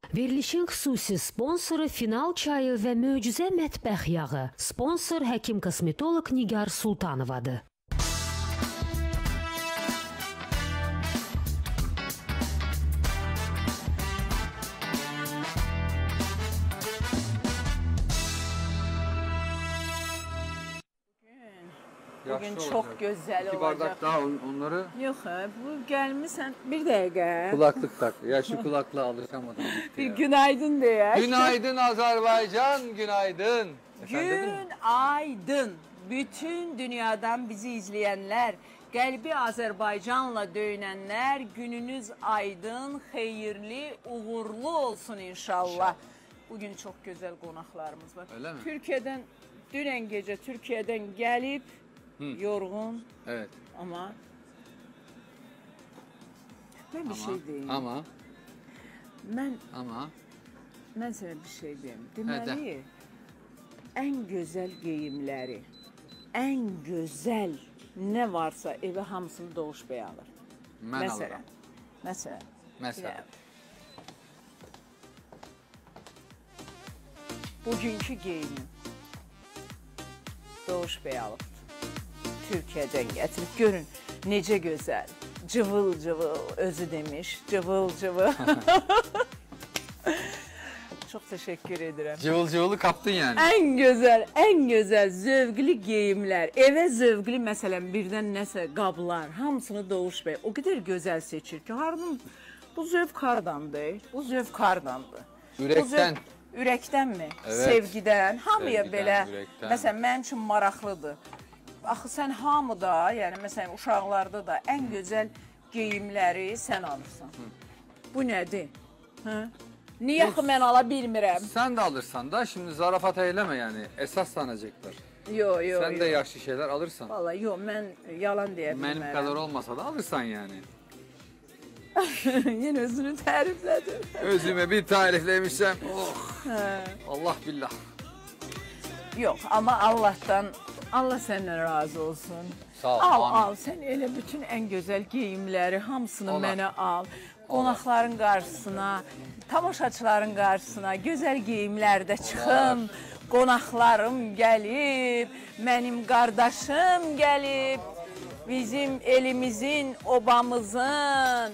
Verilişin xüsusi sponsoru Final çayı və möcüzə mətbəx yağı. Sponsor həkim kosmetolog Nigar Sultanovadır. Bugün çok güzel olacak. İki bardak daha onları... Yok bu gelmişsen bir dakika. Kulaklık tak. Ya şu kulaklığı alışamadım. Bir günaydın diye. Günaydın Azerbaycan, günaydın. Günaydın. Bütün dünyadan bizi izleyenler, qəlbi Azərbaycanla döyünənlər, gününüz aydın, xeyirli, uğurlu olsun inşallah. Bugün çok güzel qonaqlarımız var. Öyle mi? Türkiye'den, dünən gece Türkiye'den gelip yorgun. Evet. Ama ben bir şey diyeyim. Ama. Ben sana bir şey diyeyim. Deməli, en güzel geyimleri, en güzel ne varsa evi hamısını Doğuş Bey alır. Mesela. Bugünkü geyimim Doğuş Bey alır. Türkiye'den getirip görün nece güzel. Cıvıl cıvıl özü demiş. Cıvıl cıvıl. Çok teşekkür ederim. Cıvıl cıvılı kaptın yani. En güzel zövqlü geyimler. Eve zövqlü mesela birden nəsə qablar. Hamısını Doğuş Bey o kadar güzel seçir ki. Harun bu zövq hardan değil. Bu zövq hardandır. Ürəkdən. Ürəkdən mi? Evet. Sevgiden. Hamıya belə. Ürəkdən. Mesela mənim üçün maraqlıdır. Axı sən hamıda, yəni məsələn uşaqlarda da ən gözəl geyimləri sən alırsan. Bu nədir? Niyə axı mən ala bilmirəm? Sen de alırsan da şimdi zarafat eyleme yani. Esas sanacaklar. Yo. Sen de yaşlı şeyler alırsan. Vallahi yo, mən yalan deyə bilmərəm. Benim kadar olmasa da alırsan yani. Yine özünü təriflədim. Özüme bir tariflemişsem. Oh. Allah billah. Yok ama Allah'tan, Allah senden razı olsun. Sağ ol. Al sen elə bütün en güzel geyimleri hamısını Olar. mənə al. Qonaqların qarşısına, tamaşaçıların qarşısına gözəl geyimlərdə çıxın. Qonaqlarım gəlib, mənim qardaşım gəlib, bizim elimizin, obamızın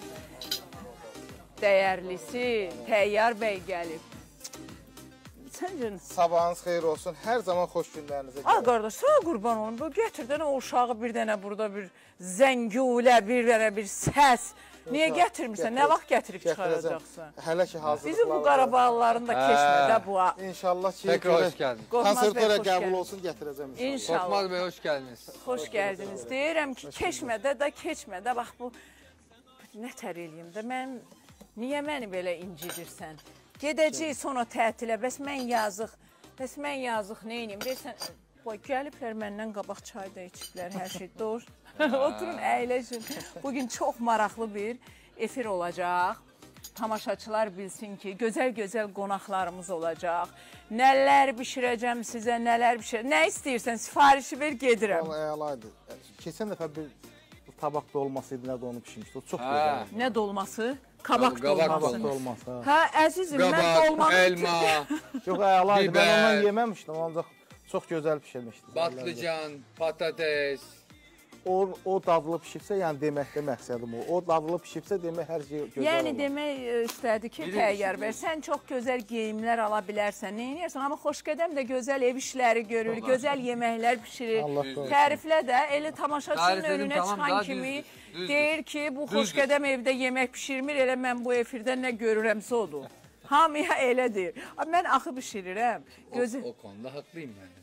dəyərlisi Təyyar bəy gəlib. Səncə? Sabahınız xeyir olsun. Hər zaman xoş günlərinizə gəlir. Ay qardaş, sağ qurban olun. Gətirdən o uşağı bir dənə burada bir zəngulə, bir dənə bir səs. Niyə gətirmirsən? Nə vaxt gətirib çıxaracaqsan? Hələ ki hazırlıqlar. Bizim bu Qarabağlıların da keçmədə bu. İnşallah ki, Tekrar hoş geldin. konsertlərə qəbul olsun, gətirəcəm inşallah. İnşallah. Korkmaz Bey hoş geldiniz. Xoş gəldiniz. Deyirəm ki, keçmədə, bax bu, nə tər eləyim də, niyə məni belə incidirsən? Gedəcəyik sonra tətilə, bəs mən yazıq, neyniyim? Gəliblər məndən qabaq çay da içiblər, hər şey doğru. Oturun, əyləşin. Bugün çox maraqlı bir efir olacaq. Tamaşaçılar bilsin ki, gözəl qonaqlarımız olacaq. Nələr bişirəcəm sizə, nə istəyirsən, sifarişi ver, gedirəm. Vallahi əlaydı. Keçən dəfə bir tabaq dolmasıydı, nə də onu pişirmişdi. O çox gözəl. Nə dolması? Kabak dolması. Ha, əzizim, mən Qabaq, dolmanı... elma, çox əlaydı. Biber. Mən ondan yeməmişdim, ancaq çox gözəl pişirmişdi. patlıcan, patates. O dadlı pişirsə, yəni deməkdə məqsədim o. O dadlı pişirsə, demək hər şey gözəl olur. Yəni demək istədi ki, Təyyar bəy, sən çox gözəl geyimlər ala bilərsən, neynirsən? Amma Xoşqədəm də gözəl ev işləri görür, gözəl yeməklər pişirir. Təriflə də, elə tamaşaçının önünə çıxan kimi deyir ki, bu Xoşqədəm evdə yemək pişirmir, elə mən bu efirdə nə görürəmsə odur. Hamıya elə deyir. Mən axı pişirirəm. O konuda haklıyım yani.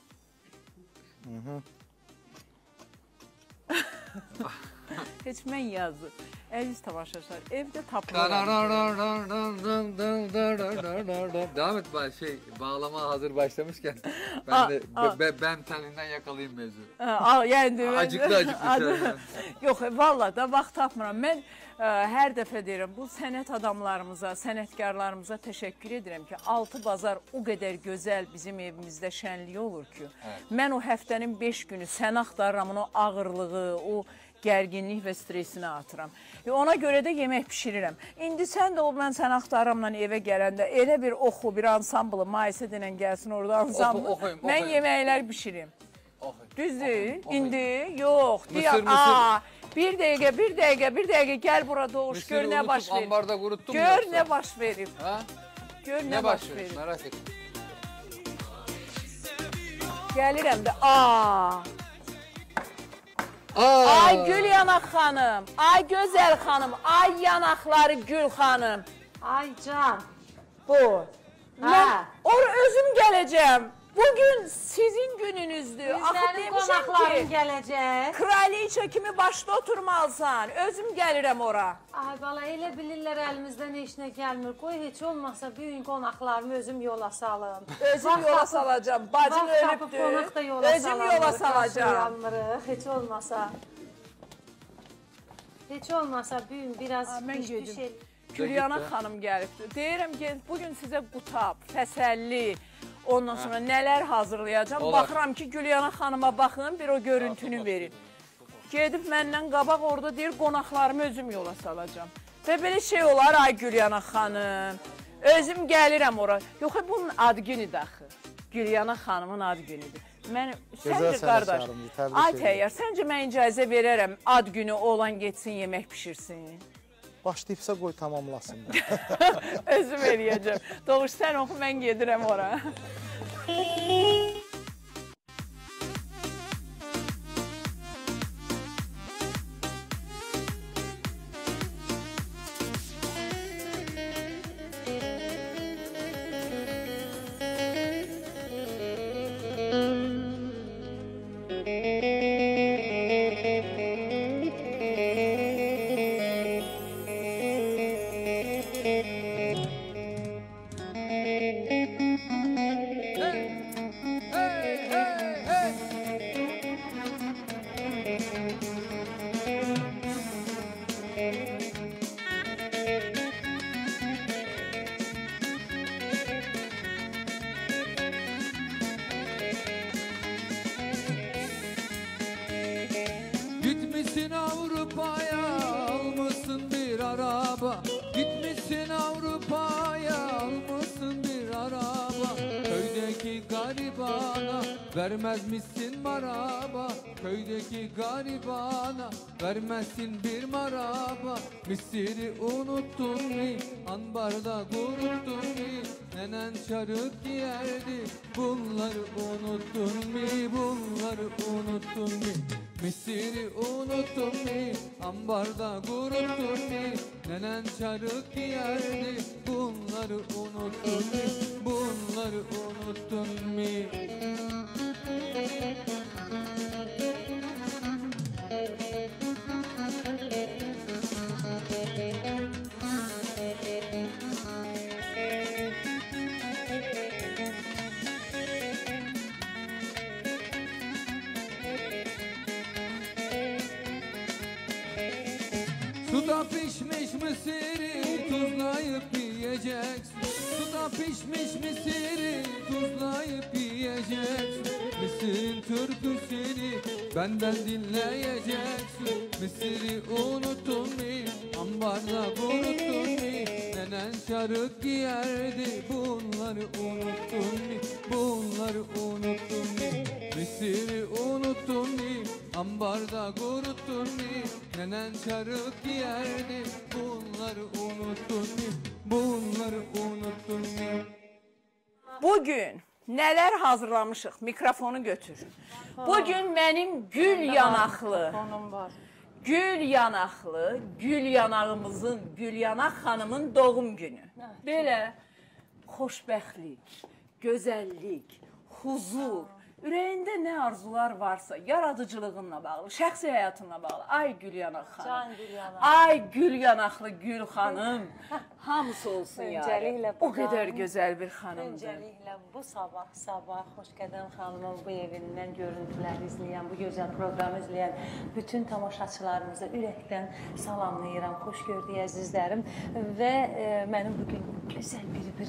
Heç mən yazdım. Əziz tamaşaçılar, evdə tapılır. Devam et bağlama hazır başlamışken ben telinden yakalayayım mevzu. Yəni Acıklı. Yox, vallahi da vaxt tapmıram. Mən hər dəfə deyirəm, bu sənət adamlarımıza, sənətkarlarımıza təşəkkür edirəm ki, 6 bazar o qədər gözəl bizim evimizdə şənliyi olur ki, mən o həftənin 5 günü sən axtarıram, o ağırlığı, o gərginlik və stresini atıram. Ona görə də yemək pişirirəm. İndi sən də o, mən səni axtaramla evə gələndə elə bir oxu, bir ansamblı, Maisə denən gəlsin orada ansamblı. Mən yeməklər pişirim. Düzdür? İndi yox. Bir dəqiqə gəl bura Doğuş, gör nə baş verir. Ambarda qurutdun mu Gör nə baş verir. Gör nə baş verir. Merak ettim. Gəlirəm də, ay Gül Yanaq xanım, ay Gözəl xanım, ay yanaqları Gül xanım. Ay can. Bu. Mən özüm gələcəm. Bugün sizin gününüzdür. Bizlərin qonaqların gələcək. Kraliçə kimi başda oturmalısan. Özüm gəlirəm ora. Ay bala, elə bilirlər əlimizdən heç nə gəlmir. Qoy, heç olmasa büyük qonaqlarımı özüm yola salım. Özüm yola salacağım. Bacım ölübdür. Özüm yola salacağım. Heç olmasa. Heç olmasa büyük biraz bir şey. Gülyana xanım gəlibdir. Deyirəm ki, bugün sizə qutab, fəsəlli, ondan sonra nələr hazırlayacağım. Baxıram ki, Gülyana xanıma baxın, bir o görüntünü verin. Gedib məndən qabaq orada deyir, qonaqlarımı özüm yola salacağım. Və belə şey olar, ay Gülyana xanım, özüm gəlirəm ora. Yox, bunun ad günüdür axı. Gülyana xanımın ad günüdür. Səncə qardaş, ay təyyar, səncə mən icazə verərəm ad günü olan getsin, yemək pişirsin? Başlayıbsa qoy tamamlasın. Özüm eləyəcəm. Doğuş, sən oxu, mən gedirəm ora. Gitmişsin Avrupa'ya, almışsın bir araba. Gitmişsin Avrupa'ya, almışsın bir araba. Köydeki garibana vermezmişsin maraba. Köydeki garibana vermezsin bir maraba. Misiri unuttun mi? Ambarda kuruttun mi? Nenen çarık giyerdi. Bunları unuttun mi? Bunları unuttun mi? Misiri unuttun mi? Ambarda kuruttun mi? Nenen çarık giyerdi. Bunları unuttun mi? Bunları unuttun mi? Suda pişmiş mısırı tuzlayıp yiyeceksin. Suda pişmiş mısırı tuzlayıp yiyeceksin. Mısırın türküsünü benden dinleyeceksin. Mısırı unuttun mi? Ambarda kuruttun mi? Nenen çarık giyerdi. Bunları unuttun mi? Bunları unuttun mi? Mısırı unuttun mi? Ambarda kuruttun mi? Nenen çarık giyerdi. Bunları unuttun mu? Bunları unuttun mu? Bugün nələr hazırlamışıq? Mikrofonu götür. Bugün mənim gül yanaqlı, gül yanağımızın, Gülyanaq xanımın doğum günü. Belə xoşbəxtlik, gözəllik, huzur, ürəyində nə arzular varsa, yaradıcılığınla bağlı, şəxsi həyatınla bağlı. Ay Gülyanaq xanım, ay gül yanaqlı Gül xanım, hamısı olsun yani. O qədər gözəl bir xanımdır. Öncəliklə bu sabah Xoşqədəm xanımın bu evindən görüntüləri izləyən, bu gözəl proqramı izləyən bütün tamaşaçılarımıza ürəkdən salamlayıram. Xoş gördük əzizlərim və mənim bugün gözəl bir-birindən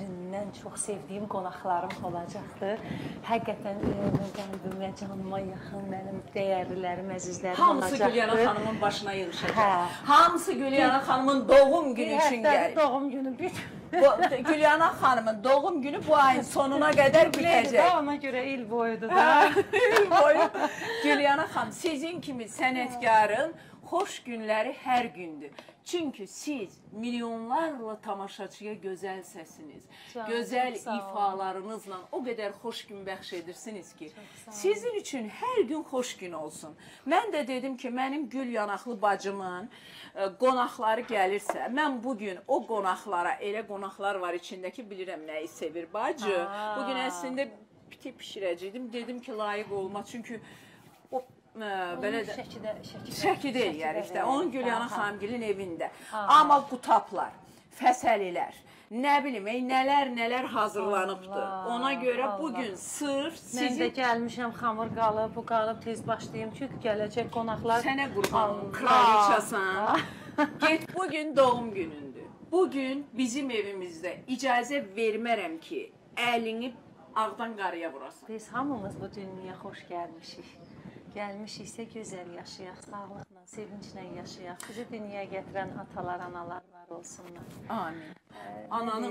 ən çox sevdiyim qonaqlarım olacaqdır. Həqiqətən ürəyimə, qəlbimə, canıma yaxın mənim dəyərlilərim, əzizlərim Hamısı olacaqdır. Gülyana xanımın başına yığışacaq. Hə. Hamısı Gülyana xanımın doğum günü üçün gəlir. Doğum günü bir Gülyana xanımın doğum günü bu ayın sonuna qədər bitəcək. Ona görə il boyudur da. Il boyu Gülyana xanım, sizin kimi sənətkarın xoş günləri hər gündür. Çünki siz milyonlarla tamaşaçıya gözəl səsiniz, gözəl ifalarınızla o qədər xoş gün bəxş edirsiniz ki, sizin üçün hər gün xoş gün olsun. Mən də dedim ki, mənim gül yanaqlı bacımın qonaqları gəlirsə, mən bugün o qonaqlara, elə qonaqlar var içindəki, bilirəm nəyi sevir bacı. Bugün əslində piti pişirəcəkdim, dedim ki, layiq olma, çünki o belə də şəkidə eləyərik də, onun Gülyana xanımgilin evində. Amma qutaplar, fəsəlilər, nə bilim, nələr hazırlanıbdır. Ona görə bugün sırf sizin... Mən də gəlmişəm, xamır qalıb, bu qalıb, tez başlayayım. Çünki gələcək qonaqlar... Sənə qurbanım, kraliçasan. Get, bugün doğum günündür. Bugün bizim evimizdə icazə vermərəm ki, əlini ağdan qarıya vurasın. Biz hamımız bu dünyaya xoş gəlmişik. Gəlmişiksə gözəl yaşayaq, sağlıqla, sevinclə yaşayaq. Bizi dünyaya gətirən atalar, analar var olsunlar. Amin. Ananı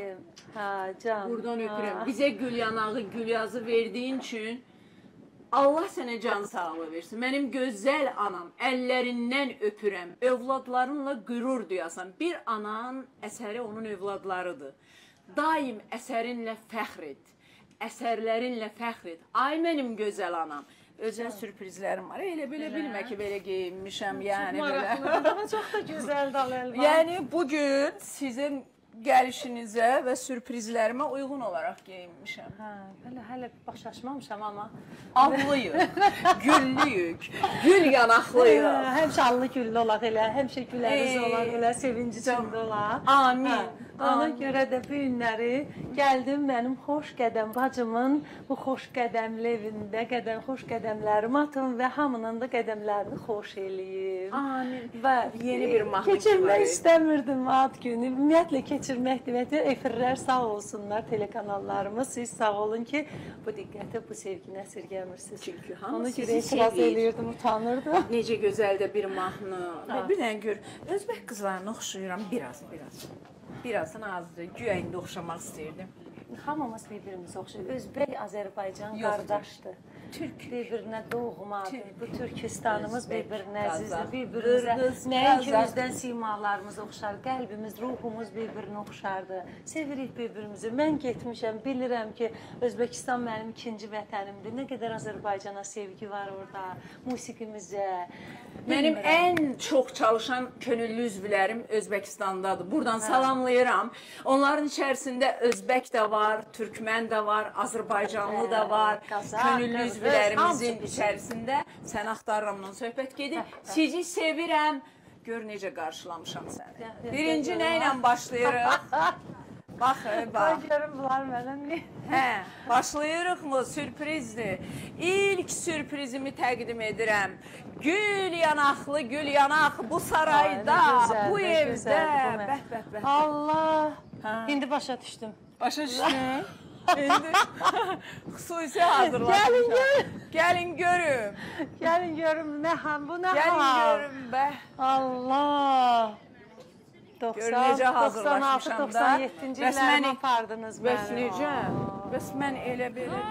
buradan öpürəm. Bizə gül yanağı, gül yazı verdiyin üçün Allah sənə can sağlığı versin. Mənim gözəl anam, əllərindən öpürəm. Övladlarınla qürur duyasan. Bir anan əsəri onun övladlarıdır. Daim əsərinlə fəxr et. Əsərlərinlə fəxr et. Ay mənim gözəl anam. Özəl sürprizlərim var. Elə belə bilmə ki, belə geyinmişəm, yəni belə. Amma çox da gözəl dalel var. Yəni bugün sizin gəlişinizə və sürprizlərimə uyğun olaraq geyinmişəm. Hələ başlaşmamışam amma. Adlıyıq, güllüyük, gül yanaqlıyıq. Həmişə allı güllü olaq elə, həmişə güləriz olaq elə, sevinci içində olaq. Amin. Ona görə də bu günləri gəldim mənim xoş qədəm bacımın bu xoş qədəmli evində xoş qədəmlərimi atım və hamının da qədəmlərini xoş eləyim. Amin. Və Yeni bir mahnı keçirmək istəmirdim ad günü. Ümumiyyətlə keçirmək deməkdir. Efirlər sağ olsunlar, telekanallarımız. Siz sağ olun ki, bu diqqəti, bu sevgini əsirgəmirsiniz. Çünki Ona hamı görə sizi etiraz sevir. eləyirdim, utanırdım. Necə gözəl də bir mahnı. Bir dənə gör, Özbək qızlarına oxşayıram biraz. Birazdan azdır, güya indi oxşamaq istəyirdim. Hamımız bir-birimizə oxşayır. Özbək, Azərbaycan qardaşdır. Türk bir-birinə doğmadır. Bu Türkistanımız bir-birinə əzizdir. Bir-birimizə nəinki özdən simalarımız oxşar, qəlbimiz, ruhumuz bir-birinə oxşardır. Sevirik bir-birimizi. Mən getmişəm, bilirəm ki, Özbəkistan mənim ikinci vətənimdir. Nə qədər Azərbaycana sevgi var orada, musiqimizə. Mənim ən çox çalışan könüllü üzvlərim Özbəkistandadır. Buradan salamlayıram. Onların içərisində Özbək də var, Türkmən də var, Azərbaycanlı da var. Könüllü üzvlərimizin içərisində sən axtarıramla söhbət gedir. Sizi sevirəm. Gör necə qarşılamışam səni. Birinci nə ilə başlayırıq? Bax. Görüm bunlar mənə. Hə, başlayırıq mı? Sürprizdir. İlk sürprizimi təqdim edirəm. Gül yanaqlı, gül yanaq bu sarayda, bu evdə. Bəh. Allah. İndi başa düşdüm. Başa düşdün? İndi xüsusi hazırlamışam. Gəlin görüm. Gəlin görüm nə ham, bu nə Gəlin hal. görüm, bəh. Allah. Gör necə hazırlaşmışam da. 96-97-ci illərimi apardınız məni. Bəs necə? Bəs mən elə belə...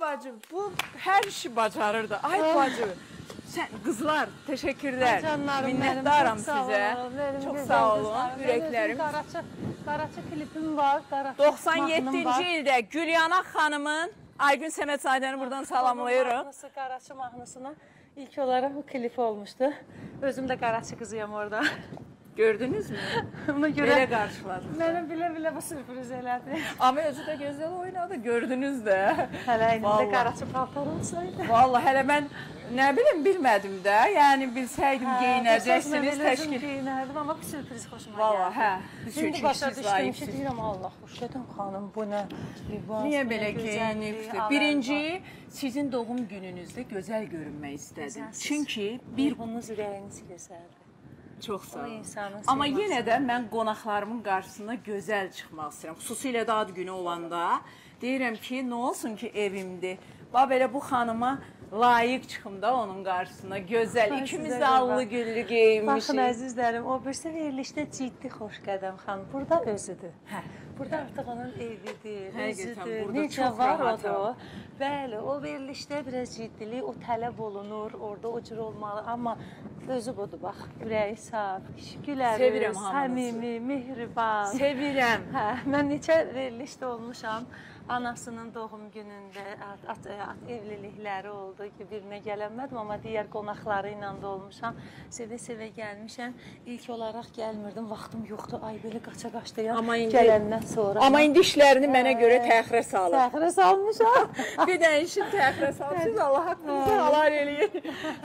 bacı, bu hər işi bacarırdı. Ay bacı, sən qızlar, təşəkkürlər. Minnətdaram sizə. Çox sağ olun, ürəklərim. Qaraçı klipim var. 97-ci ildə Gülyana xanımın Aygün Səmədzadəni buradan salamlayırım. Qaraçı mahnısına ilk olaraq bu klip olmuşdu. Özüm də Qaraçı qızıyam orada. Gördünüz mü? Ona görə Belə qarşıladım. Mənə bilə-bilə bu sürpriz elədi. Amma özü də gözəl oynadı, gördünüz də. Hələ indi Vallahi. Qaraçı paltar olsaydı. Vallahi hələ mən nə bilim bilmədim də. Yəni bilsəydim geyinəcəksiniz təşkil. Geyinərdim amma bu sürpriz xoşuma gəldi. Vallahi hə. Şimdi başa düşdüm ki, deyirəm Allah, Xurşədən xanım bu nə libas. Niyə belə geyinibdi? Birinci, sizin doğum gününüzdə gözəl görünmək istədim. Çünki bir bunun ürəyiniz gözəldir. çox sağ olun. İnsanın Amma sevməsi. yenə də mən qonaqlarımın qarşısına gözəl çıxmaq istəyirəm. Xüsusilə də ad günü olanda deyirəm ki, nə olsun ki evimdir. Bax belə bu xanıma layiq çıxım da onun qarşısına. Gözəl. İkimiz də allı güllü geyinmişik. Baxın əzizlərim, o birisi verilişdə ciddi xoş qədəm xanım. Burada özüdür. Hə. Burada artıq onun evidir, Həqiqətən, özüdür. burada Necə çox var rahatam. o da. Bəli, o verilişdə biraz ciddilik, o tələb olunur, orada o cür olmalı. Amma özü budur, bax, ürəyi saf, gülərüz, Sevirəm hamınızı. səmimi, mehriban. Sevirəm. Hə, mən neçə verilişdə olmuşam. Anasının doğum günündə evlilikləri oldu ki, birinə gələnmədim, amma digər qonaqları ilə də olmuşam. Sevə-sevə gəlmişəm. İlk olaraq gəlmirdim, vaxtım yoxdur. Ay belə qaça-qaçdayam. Amma indi- Gələndən sonra. Amma indi işlərini mənə görə təxirə salır. Təxirə salmışam. Bir də işin təxirə salsınız, Allah haqqınızı halal eləyin.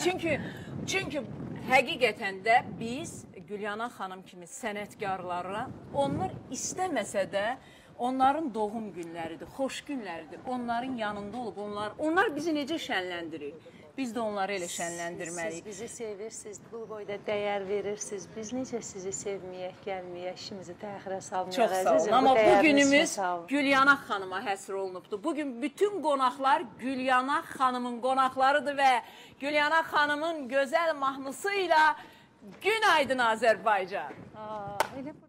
Çünki həqiqətən də biz Gülyana xanım kimi sənətkarlara onlar istəməsə də onların doğum günləridir, xoş günləridir. Onların yanında olub onlar bizi necə şənləndirir? Biz də onları elə şənləndirməliyik. Siz bizi sevirsiniz, bu boyda dəyər verirsiniz. Biz necə sizi sevməyək, gəlməyək, işimizi təxirə salmayaq. Çox sağ olun. Amma bu günümüz Gülyana xanıma həsr olunubdur. Bugün bütün qonaqlar Gülyana xanımın qonaqlarıdır və Gülyana xanımın gözəl mahnısıyla Gün aydın Azərbaycan. Elə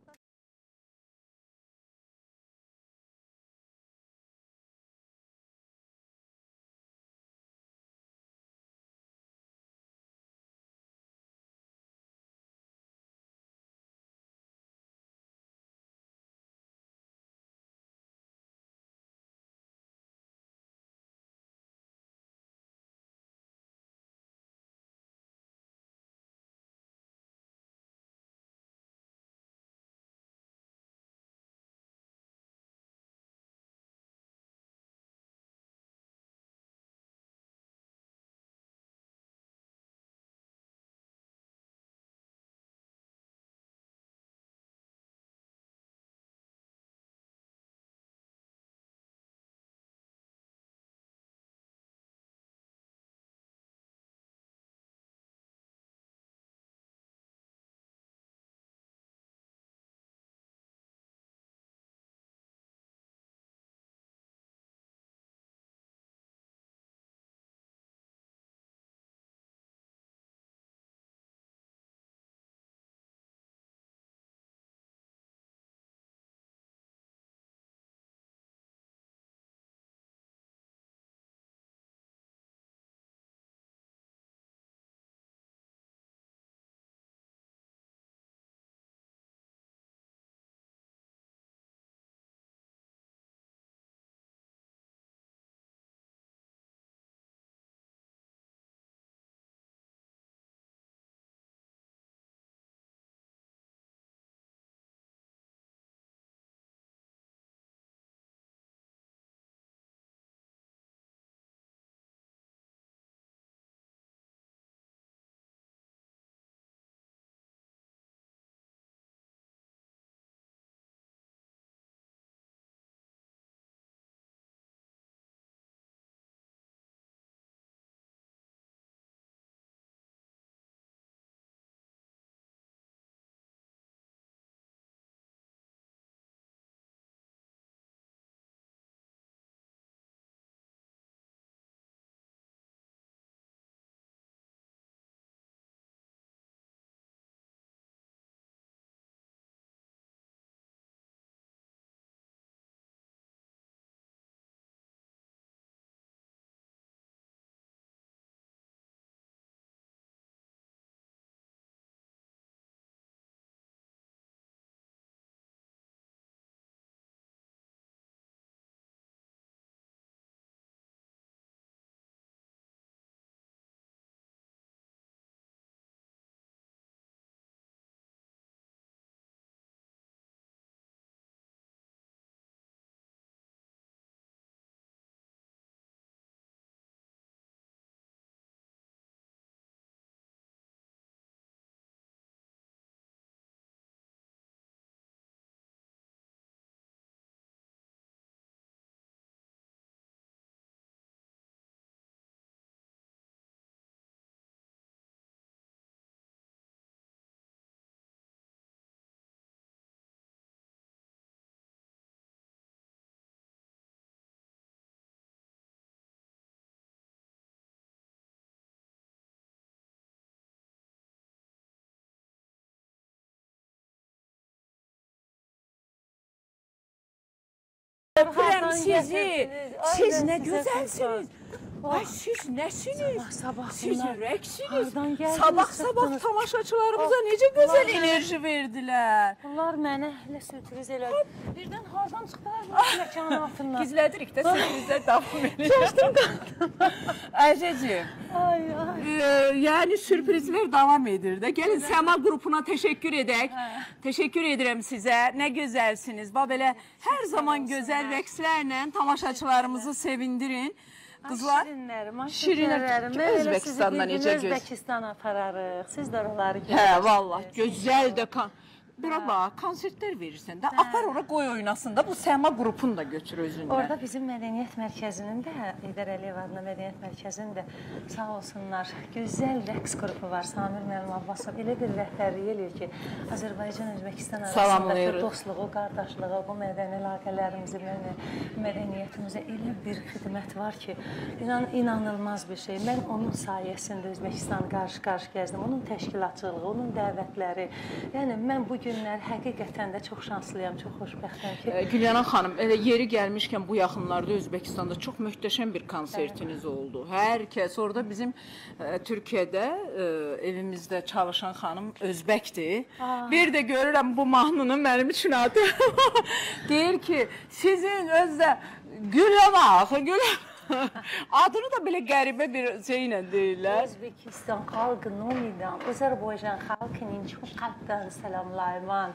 Öpürəm hardan sizi. gətirdiniz? Ay, Siz mən nə sizə gözəlsiniz. qurban. Ay siz nəsiniz? Sabah Siz bunlar ürəksiniz. hardan gəldiniz, Sabah çıxdınız? tamaşaçılarımıza necə gözəl enerji verdilər. Bunlar mənə elə sürpriz elədi. Birdən hardan çıxdılar bu məkanın altından? Gizlədirik də sürprizlər davam edir. Çaşdım qaldım. Ayşəcim, Ay ay. yəni sürprizlər davam edir də. Gəlin Səma qrupuna təşəkkür edək. Təşəkkür edirəm sizə. Nə gözəlsiniz. Bax belə hər zaman gözəl rəqslərlə tamaşaçılarımızı sevindirin. Qızlar, Şirinlərim, Şirinlər, Özbəkistandan necə göz? Özbəkistana apararıq. Siz də oraları Hə, görürsünüz. vallahi gözəl də Bura bax, konsertlər verirsən də, apar ora qoy oynasın da, bu Səma qrupunu da götür özünlə. Orada bizim mədəniyyət mərkəzinin də, Heydər Əliyev adına mədəniyyət mərkəzinin də sağ olsunlar, gözəl rəqs qrupu var. Samir müəllim Abbasov elə bir rəhbərlik eləyir ki, Azərbaycan-Özbəkistan arasındakı dostluğu, qardaşlığı, bu mədəni əlaqələrimizi, mədəniyyətimizə elə bir xidmət var ki, inanılmaz bir şey. Mən onun sayəsində Özbəkistan qarşı-qarşı gəzdim, onun təşkilatçılığı, onun dəvətləri. Yəni, mən bu günlər həqiqətən də çox şanslıyam, çox xoşbəxtəm ki... Gülyana xanım, elə yeri gəlmişkən bu yaxınlarda Özbəkistanda çox möhtəşəm bir konsertiniz oldu. Hər kəs, orada bizim Türkiyədə evimizdə çalışan xanım Özbəkdir. Bir də görürəm bu mahnını mənim üçün adı. Deyir ki, sizin özdə Gülyana, Gülyana. Adını da belə qəribə bir şeylə deyirlər. Özbekistan xalqı nomidan, Azərbaycan xalqının çox qəlbdən salamlayman.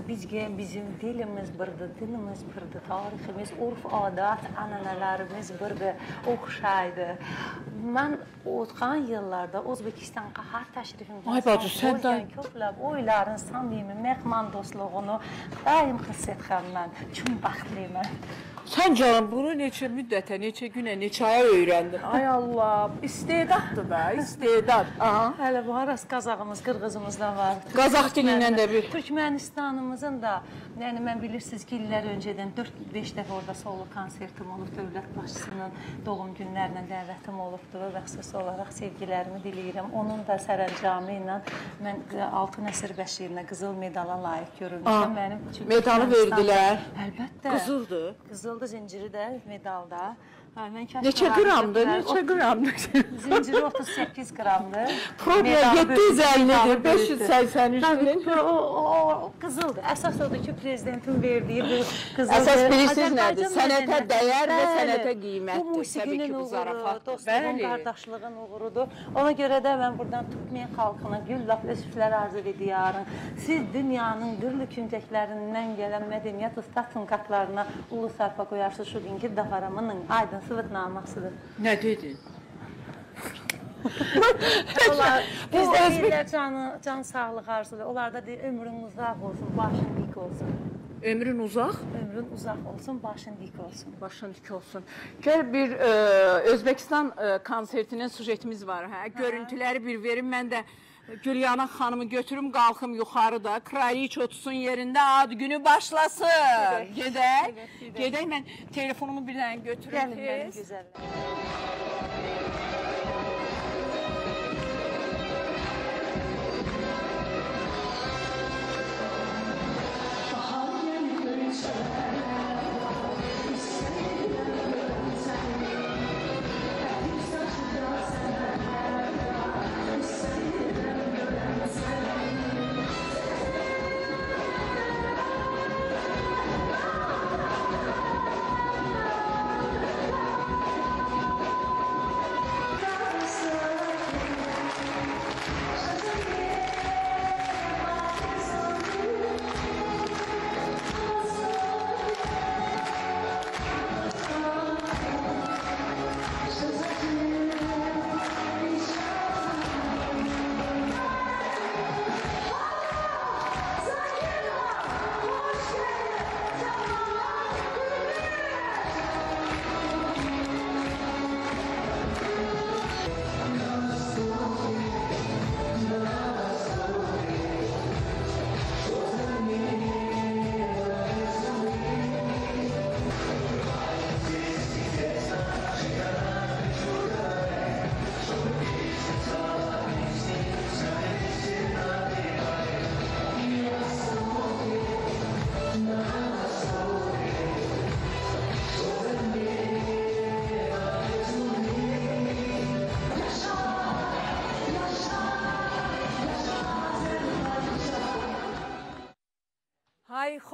Bizim dilimiz birdir, dilimiz birdir, tariximiz, urf, adat, ənənələrimiz birdir, oxşaydı. Mən o'tgan yıllarda Özbekistan'a hər təşrifimdə Ay bacı, sən də köpləb oyların samimi mehman dostluğunu daim hiss etxəm mən. Çox bəxtliyəm mən. Sən canım bunu neçə müddətə, neçə günə, neçə aya öyrəndin? Ay Allah, istedaddır da, istedad. Hələ bu haras Qazağımız, Qırğızımız da var. Qazaq dilindən də bir. Türkmenistanımızın da, yəni mən bilirsiniz ki, illər öncədən 4-5 dəfə orada solo konsertim olub, dövlət başçısının doğum günlərinə dəvətim olubdur və xüsusi olaraq sevgilərimi diləyirəm. Onun da sərəncamı ilə mən 6 Nəsir Bəşirinə qızıl medala layiq görülmüşəm. Medalı verdilər. Əlbəttə. Qızıldır. Qızıldı, zinciri də medalda. Neçə qramdır, neçə qramdır? Zinciri 38 qramdır. Problem 750-dir, 583-dir. O qızıldır. Əsas odur ki, prezidentin verdiyi bu qızıldır. Əsas bilirsiniz nədir? Sənətə dəyər və sənətə qiymətdir. Bu musiqinin uğuru, dostluğun, qardaşlığın uğurudur. Ona görə də mən buradan Türkmen xalqına güllaf ösüflər arzu ediyorum. Siz dünyanın dürlü küncəklərindən gələn mədəniyyət ustatsınqaqlarına ulu sarpa qoyarsınız şu günkü dafaramının aydın sıvıtnamasıdır. Nə dedin? Biz də deyirlər can sağlığı arzulayır. Onlar da deyir ömrün uzaq olsun, başın dik olsun. Ömrün uzaq? Ömrün uzaq olsun, başın dik olsun. Başın dik olsun. Gəl bir Özbəkistan konsertinin sujetimiz var. Görüntüləri bir verin. Mən də Gülyana xanımı götürüm, qalxım yuxarıda. Kraliç otursun yerində, ad günü başlasın. Gedək. Gedək, mən telefonumu bir dənə götürüm. Gəlin mənim gözəllər.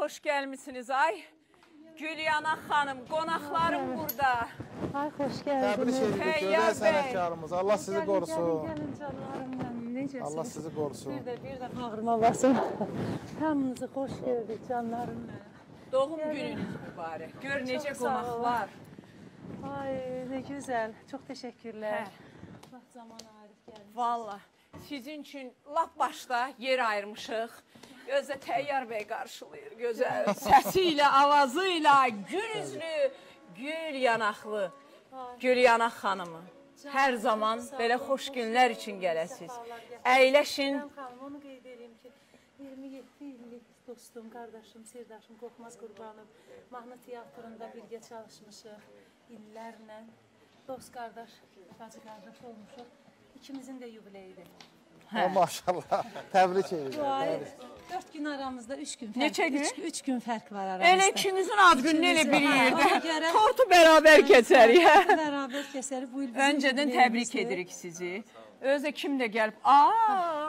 xoş gəlmisiniz ay. Gülyana xanım, qonaqlarım burada. Ay, xoş Təbrik gəldiniz. edirik, Təyyar gözəl sənətkarımız. Allah sizi qorusun. Gəlin canlarım mənim, necəsiniz? Allah sizi qorusun. Bir də bağrıma basın. Hamınızı xoş gördük canlarım mənim. Doğum gününüz mübarək. Gör necə Çox sağ olun. qonaqlar. Ay, ne güzel. Çok teşekkürlər. Hə. Vaxt zamanı Arif gəldi. Valla sizin üçün lap başda yer ayırmışıq. Gözdə Təyyar bəy qarşılayır. Gözəl səsi ilə, avazı ilə, gül üzlü, gül yanaqlı Gülyanaq xanımı. Hər zaman belə xoş günlər üçün gələsiz. Əyləşin. Mən xanım, onu qeyd edeyim ki, 27 illik dostum, qardaşım, sirdaşım Qorxmaz Qurbanov mahnı teatrında birgə çalışmışıq illərlə. Dost qardaş, bacı qardaş olmuşuq. İkimizin də yubileyidir. Maşallah. Təbrik edirik. Bu ay 4 gün aramızda, 3 gün fərq. Neçə gün? 3 gün fərq var aramızda. Elə ikinizin ad gününü elə bir Ona yerdə. görə Tortu bərabər keçərik. bərabər kəsərik. Bu il bizim Öncədən təbrik yubileyimizdir. edirik sizi. Özə kim də gəlib? Aa!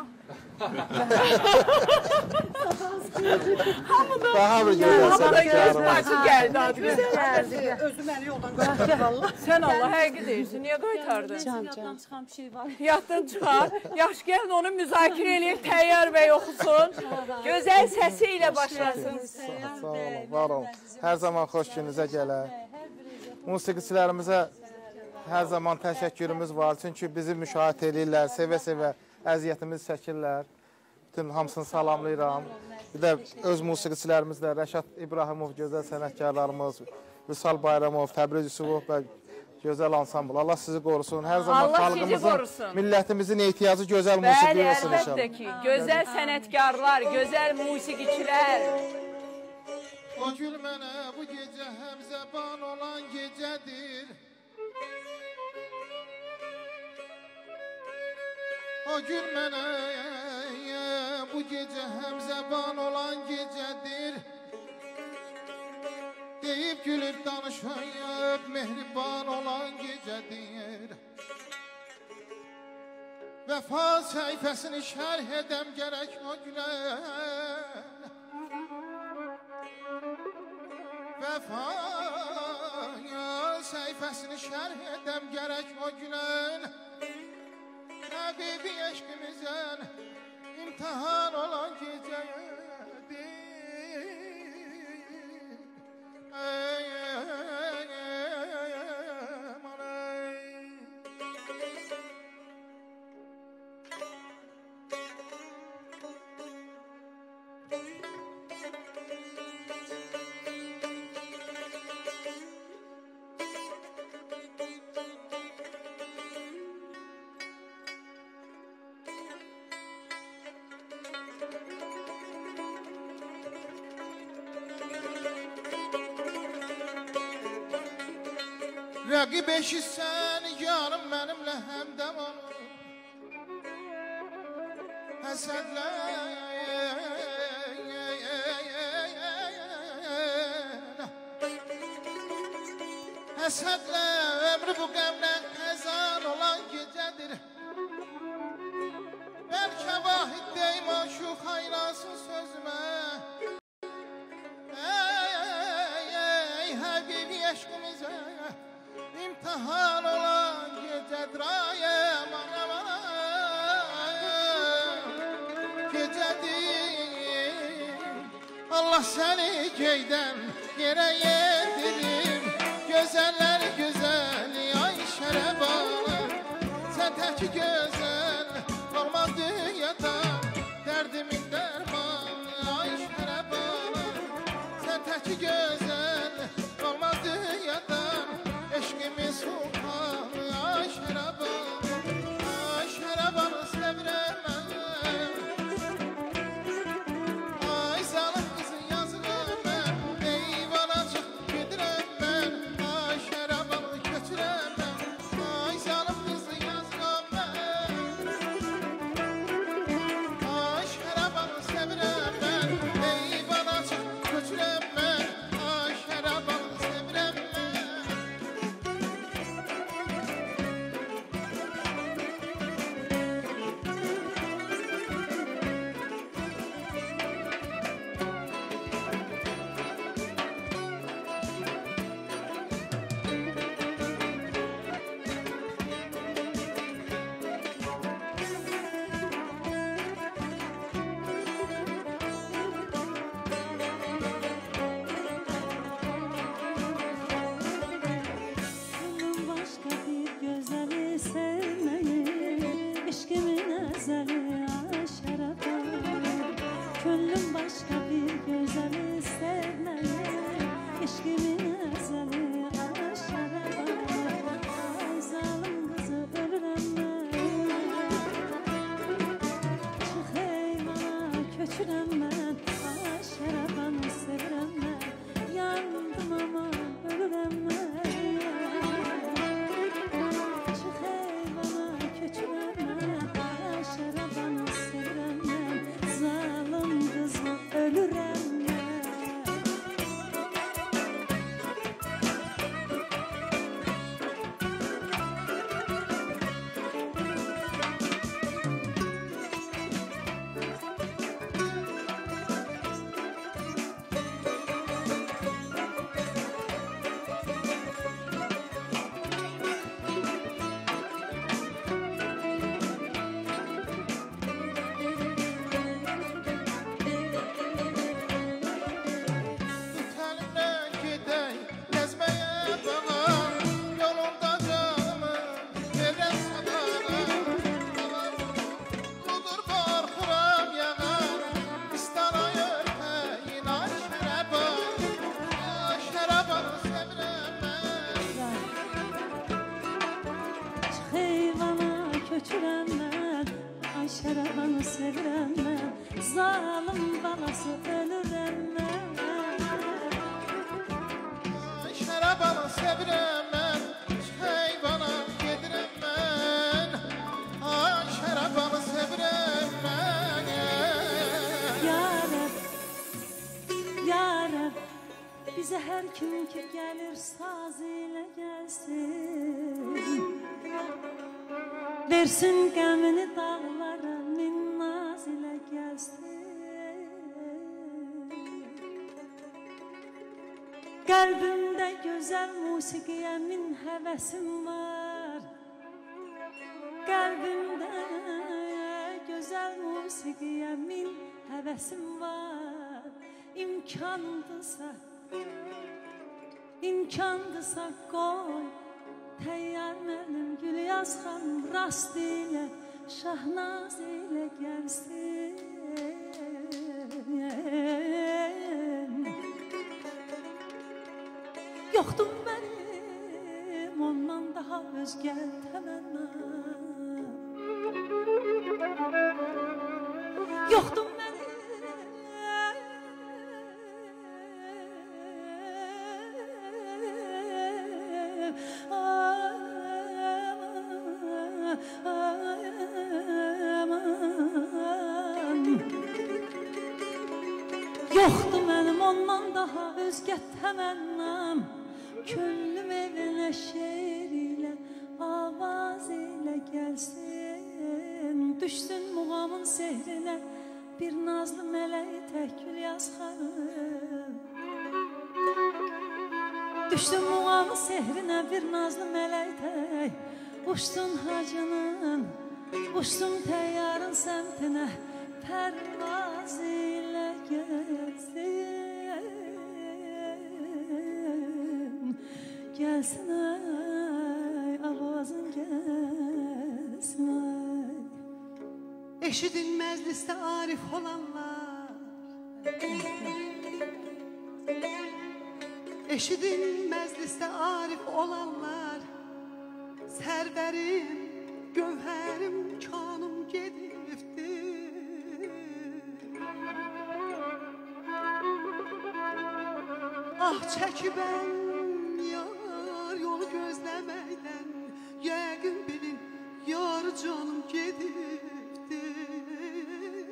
Daha bir gözəl Hamı da göz sənətkarımız. bacı gəldi ad günü. Özüm məni yoldan qaytardı valla. Sən Allah həqiqi deyirsən. Niyə qaytardın? Yaddan çıxan bir şey var. Yaddan çıxar. Yaxşı gəlin onu müzakirə eləyib Təyyar bəy oxusun. Gözəl səsi ilə başlasın. Sağ olun, var olun. Hər zaman xoş gününüzə gələr. Musiqiçilərimizə hər zaman təşəkkürümüz var. Çünki bizi müşahidə edirlər, sevə-sevə əziyyətimizi çəkirlər. Bütün hamısını salamlayıram. Bir də öz musiqiçilərimiz də Rəşad İbrahimov, gözəl sənətkarlarımız, Vüsal Bayramov, Təbriz Yusufov və gözəl ansambl. Allah sizi qorusun. Hər zaman Allah sizi xalqımızın, qorusun. millətimizin ehtiyacı gözəl musiqi Bəli, olsun inşallah. əlbəttə ki, gözəl sənətkarlar, gözəl musiqiçilər. O gül mənə bu gecə həmzəban olan gecədir. O gül mənə bu gecə həmzəban olan gecədir. Deyib gülüb danışayıb mehriban olan gecədir. Vəfa səhifəsini şərh edəm gərək o gülə. Vəfa səhifəsini şərh edəm gərək o günən. Həbibi eşqimizən imtihan olan gecədir. Rəqib eşitsən yarım mənimlə həmdəm olur. Həsədlə ömrü bu qəmlə həzan olan gecədir. Bəlkə vahid deyim aşıq haylasın sözümə. Ey həbibi eşqimizə İmtihan olan gecədir ay aman aman gecədir. Allah səni geydən yerə yedirib. Gözəllər gözəli ay şərəbanı. Sən təki gözəl olmaz dünyada. Dərdimin dərmanı ay şərəbanı. Sən təki gözəl olmaz dünyada. Eşqimi sultanı ay şərabanı sevirəm mən. Ay zalim qızın yazıqam mən, eyvana çıx gedirəm mən. Ay şərabanı köçürəm mən, ay zalim qızın yazıqam mən. Ay şərabanı sevirəm mən, eyvana çıx köçürəm mən. məzəli şərəbana, ay zalım qızı ölürəm mən. Çıx eyvana köçürəm mən, ay şərəbanı sevirəm mən. Yandım ama ölürəm mən. Çıx eyvana köçürəm mən, ay şərəbanı sevirəm mən. Zalım qızı ölürəm mən. Təlimlə gedək, gəzməyə dağa, yolunda canımı verən sadana. Budur qorxuram yağa, İstana örpəyin ay şərəban, ay şərəbanı sevirəm mən. Çıx eyvana köçürəm mən, ay şərəbanı sevirəm mən. Zalım balası ölürəm mən. Ay şərəbanı sevirəm mən, heyvana gedirəm mən. Ay şərəbanı sevirəm mən. Ya Rəbb, bizə hər kim ki gəlir saz ilə gəlsin. Versin qəmini dağlara, min naz ilə gəlsin. Qəlbimdə gözəl musiqiyə min həvəsim var. Qəlbimdə gözəl musiqiyə min həvəsim var. İmkandırsa qoy təyyar mənim Gülyaz xanım rast ilə Şahnaz ilə gəlsin. Yoxdur mənim ondan daha özgə təmənnam. Yoxdur mənim Yoxdur mənim ondan daha özgə təmənnam. Könlüm evinə şeir ilə, avaz ilə gəlsin. Düşsün muğamın sehrinə bir nazlı mələk tək Gülyaz xanım. Düşsün muğamın sehrinə bir nazlı mələk tək. Uçsun hacının, uçsun təyyarın səmtinə, pərvaz ilə gəlsin. Gəlsin ay, avazın gəlsin ay. Eşidin məclisdə arif olanlar, eşidin məclisdə arif olanlar. Sərvərim, gövhərim, kanım gedibdir. Ah çəkibən yar yolu gözləməkdən, yəqin bilin yar canım gedibdir.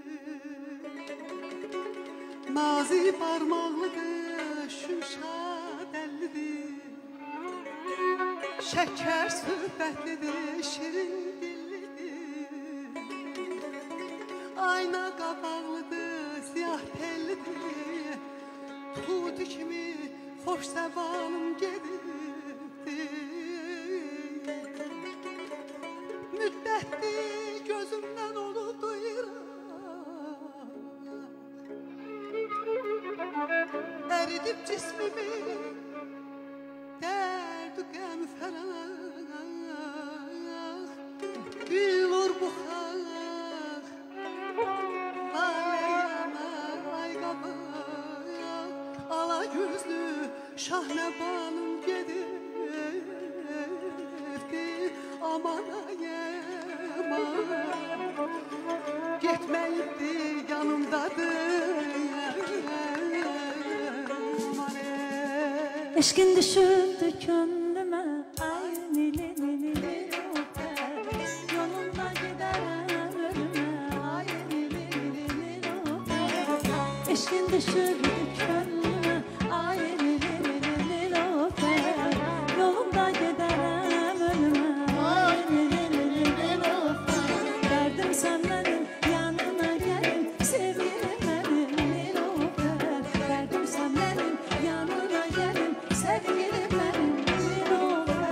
Mazi parmağlıdır, şümşad əllidir. Şəkər söhbətlidir, şirin dillidir. Ayna qabaqlıdır, siyah tellidir. Tuti kimi xoş səbanım gedibdir. Müddətdir gözümdən onu duyuram. Əridib cismimi dərd-ü qəm fəraq. Bilur bu xalq, vay yana, ay qabaq. Ala gözlü şah ne balım gedirdi aman ayıman Getmeyipdi yanımdadır aman Eşkin düşürdü könlüme ay nili nili Yolunda giderem ölüme ay nili nili Eşkin düşürdü könlüme ay nili nili Yolunda giderem ölüme ay nili nili Derdim sen benim yanına gelin sevgilim benim Nilofer Derdim sen benim yanına gelin sevgilim benim Nilofer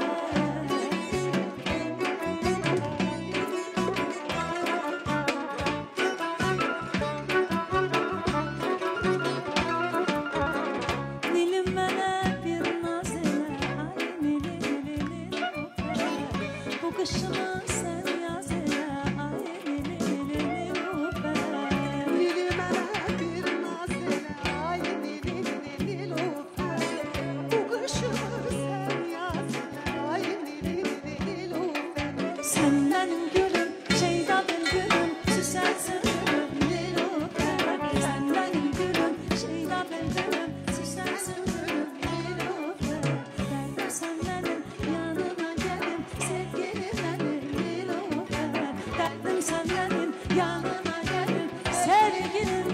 Nilim mənə bir naz elə ay nili nili Nilofer Bu qışımı sən yaz elə ay nili nili Nilofer Nili mənə bir naz elə ay nili nili Nilofer Bu qışımı sən yaz elə ay nili nili Nilofer Sen benim gülüm, şeyda bülbülüm, süsersin gülüm Nilofer Sen benim gülüm, şeyda bülbülüm, süsersin gülüm Nilofer Derdim sen benim yanıma gelin, sevgilim benim Nilofer Derdim sen benim yanıma gelin, sevgilim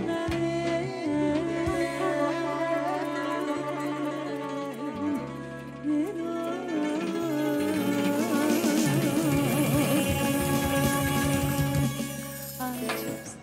Ay çok sağ ol.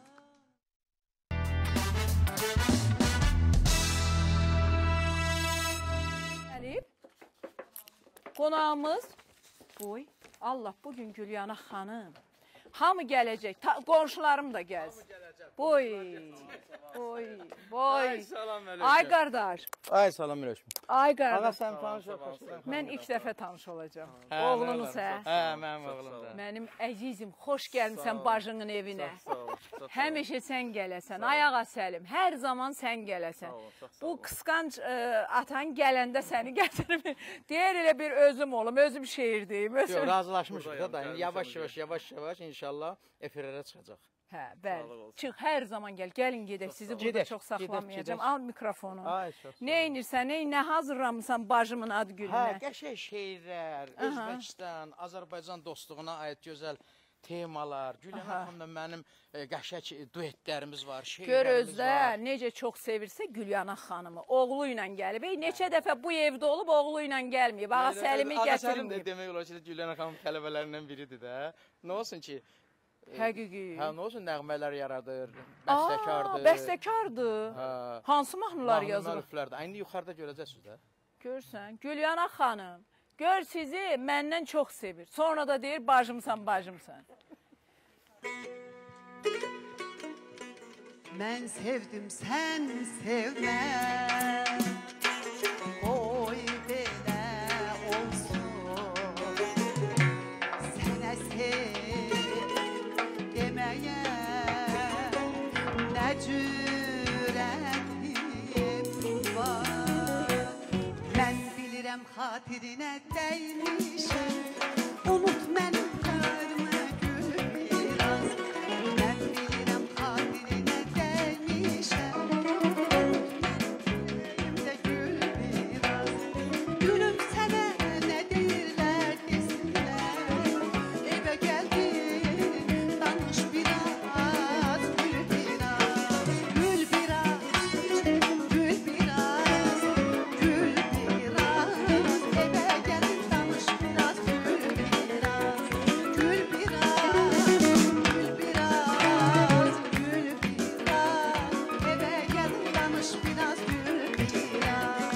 Gəlib. Qonağımız Boy. Allah bugün Gülyana xanım. Hamı gələcək. Qonşularım da gəlsin. Boy. Boy. Boy. Salam Ay qardaş. Ay salam Mirəşim. Ay qardaş. Ağa sən tanış olursan. Mən ilk dəfə tanış olacağam. Oğlunuz hə? Hə, mənim oğlum da. Mənim əzizim, xoş gəlmisən bacının evinə. Həmişə sən gələsən, ayağa səlim. Hər zaman sən gələsən. Bu qısqanc atan gələndə səni gətirmir. Deyər elə bir özüm olum, özüm şeir deyim. Yox, razılaşmışıq da. Yavaş-yavaş inşallah efirlərə çıxacaq. Hə, bəli. Çıx, hər zaman gəl. Gəlin gedək. Sizi burada çox saxlamayacağam. Al mikrofonu. Ay, çox. Nə edirsən, nə hazırlamısan bacımın ad Hə, gününə? qəşəng şeirlər, Özbəkistan, Azərbaycan dostluğuna aid gözəl temalar. Gülyana xanımla mənim qəşəng duetlərimiz var, Gör şeirlərimiz özdə var. necə çox sevirsə Gülyana xanımı. Oğlu ilə gəlib. Neçə dəfə bu evdə olub, oğlu ilə gəlməyib. Ağa Səlimi Ağa Səlim də gətirməyib. demək olar ki, Gülyana xanım tələbələrindən biridir də. Nə olsun ki, Həqiqi. hə, nə olsun nəğmələr yaradır, bəstəkardır. Bəstəkardır. Hə. Hansı mahnılar yazılır? Müəlliflərdir. İndi yuxarıda görəcəksiniz də. Görsən, Gülyana xanım, gör sizi məndən çox sevir. Sonra da deyir, bacımsan, bacımsan. Mən sevdim sən sevmə Oy belə olsun Sənə sev deməyə Nə cürətim var Mən bilirəm xatirinə dəymişəm Unut mənim karımı gül biraz Mən bilirəm xatirinə dəymişəm Elimdə gül biraz Gülüm sənə nə deyirlər desinlər Evə gəldim danış biraz Gül biraz, gül biraz Gül biraz, gül biraz Evə gəldim danış biraz Gül biraz, gül biraz Gül biraz, gül biraz Evə gəldim danış biraz Gül biraz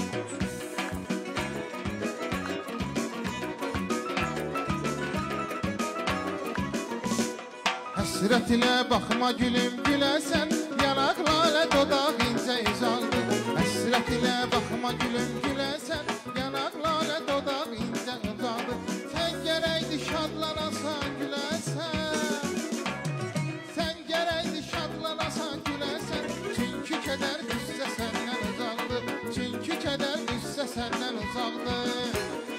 Həsrət ilə baxma gülüm güləsən Yanaqlarla dodaq incə uzandı Həsrət ilə baxma gülüm güləsən Yanaqlarla dodaq incə uzandı Sən gərəkdi şadlanasan güləsən Sən gərəkdi şadlanasan güləsən Çünki kədər qüssə səndən uzandı Çünki kədər qüssə məndən uzaqdır.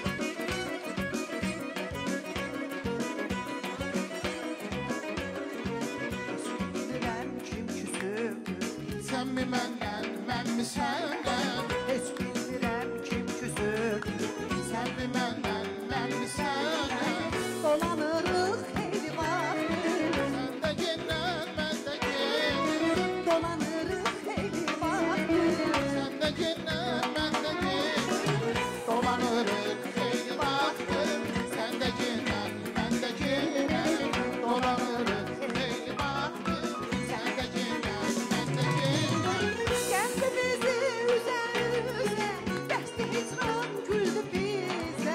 Bilirəm kim küsübdür, Sən mi məndən, mən mi səndən? heç bilmirəm kim küsübdür. Sən mi məndən, mən mi səndən? Dolanırıq xeyli vaxtdır, Sən də gendən, mən də gen. dolanırıq xeyli vaxtdır. Sən də gendən, mən də gen. Dolanırıq xeyli vaxtdır. Sən də gendən, mən də genəm. Dolanırıq xeyli vaxtdır. Sən də gendən, mən də genəm. Kəndimizi üzə üzə, bəsdi hicran güldü bizə.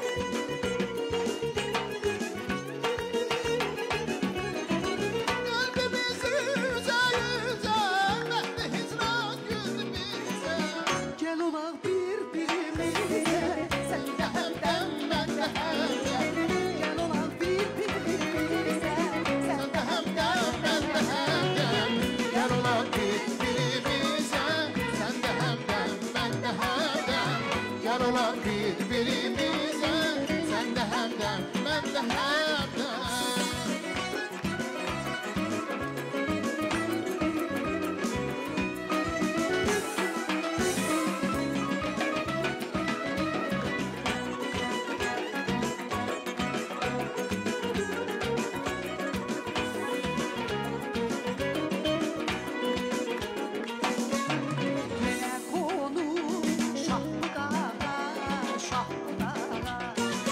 Qəlbimizi üzə üzə, bəxti hicran güldü bizə. Gəl olaq bir-birimizə, sən də həmdəm, mən də həmdəm. Gəl olaq bir-birimizə, sən də həmdəm, mən də həmdəm. Gəl olaq bir-birimizə, sən də həmdəm, mən də həmdəm. Gəl olaq bir-birimizə, sən də həmdəm, mən də həmdəm. Yenə qonu şahlı dağa, şahlı dağa.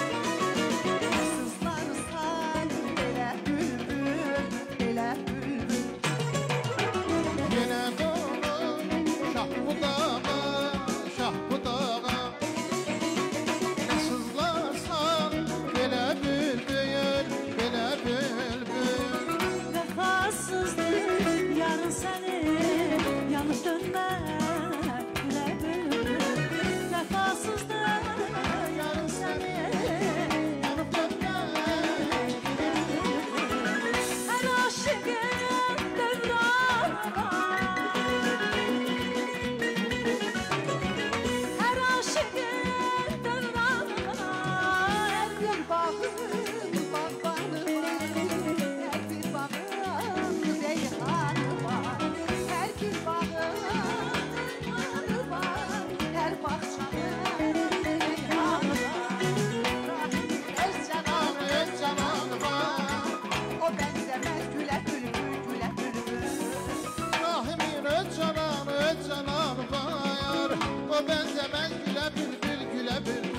Sızlarsan belə bülbül, belə bülbül. Yenə qonum şah bu dağa, şah bu dağa. Nə sızlarsan belə bülbül, belə bülbül. Vəfasızdır yarın səni yanıb dönmə gülə bülbül. Vəfasızdır yarın səni yanıb dönmə gülə bülbül. Hər aşıqın dövranı var, hər aşıqın dövranı var. Hər bir bağın bağbanı var, hər bir bağın reyhanı var. Hər bir bağın reyhanı var, hər bağçanın reyhanı var. Öz cananı, öz cananı var, o bənzəməz gülə bülbül, gülə bülbül. Rahimin öz cananı var. O bənzəməz gülə bülbül, gülə bülbül.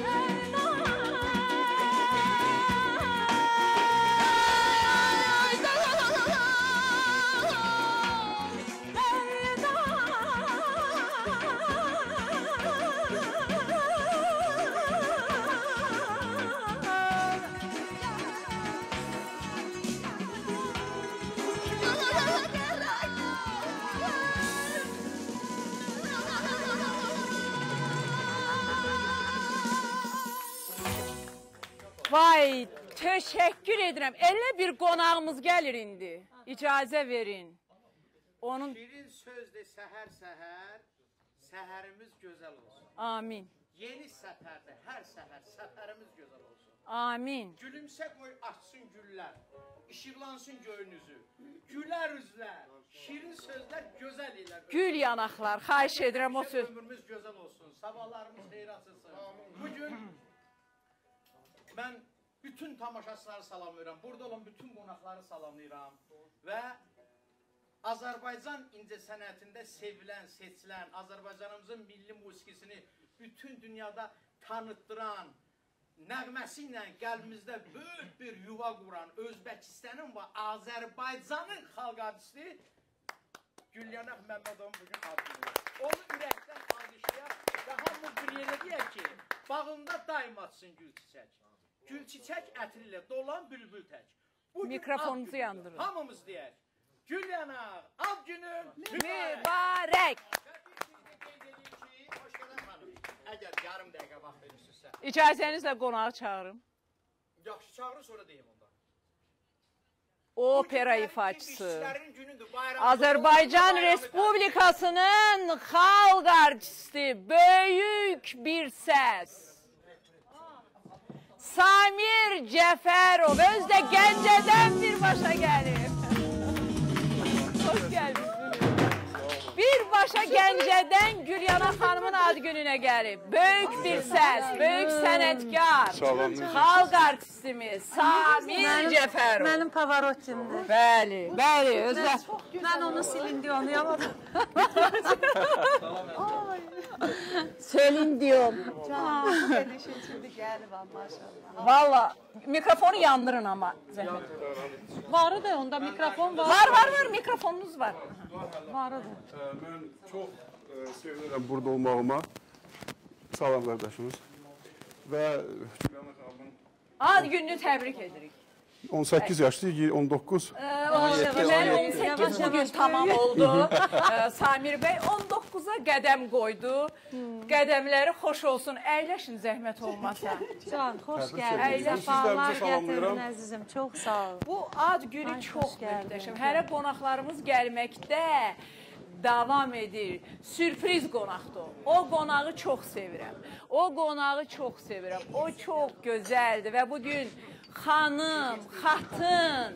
Vay, teşekkür edirəm. Elə bir qonağımız gəlir indi. İcazə verin. Onun Şirin sözdür səhər-səhər, səhərimiz gözəl olsun. amin. Yeni səfərdə hər səhər səfərimiz gözəl olsun. Amin. Gülümsə qoy açsın güllər, işıqlansın göyünüzü. Gülər üzlər, şirin sözlər gözəl ilə. Gül yanaqlar. Xahiş edirəm o söz. Ömrümüz gözəl olsun, sabahlarımız xeyir açılsın. Bugün mən bütün tamaşaçıları salamlayıram. Burada olan bütün qonaqları salamlayıram. Və Azərbaycan incəsənətində sevilən, seçilən, Azərbaycanımızın milli musiqisini bütün dünyada tanıtdıran, nəğməsi ilə qəlbimizdə böyük bir yuva quran Özbəkistanın və Azərbaycanın xalq artisti Gülyanaq Məmmədovun bugün adını. Onu ürəkdən alqışlayaq və hamı bir yerə deyək ki, bağında daim açsın gül çiçək. Gül çiçək ətri ilə dolan bülbül tək. Bugün Mikrofonunuzu ad günüdür. yandırın. Hamımız deyək. Gülyanaq, ad günün Mübarək. Hoş gələn xanım. Əgər yarım dəqiqə vaxt verirsinizsə. İcazənizlə qonağı çağırım. Yaxşı çağırın sonra deyim onda. opera ifaçısı. Azərbaycan Respublikasının xalq artisti, böyük bir səs. Samir Cəfərov, öz də Gəncədən birbaşa gəlib. Hoş gəlmişsiniz. Birbaşa Gəncədən Gülyana xanımın ad gününə gəlib. Böyük bir səs, böyük sənətkar, xalq artistimiz Samir Cəfərov. Mənim Pavarottimdir. Bəli, bəli, özlə. Mən onu silindi, onu yamadım. Selin Dion. Valla mikrofonu yandırın ama. Varı da onda mikrofon var. Var, mikrofonunuz var. Varı da. Mən çox sevinirəm burada olmağıma. Salam qardaşımız. Və Gülyana xanımın Ad gününü təbrik edirik. 18 yaşlı, 19. Deməli 18 bugün tamam oldu. Samir bəy 19-a qədəm qoydu. Qədəmləri xoş olsun. Əyləşin zəhmət olmasa. Can, xoş gəldin. Əyləşin. Səfalar gətirdin əzizim. Çox sağ ol. Bu ad günü çox möhtəşəm. Hələ qonaqlarımız gəlməkdə davam edir. Sürpriz qonaqdır. O qonağı çox sevirəm. O çox gözəldir və bugün xanım, xatın,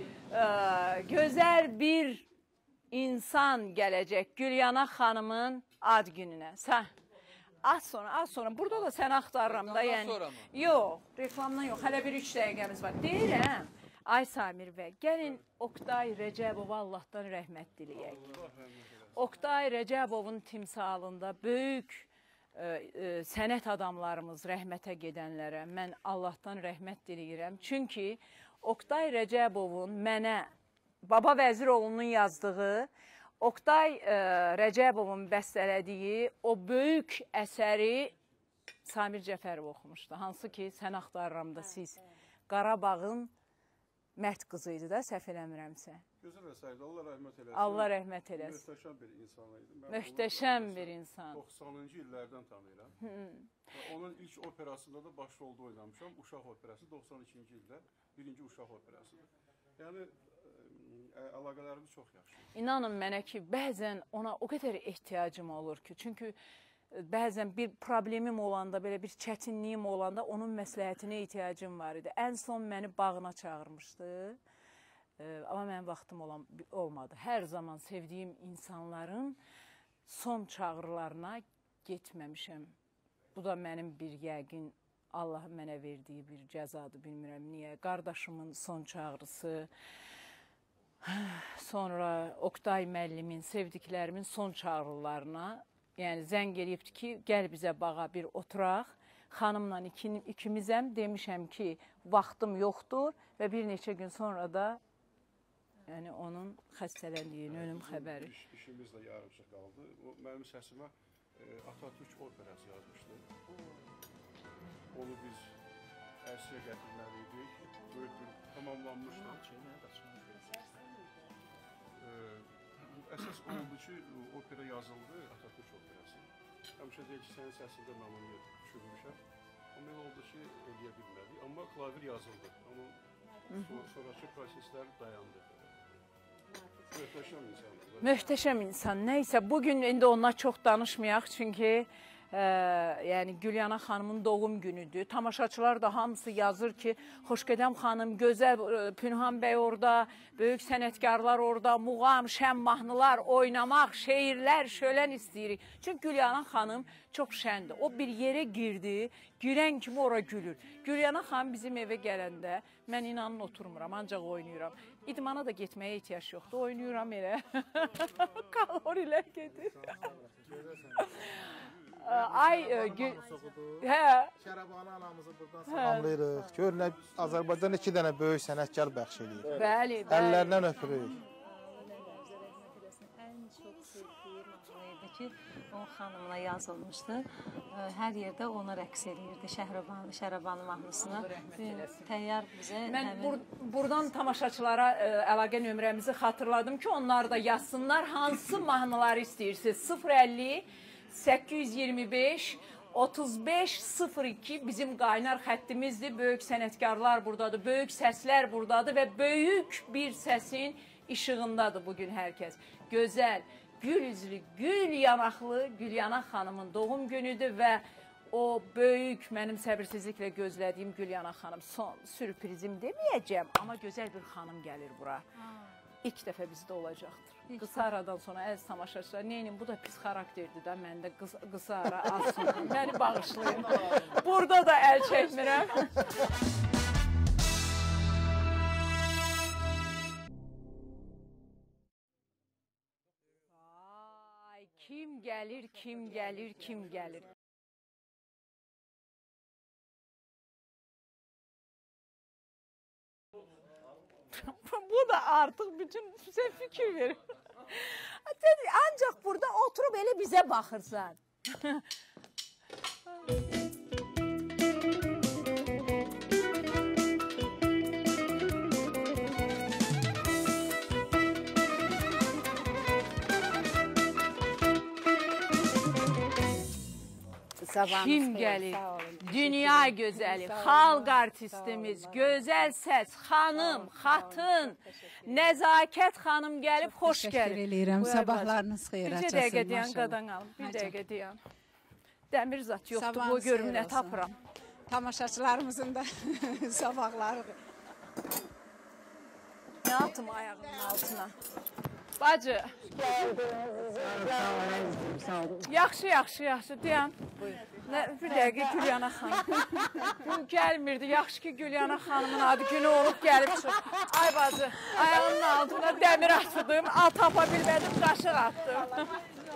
gözəl bir insan gələcək Gülyana xanımın ad gününə. Az sonra. Burada da sən axtarıram da, yəni. Yox, reklamdan yox. Hələ bir 3 dəqiqəmiz var. Deyirəm, ay Samir bəy, gəlin Oktay Rəcəbova Allahdan rəhmət diləyək. Oktay Rəcəbovun timsalında böyük sənət adamlarımız rəhmətə gedənlərə mən Allahdan rəhmət diləyirəm. Çünki Oktay Rəcəbovun mənə Baba Vəziroğlu'nun yazdığı, Oktay Rəcəbovun bəstələdiyi o böyük əsəri Samir Cəfərov oxumuşdu. Hansı ki, sən axtarıram da siz Qarabağın mərd qızıydı da, səhv eləmirəmsə. Gözəl əsərdir, Allah rəhmət eləsin. Allah rəhmət eləsin. Möhtəşəm bir insan idi. Möhtəşəm bir insan. 90-cı illərdən tanıyıram. Onun ilk operasında da başrolda oynamışam. Uşaq operası 92-ci ildə. Birinci uşaq operasıdır. Yəni, əlaqələrimiz çox yaxşı. İnanın mənə ki, bəzən ona o qədər ehtiyacım olur ki, çünki bəzən bir problemim olanda, belə bir çətinliyim olanda onun məsləhətinə ehtiyacım var idi. Ən son məni bağına çağırmışdı. Amma mənim vaxtım olmadı. Hər zaman sevdiyim insanların son çağrılarına getməmişəm. Bu da mənim bir yəqin Allahın mənə verdiyi bir cəzadır, bilmirəm niyə. Qardaşımın son çağrısı, sonra Oktay müəllimin, sevdiklərimin son çağrılarına, yəni zəng eləyibdi ki, gəl bizə bağa bir oturaq. Xanımla ikimizəm, demişəm ki, vaxtım yoxdur və bir neçə gün sonra da yəni onun xəstələndiyin, ölüm xəbəri. İşimiz də yarımçıq qaldı. Mənim səsimə Atatürk operası yazmışdı. Onu biz ərsiyə gətirməliydik. Böyük bir tamamlanmışdı. Əsas oldu ki, opera yazıldı, Atatürk operası. Həmişə deyək ki, sənin səsində mən onu düşürmüşəm. Amma elə oldu ki, eləyə bilmədik. Amma klavir yazıldı. Amma sonraki proseslər dayandı. Möhtəşəm insan. Möhtəşəm insan. Nəysə, bugün indi onunla çox danışmayaq, çünki yəni Gülyana xanımın doğum günüdür. Tamaşaçılar da hamısı yazır ki, Xoşgədəm xanım, gözəl Pünhan bəy orada, böyük sənətkarlar orada, muğam, şən mahnılar, oynamaq, şeirlər, şölən istəyirik. Çünki Gülyana xanım çox şəndir. O bir yerə girdi, girən kimi ora gülür. Gülyana xanım bizim evə gələndə, mən inanın oturmuram, ancaq oynayıram. İdmana da getməyə ehtiyac yoxdur, oynayıram elə. Kalorilər gedir. Şərəbani anamızı buradan salamlayırıq. Görünə Azərbaycan 2 dənə böyük sənətkar bəxş edir. Bəli, bəli. Əllərindən öpürük. Ən çox sevdiyim mahnı ki, o xanımla yazılmışdı. Hər yerdə ona rəqs edirdi Şərəbani mahnısına. Təyyar bizə... Mən buradan tamaşaçılara əlaqə nömrəmizi xatırladım ki, onlar da yazsınlar. Hansı mahnıları istəyirsiniz? 050 825 3502 bizim qaynar xəttimizdir. Böyük sənətkarlar buradadır, böyük səslər buradadır və böyük bir səsin işığındadır bugün hər kəs. Gözəl, gül üzlü, gül yanaqlı Gülyanaq xanımın doğum günüdür və o böyük, mənim səbirsizliklə gözlədiyim Gülyanaq xanım son sürprizim deməyəcəm, amma gözəl bir xanım gəlir bura. İlk dəfə bizdə olacaqdır. Qısa aradan sonra əziz tamaşaçılar, neyinin bu da pis xarakterdir də, məndə qısa ara alsın, məni bağışlayın. Burada da əl çəkmirəm. Ay, kim gəlir, kim gəlir, kim gəlir. Bu da artıq bütün sizə fikir verir. Ancaq burada oturub elə bizə baxırsan. Kim gəlir? Dünya gözəli, xalq artistimiz, gözəl səs, xanım, xatın, nəzakət xanım gəlib, xoş gəlir. Təşəkkür eləyirəm, sabahlarınız xeyir açasın. Bir dəqiqə deyən, qadan alım, bir dəqiqə deyən. Dəmir zat yoxdur, bu görüm nə tapıram. Tamaşaçılarımızın da sabahları. Nə atım ayağımın altına? Bacı. Yaxşı, yaxşı, yaxşı, deyən. Bir dəqiqə Gülyanaq xanım. Gəlmirdi, yaxşı ki Gülyanaq xanımın adı günü olub gəlib çıxır. Ay bacı, ayağımın altına dəmir atdım, tapa bilmədim, qaşıq atdım.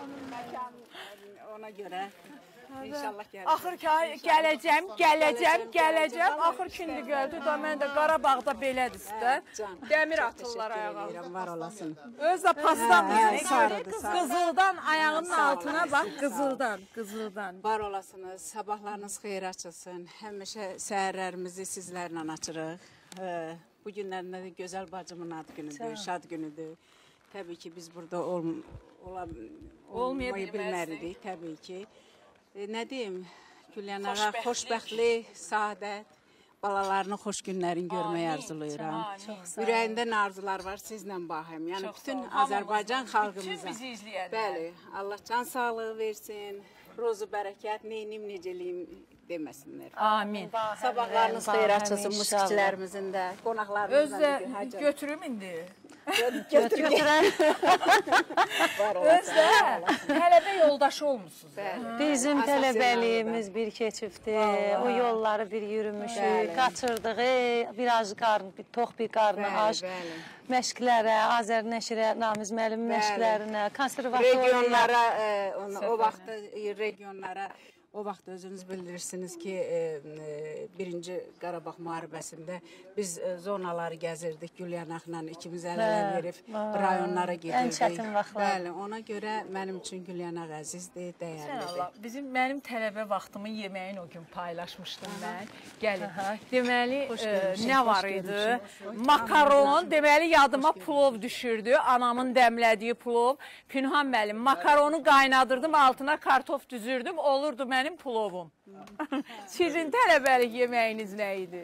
Ona görə inşallah gəlir. Axır ki gələcəm, axır kindi gəldi da mən də Qarabağda belədir də. Dəmir atırlar ayağa. Var olasın. Öz də pasdan yəni. Qızıldan ayağının altına bax, qızıldan. Var olasınız, sabahlarınız xeyir açılsın. Həmişə səhərlərimizi sizlərlə açırıq. Bu günlərdə də gözəl bacımın ad günüdür, şad günüdür. Təbii ki biz burada olmaya bilməlidik, təbii ki. Nə deyim, Gülyanağa xoşbəxtlik, saadət, balalarının xoş günlərini görməyi arzulayıram. Ürəyində nə arzular var, sizlə baxım. Yəni, bütün Azərbaycan xalqımıza. Bəli, Allah can sağlığı versin, rozu bərəkət, neynim, necəliyim deməsinlər. Amin. Sabahlarınız xeyir açılsın musiqiçilərimizin də, qonaqlarımızın da. Özdə götürüm indi. Götürən. Özdə tələbə yoldaşı olmuşsunuz. Bizim tələbəliyimiz bir keçibdir. O yolları bir yürümüşük, qaçırdıq. Biraz tox bir qarnı aç. Məşqlərə, Azər Nəşirə, Namiz müəllim məşqlərinə, konservatoriya. Regionlara, o vaxt özünüz bilirsiniz ki, birinci Qarabağ müharibəsində biz zonaları gəzirdik Gülyanaqla, ikimiz əl-ələ verib rayonlara gedirdik. Ən çətin vaxtlar. Bəli, ona görə mənim üçün Gülyanaq əzizdir, dəyərlidir. Mənim tələbə vaxtımın yeməyini o gün paylaşmışdım mən. Gəlin. Deməli, nə var idi? Makaron, deməli yadıma plov düşürdü. Anamın dəmlədiyi plov. Pünhan müəllim, makaronu qaynadırdım, altına kartof düzürdüm, olurdu mənim plovum. Sizin tələbəlik yeməyiniz nə idi?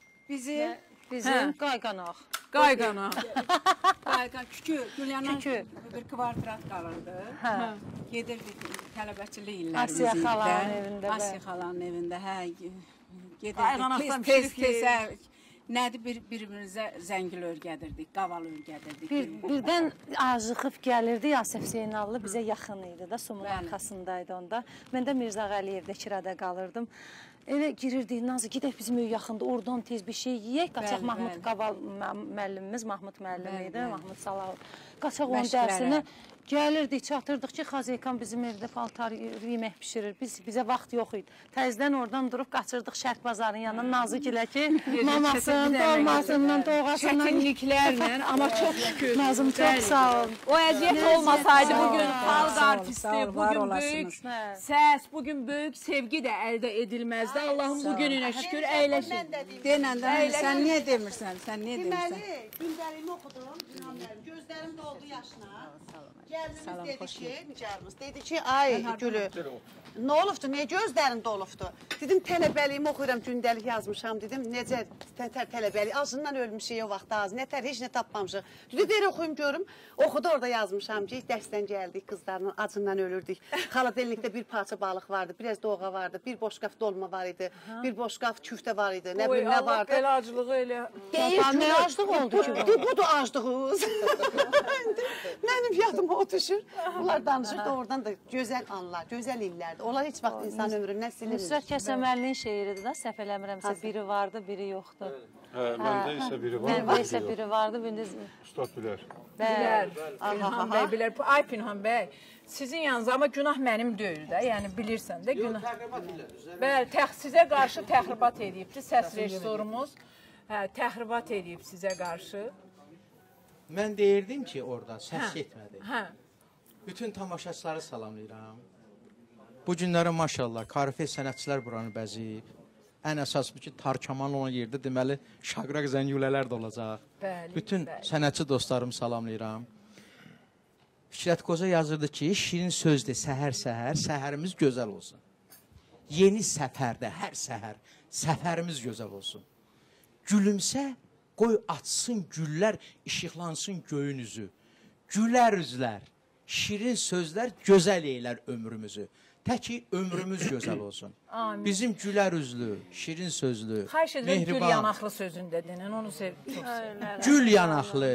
Bizim qayqanaq. Qayqanaq. Qayqanaq, kükü, Gülyanaq bir kvadrat qalırdı. Gedirdik tələbəçilik illərimizdə. Asiya xalanın evində. Asiya xalanın evində, hə. Qayqanaqdan Tez-tez, nədir bir-birimizə zəngil örgədirdik, qaval örgədirdik. Birdən acıqıb gəlirdi, Yasif Zeynallı bizə yaxın idi da, Sumun arxasındaydı onda. Mən də Mirzə Qəliyevdə kirada qalırdım. Elə girirdik, Nazı, gedək bizim ev yaxında, oradan tez bir şey yiyək, qaçaq Mahmud Qaval müəllimimiz, Mahmud müəllim idi, Mahmud Salahov. Qaçaq onun dərsinə gəlirdik, çatırdıq ki, Xazeykan bizim evdə paltar yemək pişirir, bizə vaxt yox idi. Təzdən oradan durub qaçırdıq Şərq bazarının yanına, Nazı gilə ki, mamasının, dolmasından, doğasından. Çətinliklərlə, amma çox şükür. Nazım, çox sağ ol. O əziyyət olmasaydı bugün xalq artisti, bugün böyük səs, bugün böyük sevgi də əldə edilməzdi. Allahım bu gününə şükür, əyləşin. Denən də, sən niyə demirsən, sən niyə demirsən? Deməli, gündəliyimi oxudum, gözlərim doldu yaşına. Gəlimiz dedi ki, Nicarımız dedi ki, ay Gülü, Nə olubdu, niyə gözlərində olubdu? Dedim, tələbəliyimi oxuyuram, gündəlik yazmışam, dedim, necə tələbəlik, acından ölmüşük o vaxt az, nətər, heç nə tapmamışıq. Dedi, ver oxuyum, görüm, oxuda orada yazmışam ki, dərsdən gəldik, qızlarla acından ölürdük. Xaladelnikdə bir parça balıq vardı, biraz doğğa vardı, bir boşqaf dolma var idi, bir boşqaf küftə var idi, nə bilim, nə vardı. Oy, Allah belə acılığı elə. Deyir, nə aclıq oldu ki? Budur aclığız. Mənim yadıma o düşür. Bunlar danışır da oradan da gözəl anlar, gözəl illərdir. Onlar heç vaxt insan ömründən silinmir. Nusrat Kəsəməlinin şeiridir da, səhv eləmirəmsə, biri vardı, biri yoxdur. Məndə isə biri var. Məndə isə biri vardı, biriniz... Ustad bilər. Bilər, Pinhan bəy bilər. Ay Pinhan bəy, sizin yanınız, amma günah mənim deyil də, yəni bilirsən də günah. Yox, təqribat elədiniz. Bəli, sizə qarşı təxribat edibdir, səs rejissorumuz. Təxribat edib sizə qarşı. Mən deyirdim ki, oradan səs getmədi. Hə. Bütün tamaşaçıları salamlayıram. Bu günlərə maşallah, karifə sənətçilər buranı bəziyib. Ən əsas bu ki, tarkaman olan yerdə deməli şaqraq zəngülələr də olacaq. Bəli, bütün sənətçi dostlarımı salamlayıram. Fikrət Qoca yazırdı ki, şirin sözdür səhər-səhər, səhərimiz gözəl olsun. Yeni səfərdə hər səhər, səfərimiz gözəl olsun. Gülümsə, qoy açsın güllər, işıqlansın göyün üzü. Gülər üzlər, şirin sözlər gözəl eylər ömrümüzü. Tək ki, ömrümüz gözəl olsun. Amin. Bizim gülər üzlü, şirin sözlü, Xahiş edirəm, gül yanaqlı sözündə denen, onu sevdim. Gül yanaqlı.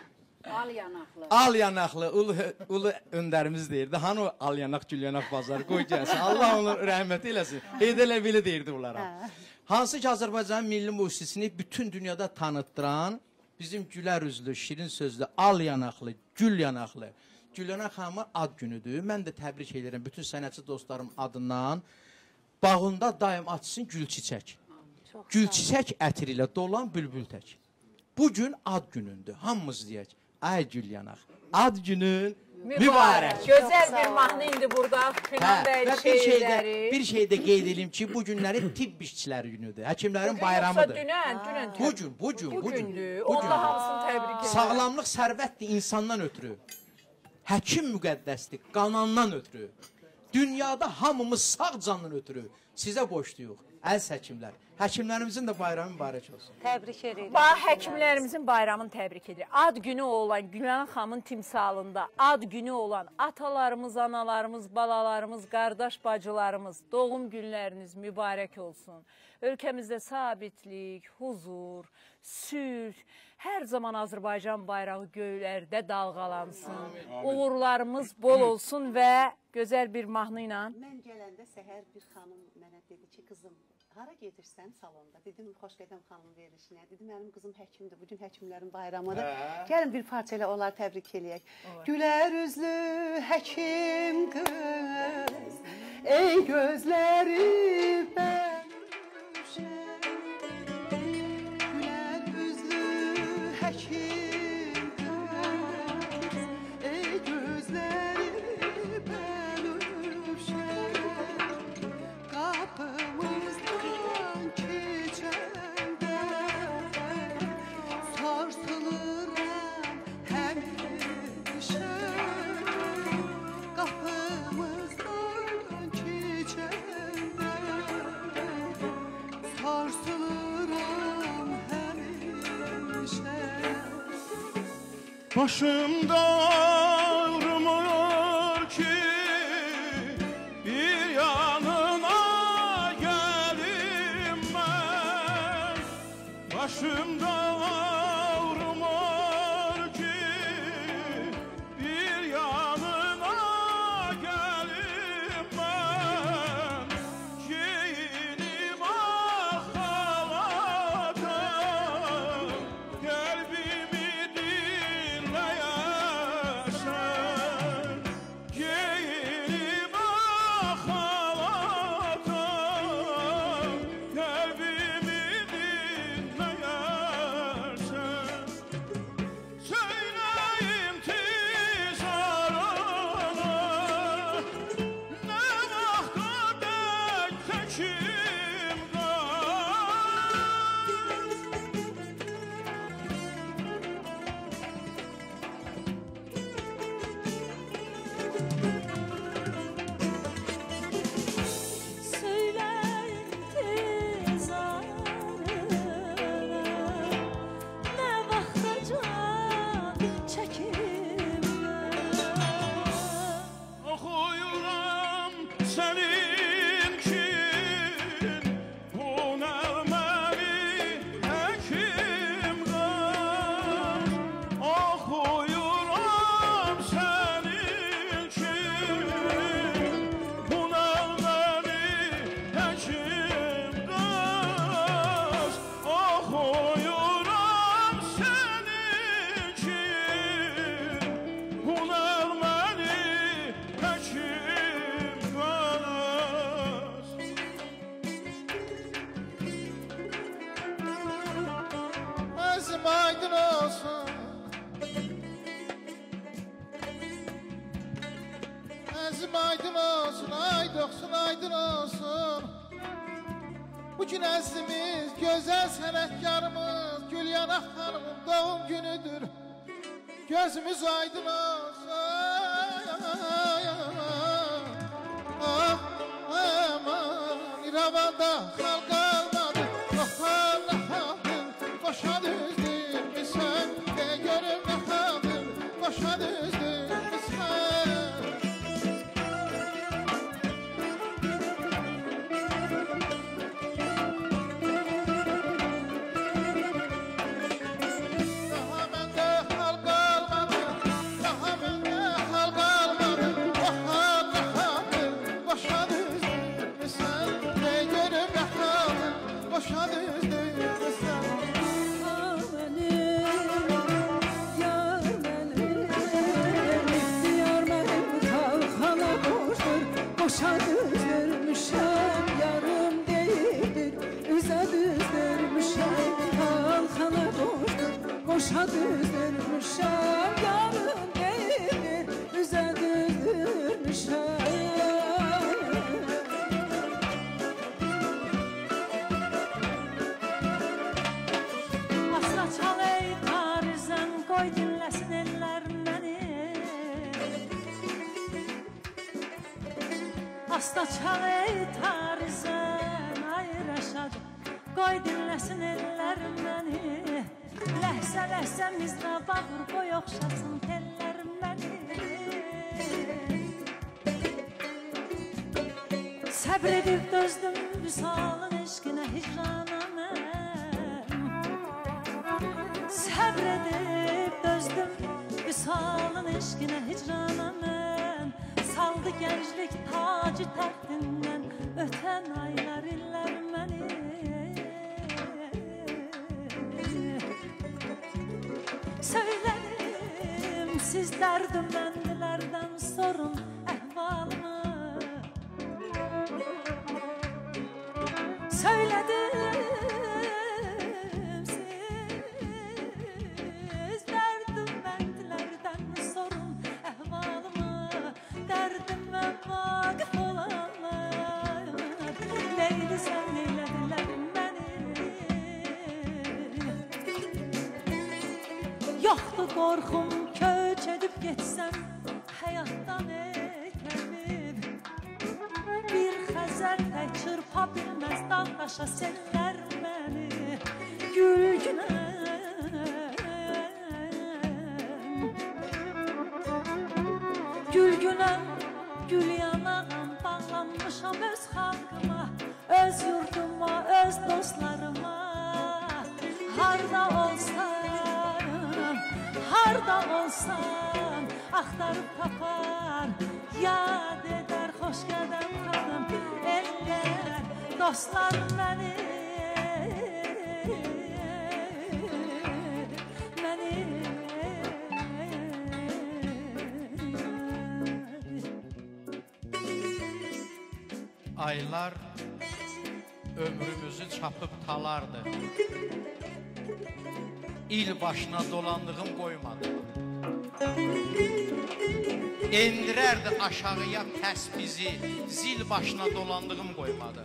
Al yanaqlı. Al yanaqlı, ulu öndərimiz deyirdi. Hani o al yanaq, gül yanaq bazarı qoy gəlsin. Allah onu rəhmət eləsin. Edələ bili deyirdi bunlara. Hansı ki, Azərbaycanın milli musiqisini bütün dünyada tanıtdıran bizim gülər üzlü, şirin sözlü, al yanaqlı, gül yanaqlı. Gülyanaq xanımın ad günüdür. Mən də təbrik edirəm bütün sənətçi dostlarım adından. Bağında daim açsın gül çiçək. Gül çiçək ətri ilə dolan bülbül tək. Bugün ad günündür. Hamımız deyək. Ay Gülyanaq, ad günün mübarək. Gözəl bir mahnı indi burada. Pinhan bəy şeirləri. Bir şey də qeyd edeyim ki, bu günləri tibb işçiləri günüdür. Həkimlərin bayramıdır. Dünən. Bugündür. Onda hamısını təbrik edirəm. Sağlamlıq sərvətdir insandan ötürü. Həkim müqəddəsdir qanandan ötürü. Dünyada hamımız sağ candan ötürü. Sizə boşluyuq, əziz həkimlər. Həkimlərimizin də bayramı mübarək olsun. Təbrik edirik. Bax, həkimlərimizin bayramını təbrik edirik. Ad günü olan Gülyanaq xanımın timsalında, ad günü olan atalarımız, analarımız, balalarımız, qardaş bacılarımız, doğum günləriniz mübarək olsun. Ölkəmizdə sabitlik, huzur, sülh, hər zaman Azərbaycan bayrağı göylərdə dalğalansın. Uğurlarımız bol olsun və gözəl bir mahnı ilə. Mən gələndə səhər bir xanım mənə dedi ki, qızım, hara gedirsən salonda? Dedim, Xoşqədəm xanım verilişinə. Dedim, mənim qızım həkimdir, bugün həkimlərin bayramıdır. Gəlin bir parça ilə onlar təbrik eləyək. Gülər üzlü həkim qız, ey gözləri bənövşə. Gülər üzlü həkim qız, ey gözləri bənövşə. Qapımızdan keçəndə sarsılıram həmişə. Qapımızdan keçəndə sarsılıram həmişə. Başımda ağrımır ki bir yanına gəlim mən. Başımda ağrımır ki bir yanına gəlim mən. Geyinim axaladım, qəlbimi dinləyəsən. Geyinim axaladım, qəlbimi dinləyəsən. əzim aydın olsun. Əzim aydın olsun, ay doksun aydın olsun. Bugün əzimiz, gözəl sənətkarımız Gülyanak xanımın doğum günüdür. Gözümüz aydın olsun. Ah, aman, İrəvanda xalq almadı. Yoxlar nə xaldın, qoşa düzdür misən. De görüm nə xaldın, qoşa düzdür misən. Boşa düzdürmüşəm, yarım deyildir, üzə düzdürmüşəm. Asla çal ey tarizən, qoy dinləsin eller məni. Asla çal ey tarizən, ay Rəşad, qoy dinləsin eller məni. Ləhsə ləhsə mizra bağır, qoy oxşasın tellər məni. Səbr edib dözdüm vüsalın eşqinə hicrana mən. Səbr edib dözdüm vüsalın eşqinə hicrana mən. Saldı gənclik tacı təxtindən ötən aylar illər məni. Söyledim siz derdim bendilerden sorun ehvalımı. Söyledim siz derdim bendilerden sorun ehvalımı. Derdime vakıf olanlar neydi sen neylediler beni. Yoxdur qorxum köç edib getsəm həyatdan ekənib. Bir xəzər tək çırpa bilməz dağdaşa sellər məni. Gülgünəm, gül yanağım, bağlanmışam öz xalqıma, öz yurduma, öz dostlarıma. Harda olsam, axtarıb tapar, yad edər xoş qədəm xanım, eller, dostlar məni. Aylar ömrümüzü çapıb talardı. İl başına dolandığım qoymadı. Endirərdi aşağıya pəs bizi, zil başına dolandığım qoymadı.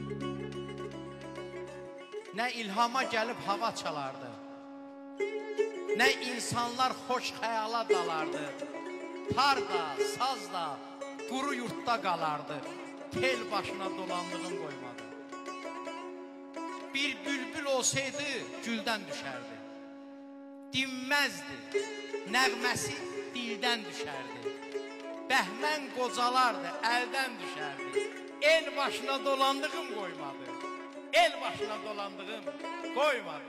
Nə ilhama gəlib hava çalardı, nə insanlar xoş xəyala dalardı. Tarda, sazda, quru yurtda qalardı, tel başına dolandığım qoymadı. Bir bülbül olsaydı güldən düşərdi. Dinməzdi, nəğməsi dildən düşərdi. Bəhmən qocalardı, əldən düşərdi. El başına dolandığım qoymadı. El başına dolandığım qoymadı.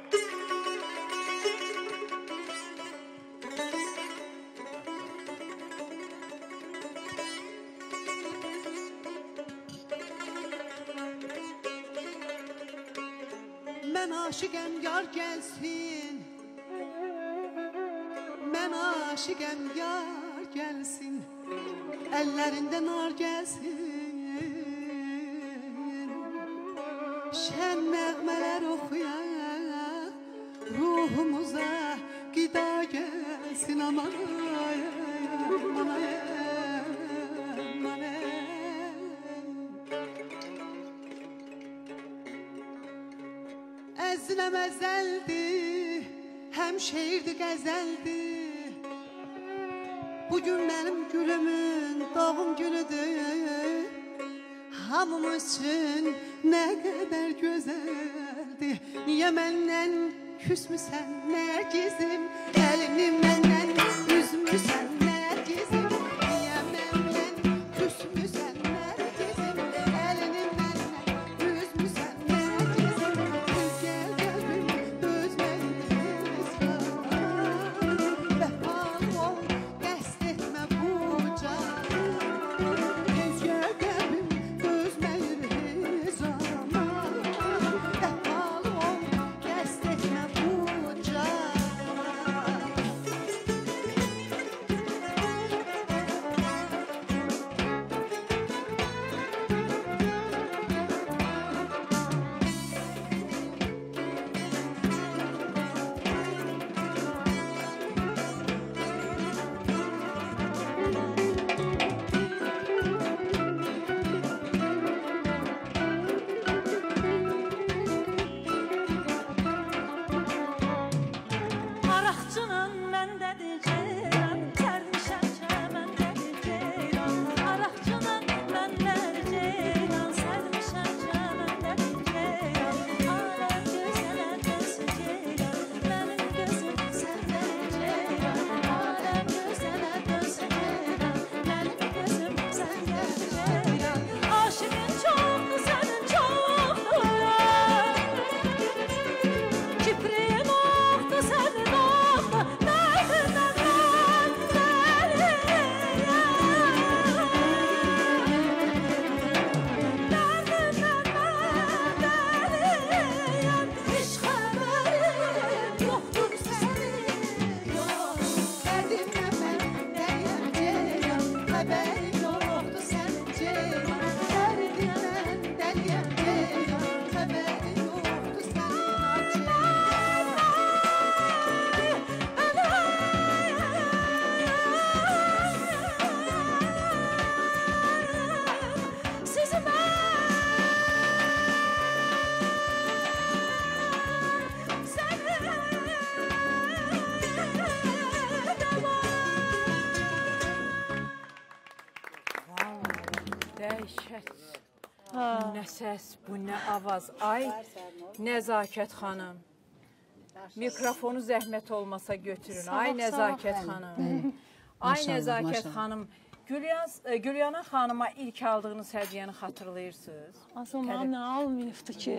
Mən aşiqəm yar gəlsin. Mən aşiqəm yar gəlsin. Əllərində nar gəlsin. Şən nəğmələr oxuyaq, ruh ruhumuza qida gelsin aman ay, aman ay, aman ay. Əzləm əzəldir, həm şeirdir, qəzəldir. Bugün mənim gülümün doğum günüdür. Hamımız üçün nə qədər gözəldir. Niyə məndən küsmüsən Nərgizim? Əlini məndən üzmüsən Nərgizim? Niyə məndən küsmüsən Nərgizim? Əlini məndən üzmüsən Nərgizim? Üzgəl qəlbim dözməyiz vəfalı ol, qəsd etmə bu can. Üzgəl qəlbim dözməyiz vəfalı ol, qəsd etmə bu can. Araqçının məndədir ceyran, sərmişəm çəməndədir ceyran. Araqçının məndədir ceyran, sərmişəm çəməndədir ceyran. Aləm gözələ dönsün ceyran, mənim gözüm səndədir ceyran. Aləm gözələ dönsün ceyran, mənim gözüm səndədir ceyran. Aşığın çoxdur, sənin çoxdur. Kipriyim oxdur, sənin oxdur. Nədindən mən dəliyəm. Heç xəbərim yoxdur sənin, yox. Dərdimdən mən dəliyəm ceyran, xəbərim yoxdur sənin ceyran. Dərdimdən dəliyəm ceyran, xəbərim yoxdur sənin ceyran. Sizi mən Dəhşət. Bu nə səs, bu nə avaz. Ay, Nəzakət xanım. Mikrofonu zəhmət olmasa götürün. Ay, Nəzakət xanım. Ay, Nəzakət xanım. Gülyana xanıma ilk aldığınız hədiyyəni xatırlayırsınız? Aslında nə almayıbdı ki?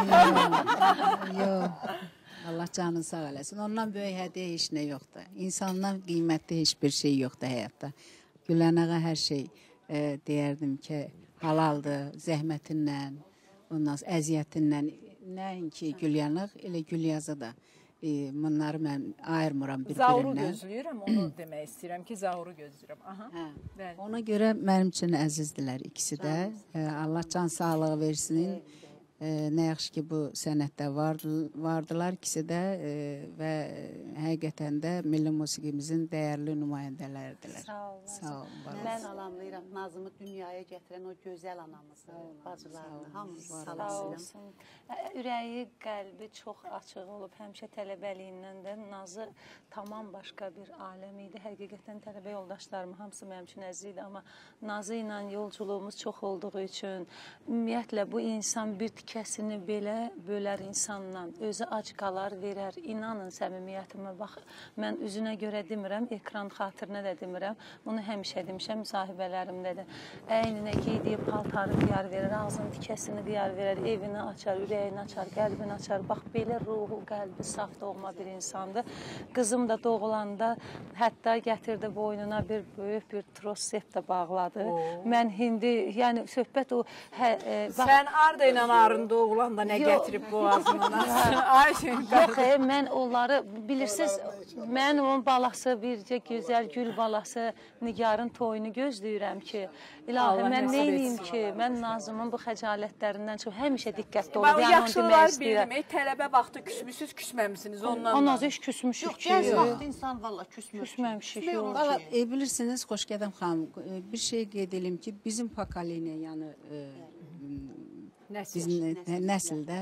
Yox. Allah canını sağ eləsin. Ondan böyük hədiyyə heç nə yoxdur. İnsandan qiymətli heç bir şey yoxdur həyatda. Gülənağa hər şey deyərdim ki, halaldır, zəhmətinlə, ondan sonra əziyyətindən. Nəinki Gülyanıq, elə Gülyazı da. Bunları mən ayırmıram bir-birindən. Zauru gözləyirəm, onu demək istəyirəm ki, Zauru gözləyirəm. Aha, bəli. Ona görə mənim üçün əzizdirlər ikisi də. Allah can sağlığı versin. Nə yaxşı ki, bu sənətdə vardılar ikisi də və həqiqətən də milli musiqimizin dəyərli nümayəndələridirlər. Sağ olun. Mən salamlayıram Nazımı dünyaya gətirən o gözəl anamızı, bacılarını, hamımızı salamlayıram. Ürəyi, qəlbi çox açıq olub. Həmişə tələbəliyindən də Nazı tamam başqa bir aləm idi. Həqiqətən tələbə yoldaşlarım hamısı mənim üçün əziz idi. Amma Nazı ilə yolculuğumuz çox olduğu üçün, ümumiyyətlə bu insan bir tikəsini belə bölər insanla, özü ac qalar, verər. İnanın səmimiyyətimə, bax, mən üzünə görə demirəm, ekran xatirinə də demirəm. Bunu həmişə demişəm, müsahibələrimdə də. Əyninə giydiyi paltarı qiyar verir, ağzının tikəsini qiyar verir, evini açar, ürəyini açar, qəlbini açar. Bax, belə ruhu, qəlbi saf doğma bir insandır. Qızım da doğulanda hətta gətirdi boynuna bir böyük bir trosep də bağladı. Mən hindi, yəni söhbət o... Sən arda ilə arı qarında oğlan da nə gətirib boğazından açsın. Yox, mən onları bilirsiniz, mən onun balası, bircə gözəl gül balası Nigarın toyunu gözləyirəm ki, ilahi mən neyniyim ki, mən Nazımın bu xəcalətlərindən çox həmişə diqqətli olub, yəni onu demək istəyirəm. Tələbə vaxtı küsmüsünüz, küsməmisiniz ondan. O Nazı heç küsmüşük ki. Gəz vaxtı insan valla Küsməmişik. Valla bilirsiniz Xoşgədəm xanım, bir şey qeyd edim ki, bizim pokoleniya, yəni nəsildə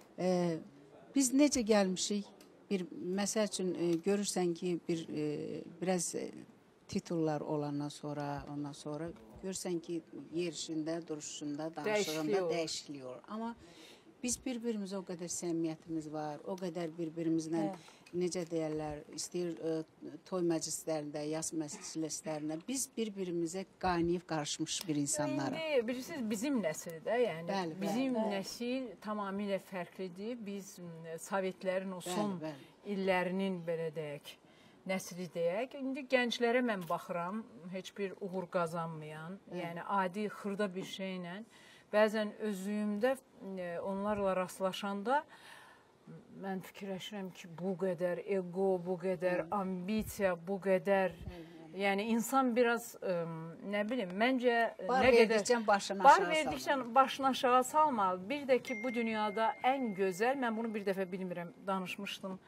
biz necə gəlmişik, məsəl üçün görürsən ki, biraz titullar olandan sonra, ondan sonra görürsən ki, yerişində, duruşunda, danışığında dəyişiliyor. Amma biz bir-birimizə o qədər səmimiyyətimiz var, o qədər bir-birimizlə necə deyərlər, istəyir toy məclislərində, yas məclislərində biz bir-birimizə qaynayıb qarışmış bir insanlara. Bilirsiniz, bizim nəsildə, yəni bizim nəsil tamamilə fərqlidir. Biz Sovetlərin o son illərinin belə deyək, nəsli deyək. İndi gənclərə mən baxıram, heç bir uğur qazanmayan, yəni adi xırda bir şeylə. Bəzən özlüyümdə onlarla rastlaşanda mən fikirləşirəm ki, bu qədər ego, bu qədər ambisiya, bu qədər, yəni insan biraz, nə bilim, məncə bar verdikcə başını aşağı salmalı. Bir də ki, bu dünyada ən gözəl, mən bunu bir dəfə bilmirəm, danışmışdım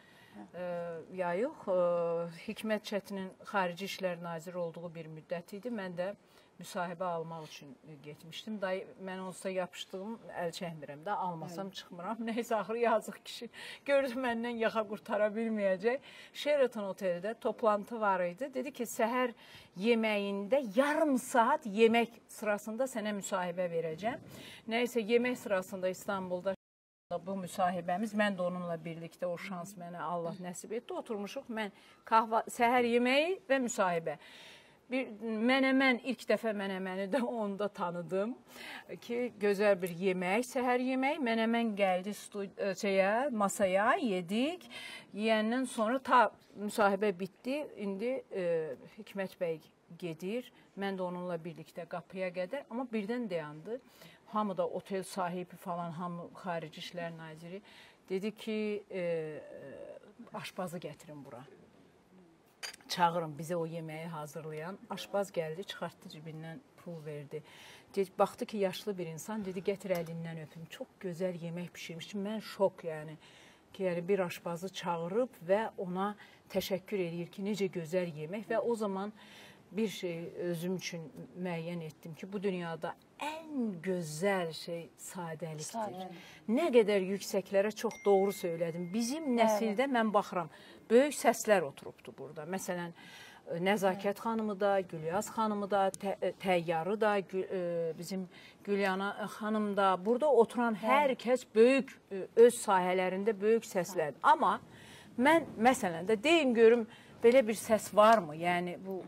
ya yox, Hikmət Çətinin Xarici İşlər Naziri olduğu bir müddət idi. Mən də müsahibə almaq üçün getmişdim. Mən olsa yapışdığım əl çəkmirəm də, almasam çıxmıram. Neysə, axırı yazıq kişi gördü məndən yaxa qurtara bilməyəcək. Sheraton oteldə toplantı var idi. Dedi ki, səhər yeməyində yarım saat yemək sırasında sənə müsahibə verəcəm. Neysə, yemək sırasında İstanbulda bu müsahibəmiz, mən də onunla birlikdə o şans mənə Allah nəsib etdi. Oturmuşuq, mən səhər yeməyi və müsahibə. Mənəmən, ilk dəfə mənəməni də onda tanıdım ki, gözəl bir yemək, səhər yemək. Mənəmən gəldi masaya, yedik. Yiyəndən sonra ta müsahibə bitdi. İndi Hikmət bəy gedir. Mən də onunla birlikdə qapıya qədər. Amma birdən dayandı. Hamı da otel sahibi falan, hamı Xarici İşlər Naziri. Dedi ki, aşpazı gətirin bura. Çağırın bizə o yeməyi hazırlayan. Aşpaz gəldi, çıxartdı cibindən pul verdi. Baxdı ki, yaşlı bir insan, dedi gətir əlindən öpüm. Çox gözəl yemək pişirmişdim. Mən şok yəni. Ki, bir aşpazı çağırıb və ona təşəkkür edir ki, necə gözəl yemək. Və o zaman bir şey özüm üçün müəyyən etdim ki, bu dünyada ən gözəl şey sadəlikdir. Nə qədər yüksəklərə çox doğru söylədim. Bizim nəsildə mən baxıram, böyük səslər oturubdu burada. Məsələn, Nəzakət xanımı da, Gülyaz xanımı da, Təyyarı da, bizim Gülyana xanım da, burada oturan hər kəs böyük, öz sahələrində böyük səslərdir. Amma mən, məsələn də, deyim görüm, belə bir səs varmı? Yəni, bu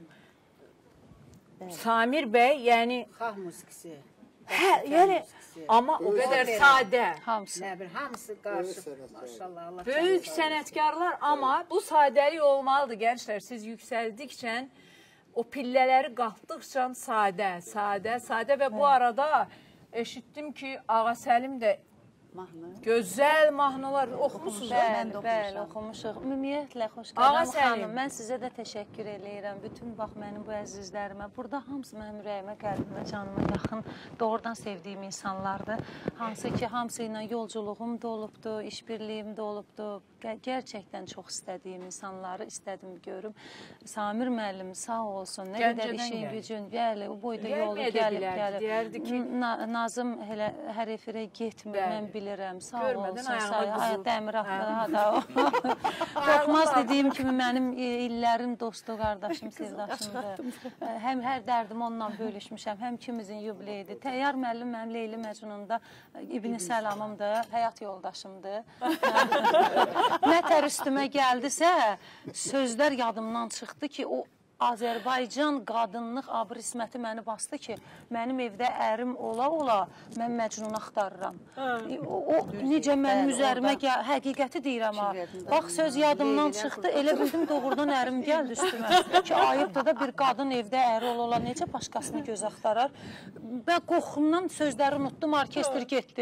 Samir bəy, yəni... Xalq musiqisi. Hə, yəni, amma o qədər sadə. Hamısı qarşı, maşallah. Böyük sənətkarlar, amma bu sadəlik olmalıdır, gənclər. Siz yüksəldikcə, o pillələri qalxdıqca sadə və bu arada eşitdim ki, Ağa Səlim də gözəl mahnılar oxumusunuz. Bəli, oxumuşuq. Ümumiyyətlə, Xoşgədəm xanım, mən sizə də təşəkkür eləyirəm. Bütün bax, mənim bu əzizlərimə. Burada hamısı mənim ürəyimə, qəlbimə, canıma yaxın, doğrudan sevdiyim insanlardır. Hansı ki, hamısı ilə yolculuğum da olubdu, işbirliyim də olubdu. Gerçəkdən çox istədiyim insanları istədim görüm. Samir müəllim sağ olsun, nə qədər işin gücün, bəli, o boyda yolu gəlib. Nazım hər efirə getmir, mən bilirəm, sağ olsun, dəmir atlığa da. Qorxmaz dediyim kimi mənim illərin dostu, qardaşım, sevdaşımdır. Həm hər dərdim onunla bölüşmüşəm, həm kimizin yubileyidir. Təyyar müəllim mənim Leyli Məcnun'da İbn-i Səlamımdır, həyat yoldaşımdır. Nətər üstümə gəldisə, sözlər yadımdan çıxdı ki, o Azərbaycan qadınlıq abr-isməti məni bastı ki, mənim evdə ərim ola-ola, mən Məcnun axtarıram. O necə mənim üzərimə həqiqəti deyirəm ha. Bax, söz yadımdan çıxdı, elə bildim doğrudan ərim gəldi üstümə. Ki, ayıbdır da bir qadın evdə əri ola-ola necə başqasını göz axtarar. Və qoxumdan sözləri unutdum, orkestr getdi.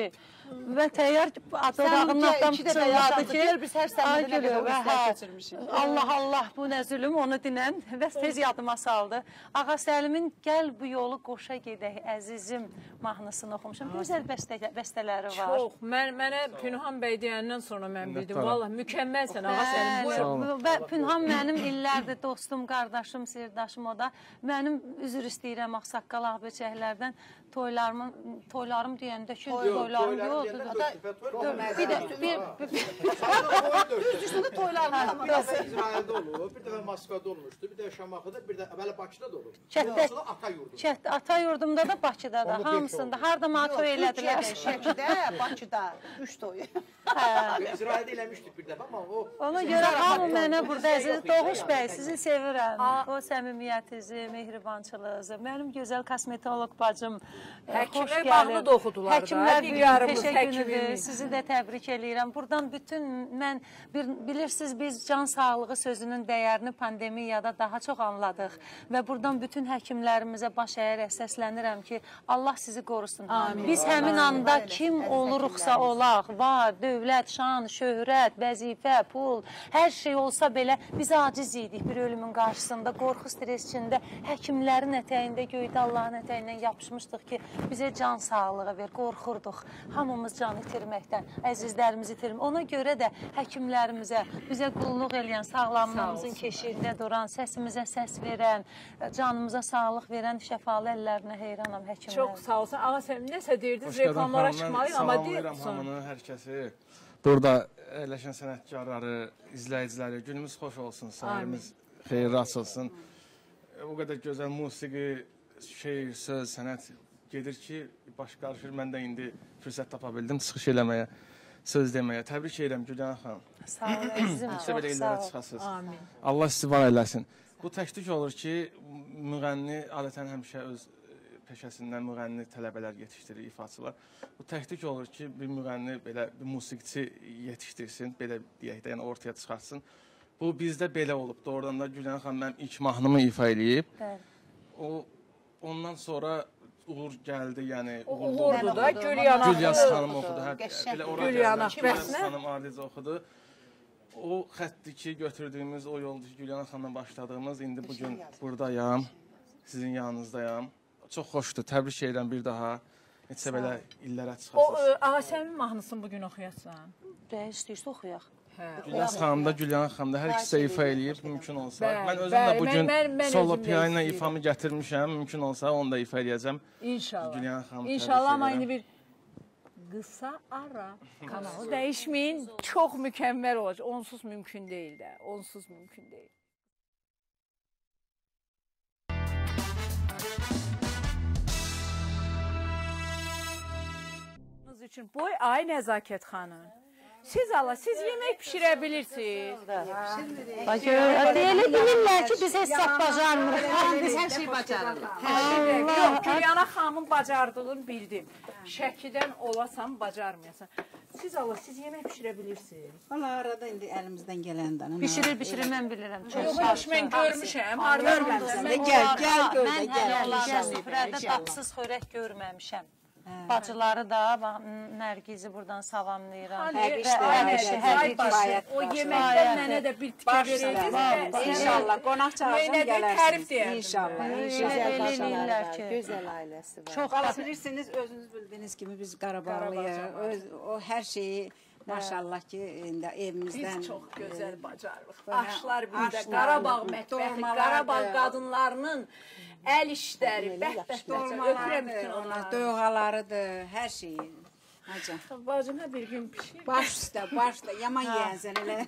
Və təyyar dodağının altdan pıçınladı ki, biz hər sənədə nə qədər uğurslar keçirmişik. Allah, bu nə zülüm, onu dinən və tez yadıma saldı. Ağa Səlimin Gəl bu yolu qoşa gedək əzizim mahnısını oxumuşam. Gözəl bəstələri var. Çox. Mənə Pünhan bəy deyəndən sonra mən bildim. Vallahi mükəmməlsən Ağa Səlim. Və Pünhan mənim illərdir dostum, qardaşım, sirdaşım o da. Mənim üzr istəyirəm ağsaqqal ağböçəklərdən. Toylarım deyəndə ki, toylarım yoxdur. Bir də düzdürsünü toylarım. İsraildə olub, bir dəfə Moskvada olmuşdu, bir də Şamaxıda, bir də əvvələ Bakıda da olub. Sonra ata yurdum. Ata yurdumda da, Bakıda da, hamısında. Harada ma toy elədilər. Şəkidə, Bakıda 3 toy. İsraildə eləmişdik bir dəfə, amma o... Ona görə hamı mənə burada əziz Doğuş bəy, sizi sevirəm. O səmimiyyətinizi, mehribançılığınızı. Mənim gözəl kosmetolog bacım, Həkimlər bağlı da oxudular da. Həkimlər günü, peşə günüdür. Sizi də təbrik eləyirəm. Buradan bütün, mən bilirsiniz, biz can sağlığı sözünün dəyərini pandemiyada daha çox anladıq. Və buradan bütün həkimlərimizə baş əyərək səslənirəm ki, Allah sizi qorusun. Biz həmin anda kim oluruqsa olaq, var, dövlət, şan, şöhrət, vəzifə, pul, hər şey olsa belə biz aciz idik bir ölümün qarşısında, qorxu stres içində, həkimlərin ətəyində, göydə Allahın ətəyindən yapışmışdıq ki, bizə can sağlığı ver, qorxurduq. Hamımız can itirməkdən, əzizlərimizi itirməkdən. Ona görə də həkimlərimizə, bizə qulluq eləyən, sağlamlığımızın keşiyində duran, səsimizə səs verən, canımıza sağlıq verən şəfalı əllərinə heyranam həkimlər. Çox sağ olsun. Ağa Səlim, nəsə deyirdiniz, reklamlara çıxmalıyıq, amma deyirsən. Hamını, hər kəsi, burada əyləşən sənətkarları, izləyiciləri, günümüz xoş olsun, səhərimiz xeyirli açılsın. O qədər gözəl musiqi, şeir, söz, sənət gedir ki, baş qarışır. Mən də indi fürsət tapa bildim çıxış eləməyə, söz deməyə. Təbrik edirəm Gülyan xanım. Sağ olun, əzizim, çox sağ olun. Allah sizi var eləsin. Bu təklik olur ki, müğənni adətən həmişə öz peşəsindən müğənni tələbələr yetişdirir, ifaçılar. Bu təklik olur ki, bir müğənni, belə bir musiqiçi yetişdirsin, belə deyək də, yəni ortaya çıxartsın. Bu bizdə belə olub. Doğrudan da Gülyan xanım mənim ilk mahnımı ifa eləyib. Ondan sonra Uğur gəldi, yəni Uğurdu da, Gülyas xanım oxudu. Gülyanak Gülyas xanım adicə oxudu. O xəttdir ki, götürdüyümüz, o yoldur ki, Gülyan xanımla başladığımız, indi bugün buradayam, sizin yanınızdayam. Çox xoşdur, təbrik edirəm bir daha. Neçə belə illərə çıxasınız. O Ağa Səlimin mahnısını bugün oxuyasın. İstəyirsə oxuyaq. Gülyas xanım da, Gülyan xanım da hər ikisi ifa eləyib, mümkün olsa. Mən özüm də bugün solo piano ifamı gətirmişəm, mümkün olsa onu da ifa eləyəcəm. İnşallah. İnşallah, amma indi bir qısa ara kanalı dəyişməyin, çox mükəmməl olacaq. Onsuz mümkün deyil də, onsuz mümkün deyil. Üçün boy ay Nəzakət xanım. Siz Allah, siz yemək pişirə bilirsiniz. Deyilə bilirlər ki, biz hesab bacarmırıq. Biz hər şeyi bacarırıq. Yox, Gülyana xanımın bacardığını bildim. Şəkidən olasan, bacarmayasan. Siz Allah, siz yemək pişirə bilirsiniz. Valla arada indi əlimizdən gələndə. Bişirir, mən bilirəm. Yox, mən görmüşəm. Gəl, Mən süfrədə dadsız xörək görməmişəm. Bacıları da, Nərgizi buradan salamlayıram. O yeməkdən mənə də bir tikə verəcək. İnşallah, qonaq çağırsın gələrsiniz. Tərif deyərdim. İnşallah. Gözəl ailəsi var. Çox bilirsiniz, özünüz bildiyiniz kimi biz Qarabağlıyıq. O hər şeyi maşallah ki, indi evimizdən... Biz çox gözəl bacarırıq. Aşlar bizdə, Qarabağ mətbəxi, Qarabağ qadınlarının əl işləri, bəhbəhbəhcə, öpürəm bütün onlar. Döyğalarıdır, hər şeyi. Bacına bir gün pişir. Baş üstə, yaman yiyənsən elə.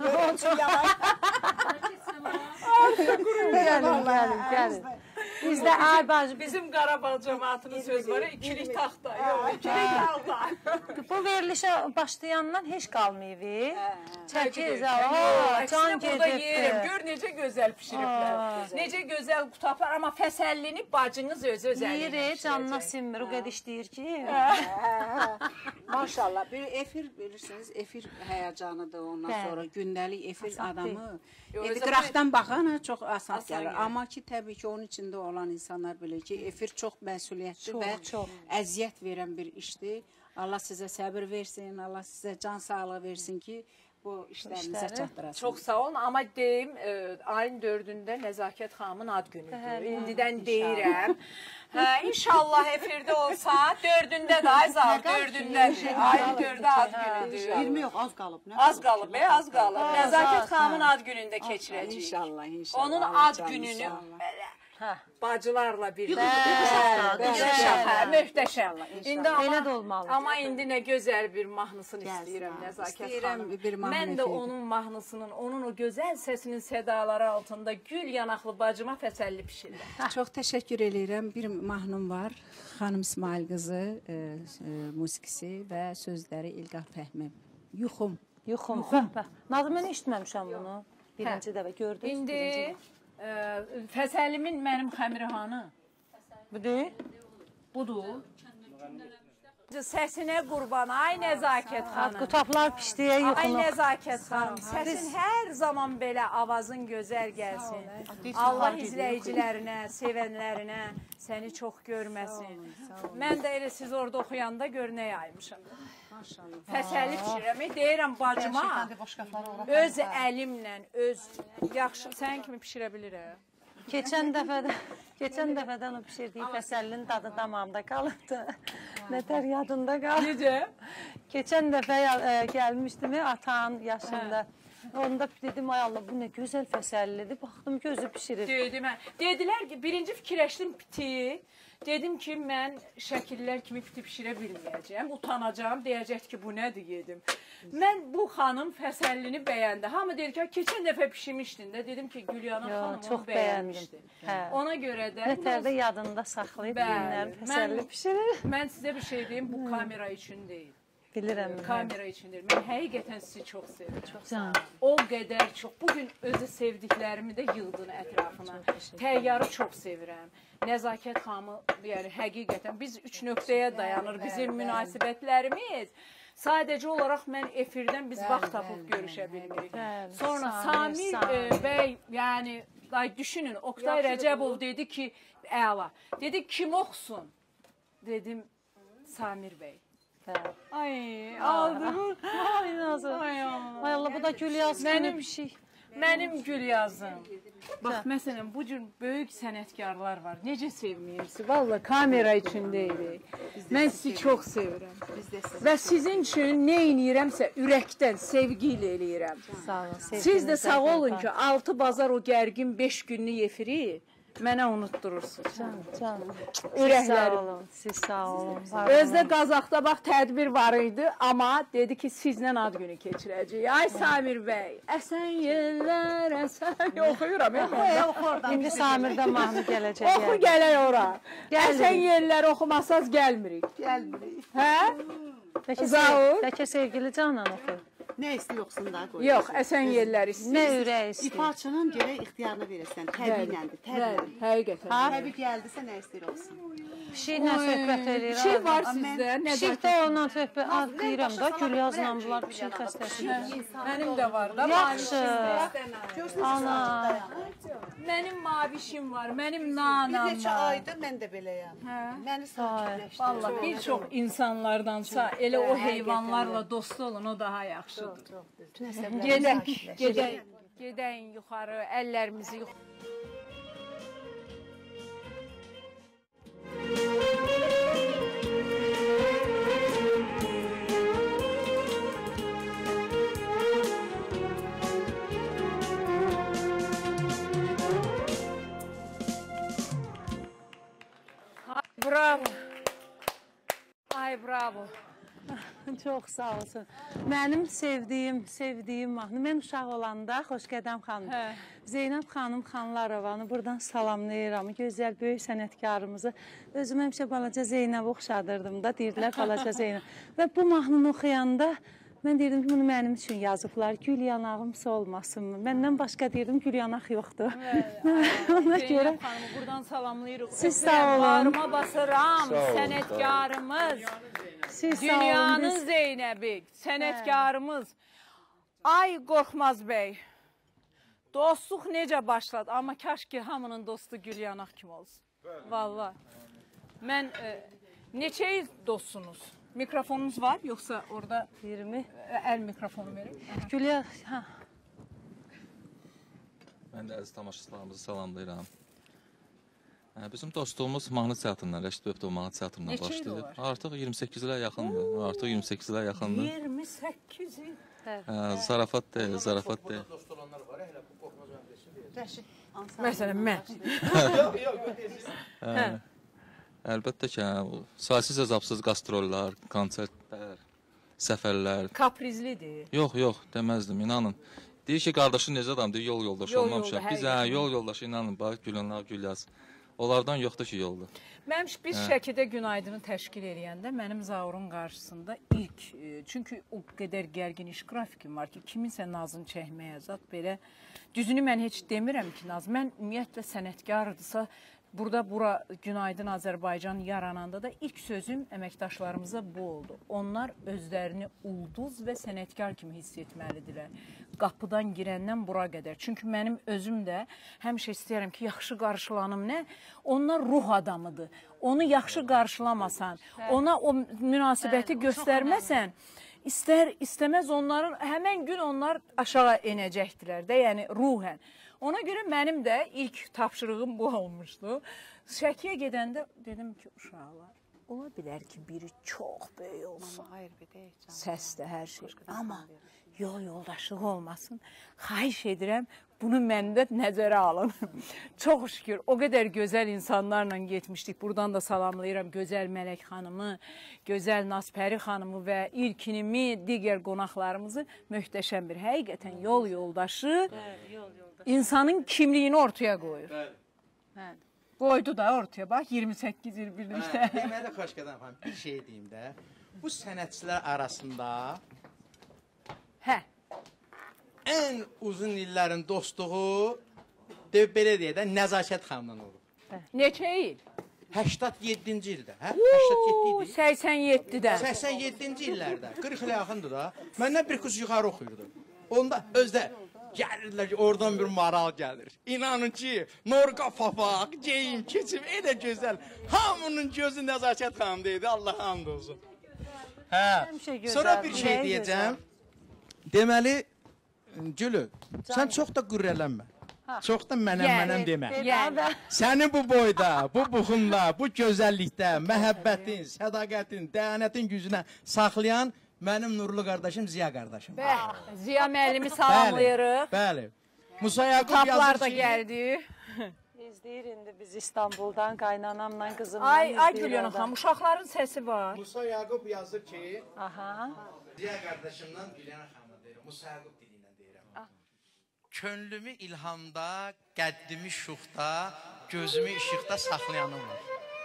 Gəlin. Bizdə ay bacı, bizim Qarabağ cəmaatının söz var, ikilik taxta, yox, ikilik taxta. Bu verilişə başlayandan heç qalmayıb. Çəkiz, can burada yerim, gör necə gözəl pişiriblər, necə gözəl qutaplar, amma fəsəllini bacınız özü özəlini. Yeri, canına sinmir, o qədər işləyir ki. Maşallah, bir efir bilirsiniz, efir həyəcanıdır ondan sonra, gündəlik efir adamı. Qıraqdan baxana çox asan gəlir, amma ki, təbii ki, onun içində olan insanlar bilir ki, efir çox məsuliyyətli və əziyyət verən bir işdir. Allah sizə səbir versin, Allah sizə can sağlığı versin ki, bu işlərinizə çatdırasın. Çox sağ olun, amma deyim, ayın 4-də Nəzakət xanımın ad günüdür. İndidən deyirəm. İnşallah efirdə olsa, 4-də də, Ayzal 4-dədir. Ayın 4-də ad günüdür. 20 yox, az qalıb. Az qalıb, az qalıb. Nəzakət xanımın ad günündə keçirəcəyik. İnşallah, inşallah. Onun ad gününü bacılarla birlikte. Möhtəşəm. Elə də olmalıdır. Amma indi nə gözəl bir mahnısını istəyirəm Nəzakət xanım. Mən də onun mahnısının, onun o gözəl səsinin sədaları altında gül yanaqlı bacıma fəsəlli pişirirəm. Çox təşəkkür edirəm. Bir mahnım var. Xanım İsmail qızı musiqisi və sözləri İlqar Fəhmi. Yuxum. Yuxum. Nazım, mən eşitməmişəm bunu. Birinci dəfə gördünüz. İndi Fəsəlimin mənim Xəmirihanı. Budur? Budur. Səsinə qurban, ay Nəzakət xanım. Qutaqlar pişdiyə yuxunu. Ay Nəzakət xanım, səsin hər zaman belə avazın gözəl gəlsin. Allah izləyicilərinə, sevənlərinə səni çox görməsin. Mən də elə siz orada oxuyanda gör nə yaymışam. Fəsəli pişirəm, deyirəm bacıma, öz əlimlə, öz yaxşı, sən kimi pişirə bilirəm. Keçən dəfədən o pişirdiyi fəsəllinin dadı damağımda qalıbdı. Nətər yadında qaldı. Necə? Keçən dəfə gəlmişdim atanın yaşında. Onda dedim, ay Allah, bu nə gözəl fəsəllidir. Baxdım, gözü pişirir. Dedilər ki, birinci fikirləşdim piti. Dedim ki, mən şəkillər kimi piti pişirə bilməyəcəm. Utanacağım, deyəcək ki, bu nədir yedim. Mən bu xanım fəsəllini bəyəndi. Hamı deyir ki, keçən dəfə pişirmişdin də. Dedim ki, Gülyana xanım onu bəyənmişdi. Ona görə də... Nətərdə yadında saxlayıb günlər fəsəlli pişirir. Mən sizə bir şey deyim, bu kamera üçün deyil. Bilirəm. Kamera içindir. Mən həqiqətən sizi çox sevirəm. O qədər çox. Bugün özü sevdiklərimi də yığdın ətrafına. Təyyarı çox sevirəm. Nəzakət xanımı, yəni həqiqətən biz 3 nöqtəyə dayanır bizim münasibətlərimiz. Sadəcə olaraq mən efirdən biz vaxt tapıb görüşə bilmirik. Sonra Samir bəy, yəni düşünün, Oktay Rəcəbov dedi ki, əla. Dedi, kim oxusun? Dedim, Samir bəy. Ay, aldım. Ay, Nazım. Ay Allah, bu da Gülyaz kimi bir şey. Mənim Gülyazım. Bax, məsələn, bu cür böyük sənətkarlar var. Necə sevməyirsiniz? Vallahi kamera içindəyik. Mən sizi çox sevirəm. Və sizin üçün nə eləyirəmsə ürəkdən, sevgi ilə eləyirəm. Sağ olun. Siz də sağ olun ki, 6 bazar o gərgin 5 günlük efiri mənə unutdurursunuz. Canım. Ürəklərim. Siz sağ olun. Özdə Qazaxda bax tədbir var idi, amma dedi ki, sizlə ad günü keçirəcək. Ay Samir bəy, əsən yerlər, əsən... Oxuyuram, İndi Samirdə mahnı gələcək. Oxu gələk ora. Əsən yerlər oxumasaz gəlmirik. Gəlmirik. Hə? Bəlkə sevgili Canan oxuyur. Nə istəyirsən da qoy. Yox, əsən yerlər istəyir. Nə ürək istəyir. İfaçının gərək ixtiyarını verəsən, təbiinəndir, təbiinən. Həqiqətən. Təbii gəldisə nə istəyir olsun. Pişiklə söhbət edir. Pişik var sizdə. Pişikdə ondan söhbət deyirəm da, Gülyazla bunlar pişik xəstəsi. Mənim də var da. Yaxşı. Ana. Mənim mavişim var, mənim nanam var. Bir neçə aydır mən də beləyəm. Məni sakitləşdirir. Vallahi bir çox insanlardansa elə o heyvanlarla dost olun, o daha yaxşıdır. Gedəyin yuxarı, əllərimizi yuxarı. Bravo. Ay, bravo. Çox sağ olsun. Mənim sevdiyim mahnı. Mən uşaq olanda Xoşqədəm xanım, Zeynəb xanım Xanlarovanı buradan salamlayıram. Gözəl, böyük sənətkarımızı. Özüm həmişə balaca Zeynəb oxşadırdım da, deyirdilər balaca Zeynəb. Və bu mahnını oxuyanda mən deyirdim ki, bunu mənim üçün yazıblar. Gül yanağımsa olmasınmı? Məndən başqa deyirdim, gül yanaq yoxdur. Ona görə Zeynəb xanımı buradan salamlayırıq. Siz sağ olun. Bağrıma basıram, sənətkarımız. Dünyanın Zeynəbi, sənətkarımız. Ay Qorxmaz bəy, dostluq necə başladı? Amma kaş ki, hamının dostu gül yanaq kimi olsun. Vallahi. Mən neçə il dostsunuz? Mikrofonunuz var yoxsa orada 20 əl mikrofonu verin? Gülya, hə. Mən də əziz tamaşaçılarımızı salamlayıram. Bizim dostluğumuz Mahnı Teatrından, Rəşid Bövdov Mahnı Teatrından Neçə il başlayır. olar? Artıq 28 ilə yaxındır. Artıq 28 ilə yaxındır. 28 il. Zarafat deyil, zarafat deyil. Dost olanlar var, elə bu qorxmaz mən desin deyəcəm. Rəşid Məsələn, mən. Əlbəttə ki, saysız hesabsız qastrollar, konsertlər, səfərlər. Kaprizlidir. Yox, deməzdim, inanın. Deyir ki, qardaşın necə adam, deyir, yol yoldaşı Yol olmamışaq. yolda, Biz yol yoldaşı, inanın, bax, Gülönlar, Gülyaz. Onlardan yoxdur ki, yoldur. Mən biz Şəkidə Günaydını təşkil edəndə mənim Zaurun qarşısında ilk, çünki o qədər gərgin iş qrafikim var ki, kiminsə nazını çəkməyə zat belə, düzünü mən heç demirəm ki, naz, mən ümumiyyətlə sənətkardırsa, bura Günaydın Azərbaycan yarananda da ilk sözüm əməkdaşlarımıza bu oldu. Onlar özlərini ulduz və sənətkar kimi hiss etməlidirlər. Qapıdan girəndən bura qədər. Çünki mənim özüm də həmişə istəyərəm ki, yaxşı qarşılanım nə? Onlar ruh adamıdır. Onu yaxşı qarşılamasan, ona o münasibəti göstərməsən, istəməz onların, həmən gün onlar aşağı enəcəkdilər də, yəni ruhən. Ona görə mənim də ilk tapşırığım bu olmuşdu. Şəkiyə gedəndə dedim ki, uşaqlar, ola bilər ki, biri çox böyük olsun. Səs də hər şey. Amma yol yoldaşlığı olmasın. Xahiş edirəm, bunu məndə nəzərə alın. Çox şükür, o qədər gözəl insanlarla getmişdik. Buradan da salamlayıram gözəl Mələk xanımı, gözəl Nazpəri xanımı və ilkinimi, digər qonaqlarımızı möhtəşəm bir. Həqiqətən yol yoldaşı insanın kimliyini ortaya qoyur. Qoydu da ortaya, bax 28 il birlikdə. Deməli, Xoşqədəm xanım, bir şey deyim də. Bu sənətçilər arasında ən uzun illərin dostluğu, belə deyək də, Nəzakət xanımdan olub. Neçə il? 87-ci ildə, hə? 87 idi. 87-də. 87-ci illərdə, 40 ilə yaxındır da. Məndən bir kurs yuxarı oxuyurdu. Onda özdə gəlirdilər ki, oradan bir maral gəlir. İnanın ki, norqa papaq, geyim, keçim, elə gözəl. Hamının gözü Nəzakət xanımdaydı, Allah hamd olsun. Hə, sonra bir şey deyəcəm. Deməli, Gülü, sən çox da qürrələnmə. Çox da mənəm demə. Səni bu boyda, bu buxunla, bu gözəllikdə, məhəbbətin, sədaqətin, dəyanətin gücünə saxlayan mənim nurlu qardaşım Ziya qardaşım. Ziya müəllimi salamlayırıq. Bəli. Musa Yaqub Taplar da gəldi. İzləyir indi biz İstanbuldan qaynanamla qızımla izləyir. Ay Gülyan xanım, uşaqların səsi var. Musa Yaqub yazır ki, aha. Ziya qardaşımdan Gülyan xanıma deyirəm, Musa Yaqub dilindən deyirəm. Könlümü ilhamda, qəddimi şuxda, gözümü işıqda saxlayanım var.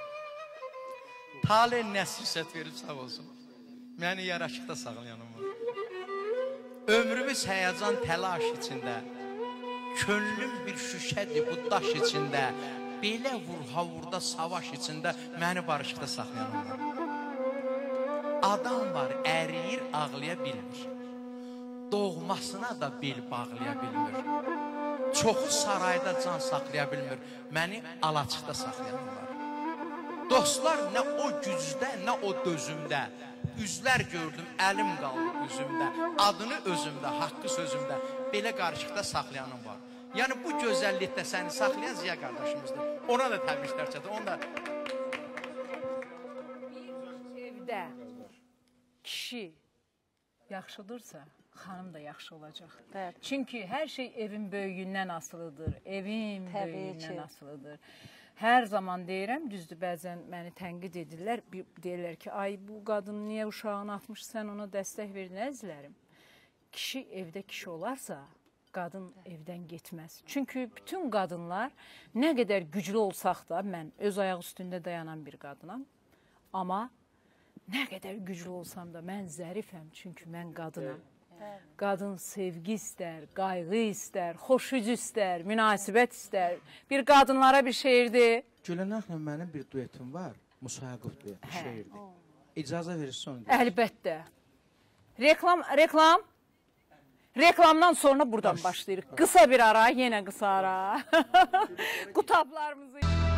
Talih nə süsət verib sağ olsun. Məni yaraşıqda saxlayanım var. Ömrümüz həyəcan təlaş içində, könlüm bir şüşədir bu daş içində, belə vur-havurda savaş içində məni barışıqda saxlayanım var. Adam var, əriyir, ağlaya bilmir. Doğmasına da bel bağlaya bilmir. Çoxu sarayda can saxlaya bilmir. Məni alaçıqda saxlayanım var. Dostlar, nə o gücdə, nə o dözümdə. Üzlər gördüm, əlim qaldı üzümdə. Adını özümdə, haqqı sözümdə. Belə qarışıqda saxlayanım var. Yəni bu gözəllikdə səni saxlayan Ziya qardaşımızdır. Ona da təbriklər çatır. Onu da... Evdə kişi yaxşıdırsa, xanım da yaxşı olacaq. Çünki hər şey evin böyüyündən asılıdır. Evin böyüyündən asılıdır. Hər zaman deyirəm, düzdür, bəzən məni tənqid edirlər, deyirlər ki, ay bu qadın niyə uşağını atmış, sən ona dəstək verdin, əzizlərim. Kişi evdə kişi olarsa, qadın evdən getməz. Çünki bütün qadınlar, nə qədər güclü olsaq da, mən öz ayaq üstündə dayanan bir qadınam, amma nə qədər güclü olsam da, mən zərifəm, çünki mən qadınam. Qadın sevgi istər, qayğı istər, xoşüz istər, münasibət istər. Bir qadınlara bir şeirdir. Gülənəxlə mənim bir duetim var. Musa Yaqub deyə bir şeirdir. İcazə verirsən. Əlbəttə. Reklamdan sonra buradan başlayırıq. Qısa bir ara, yenə qısa ara. Qutablarımızı...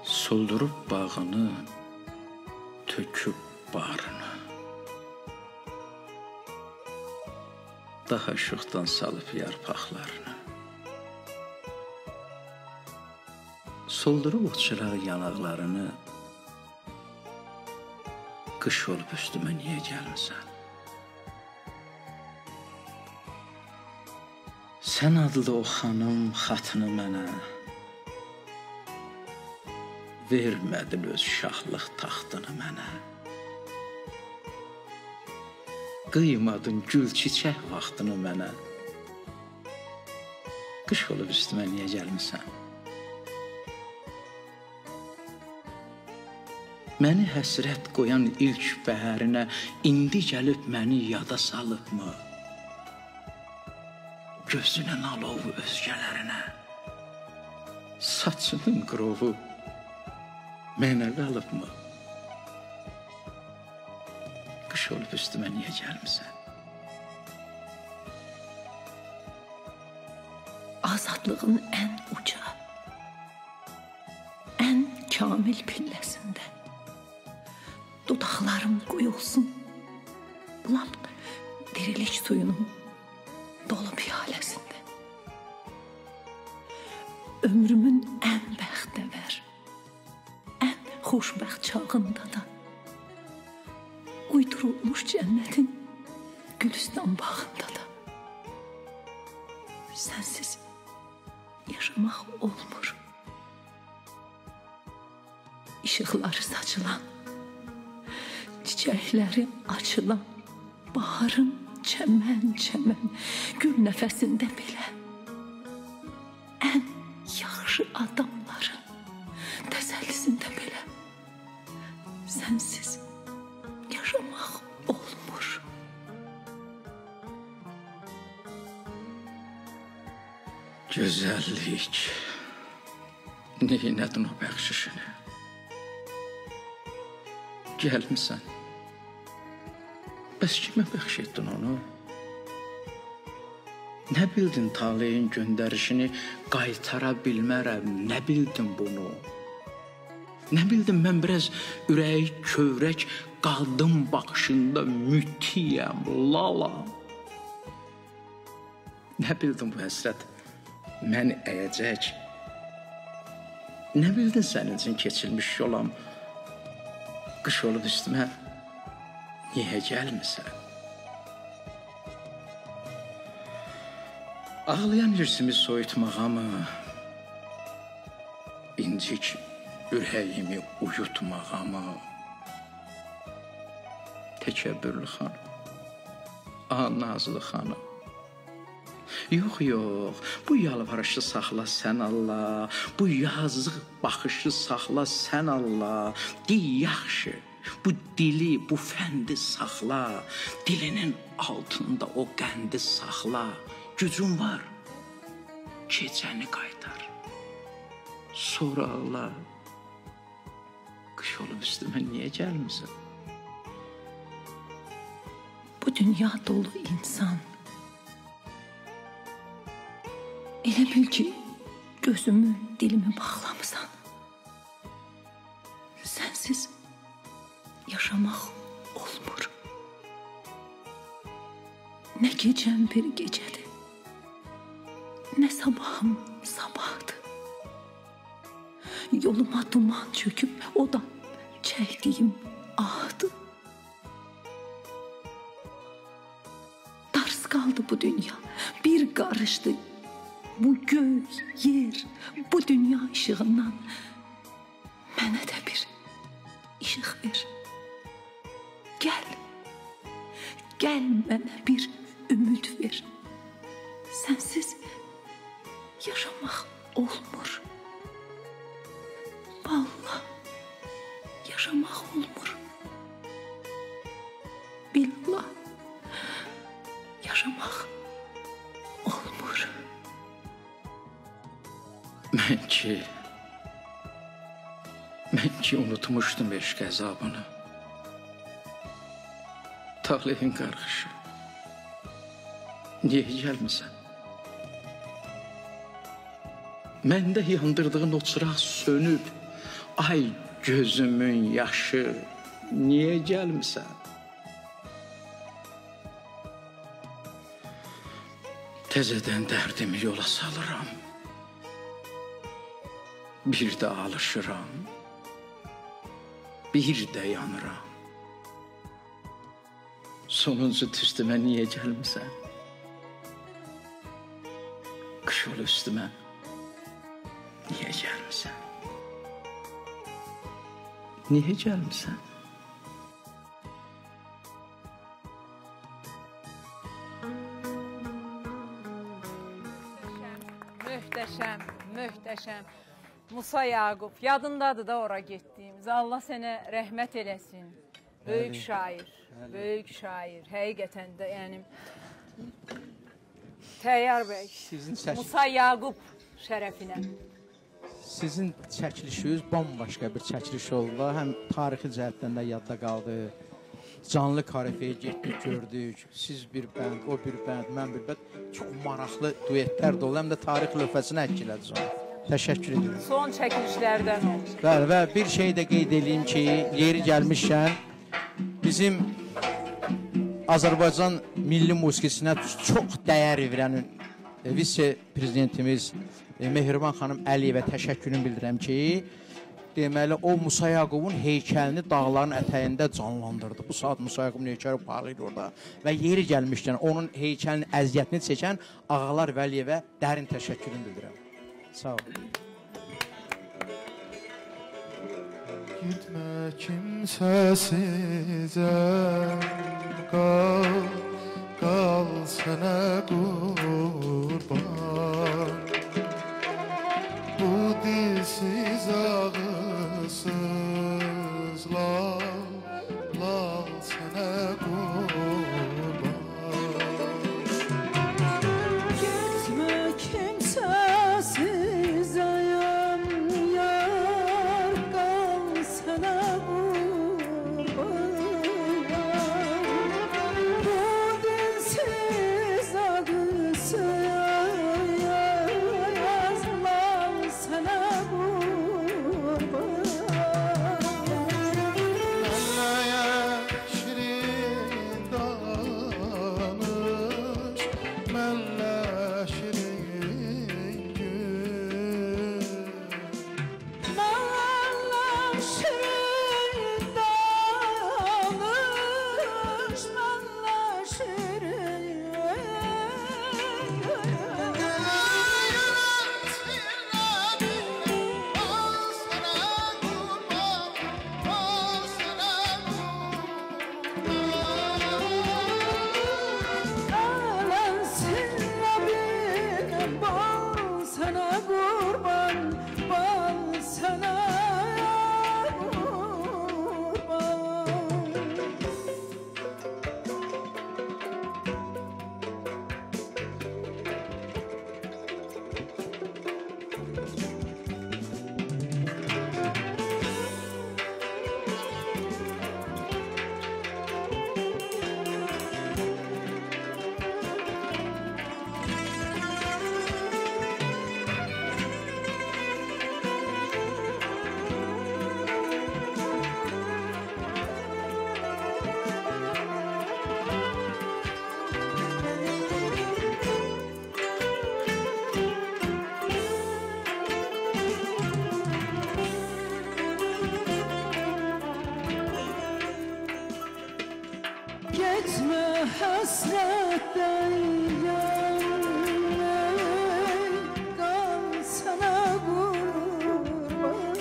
Soldurub bağını, töküb barını, daha işıqdan salıb yarpaqlarını, soldurub o çıraq yanaqlarını, qış olub üstümə niyə gəlmirsən? Sən adlı o xanım xatını mənə, vermədin öz şahlıq taxtını mənə. Qıymadın gül çiçək vaxtını mənə. Qış olub üstümə niyə gəlmirsən? Məni həsrət qoyan ilk bəhərinə indi gəlib məni yada salıbmı? Gözünün alovu özgələrinə, saçının qırovu mənə qalıbmı? Qış olub üstümə niyə gəlmirsən? Azadlığın ən uca, ən kamil pilləsində dodaqlarım qoyulsun, lap dirilik suyunun dolu piyaləsində. Ömrümün ən bəxtəvər, ən xoşbəxt çağında da uydurulmuş cənnətin Gülüstan bağında da sənsiz yaşamaq olmur. İşıqları saçılan, çiçəkləri açılan, baharın çəmən-çəmən gül nəfəsində belə ən yaxşı adamların təsəllisində belə sənsiz yaşamaq olmur. Gözəllik, neynədin o bəxşişini? Gəlmisən, bəs kimə bəxş etdin onu? Nə bildin taleyin göndərişini qaytara bilmərəm, nə bildin bunu? Nə bildim mən biraz ürəyi kövrək qaldım baxışında mütiyəm, lalam. Nə bildim bu həsrət məni əyəcək? Nə bildin sənin üçün keçilmiş yolam? Qış olub üstümə niyə gəlmirsən? Ağlayan hirsimi soyutmağa mı? İncik ürəyimi uyutmağa mı? Təkəbbürlü xanım, nazlı xanım. Yox, yox, bu yalvarışı saxla sən Allah, bu yazıq baxışı saxla sən Allah. Dey yaxşı, bu dili, bu fəndi saxla, dilinin altında o qəndi saxla. Gücün var, gecəni qaytar, sonra ağla. Qış olub üstümə niyə gəlmirsən? Bu dünya dolu insan. Elə bil ki, gözümü, dilimi bağlamısan. Sənsiz yaşamaq olmur. Nə gecəm bir gecədir, nə sabahım sabahdır. Yoluma duman çöküb, o da çəkdiyim ahdır. Dars qaldı bu dünya, bir qarışdı. Bu göy, yer, bu dünya işığından mənə də bir işıq ver. Gəl, gəl mənə bir ümid ver. Sənsiz yaşamaq olmur. Vallahi yaşamaq olmur. Billah yaşamaq olmur. Mən ki unutmuşdum eşq əzabını. Talehin qarğışı, niyə gəlmirsən? Məndə yandırdığın o çıraq sönüb, Ay gözümün yaşı, niyə gəlmisən? Təzədən dərdimi yola salıram. Bir də alışıram. Bir də yanıram. Sonuncu tüstümə niyə gəlmisən? Qış ol üstümə, niyə gəlmisən? Niyə gəlmisən? Möhtəşəm, möhtəşəm. Musa Yaqub, yadındadır da ora getdiyimiz. Allah sənə rəhmət eləsin. Böyük şair, böyük şair. Həqiqətən də, yəni Təyyar bəy, Musa Yaqub şərəfinə. Sizin çəkilişiniz bambaşqa bir çəkiliş oldu. Həm tarixi cəhətdən də yadda qaldı. Canlı karifeyə getdik, gördük. Siz bir bənd, o bir bənd, mən bir bənd. Çox maraqlı duetlər də oldu. Həm də tarix lövhəsini əklədi sonra. Təşəkkür edirəm. Son çəkilişlərdən oldu. Bəli, və bir şey də qeyd edeyim ki, yeri gəlmişkən bizim Azərbaycan milli musiqisinə çox dəyər verən vitse-prezidentimiz Mehriban xanım Əliyevə təşəkkürümü bildirəm ki, deməli, o Musa Yaqubun heykəlini dağların ətəyində canlandırdı. Bu saat Musa Yaqubun heykəli parlayır orada. Və yeri gəlmişkən onun heykəlinin əziyyətini çəkən Ağalar Vəliyevə dərin təşəkkürümü bildirəm. Sağ olun. Gitme kimsesizce, kal sana kurban. Bu dilsiz ağızsız lal sana kurban. Gitme kimsesiz ayam yar, kal sana kurban. Bu dilsiz ağızsız hasretten yandım, kal sana kurban.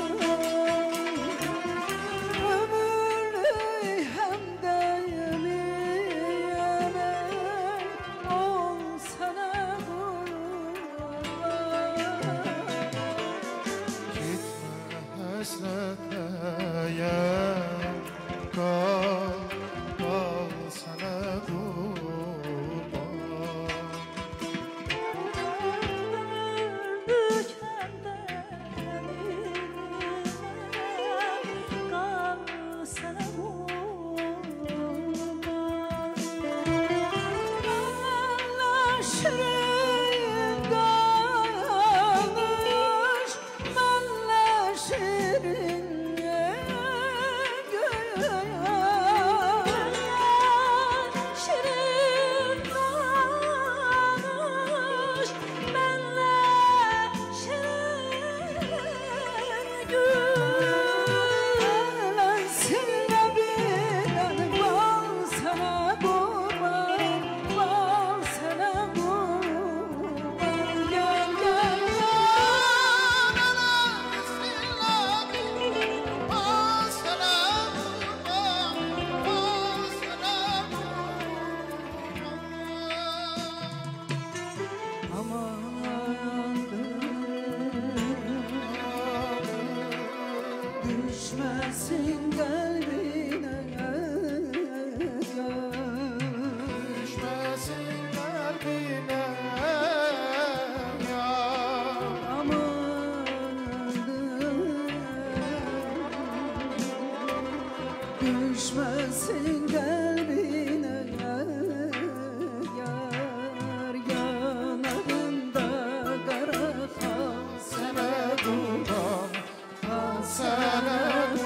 Ömürlü hem de yeminle ol sana kurban. Gitme hasrete yan, kal sana kurban. Düşmesin kalbine düşmesin kalbine düşmesin kalbine yar yanarında kara kal sana kurban kal sana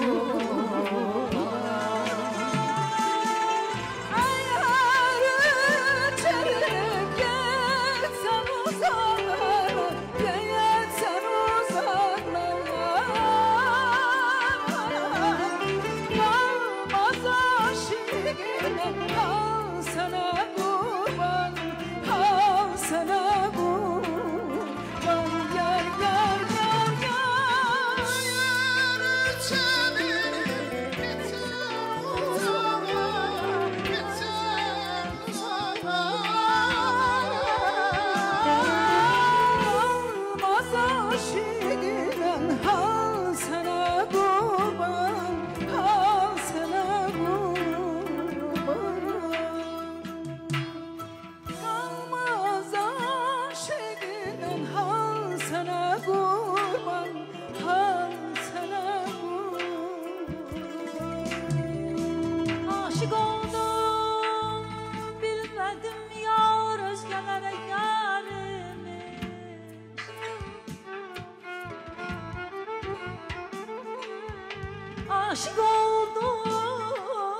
Aşık oldum,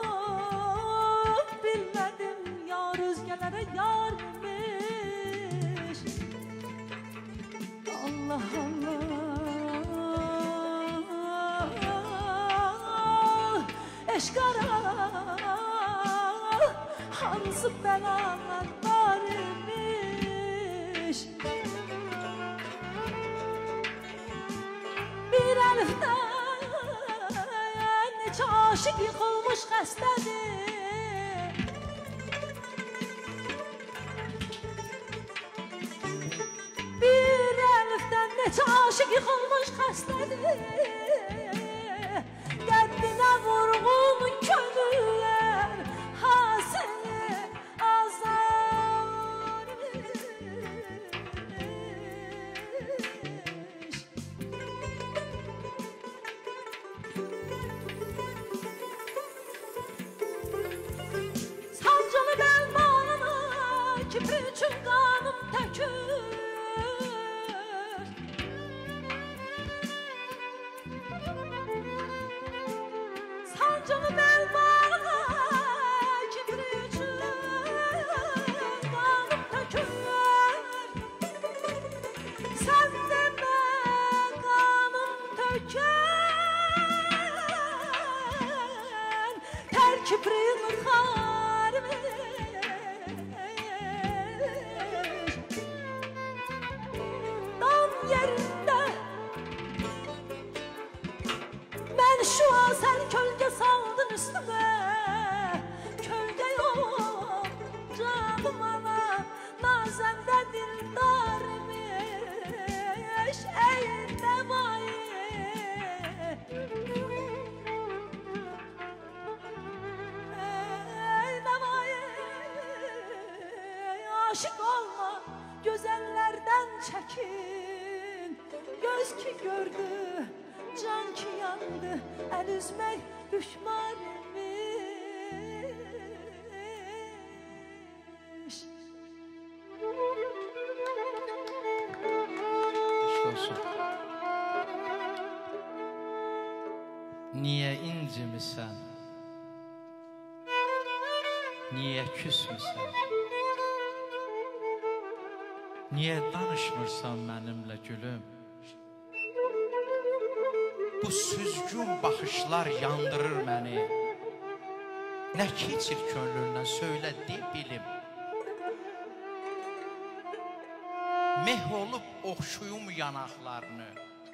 bilmedim yar özgelere yarmış. Allah Allah, eşkara hansı belalar varmış. Bir eliften aşık yıkılmış xəstədir. Bir əlifdən neçə aşık yıkılmış xəstədir. Qəddinə vurğun könüller hasili azar. Üçün qanım tökür. Sancımı bəlbağına kibir üçün qanım tökür. Sən demə qanım tökər tər kibrin xarmi. Şu an sen kölge saldın üstüme. Kölge yok canım ana, nazende dildarmış. Ey nevai, ey nevai, aşık olma, güzellerden çekin. Göz ki gördü, can ki yandı, el üzmek düşmanmış. İşte olsun. Niye incimisən? Niye küsmüsən? Niye danışmırsan mənimlə gülüm? Bu süzgün baxışlar yandırır məni. Nə keçir könlündən söylə de bilim. Meh olub oxşuyum yanaqlarını.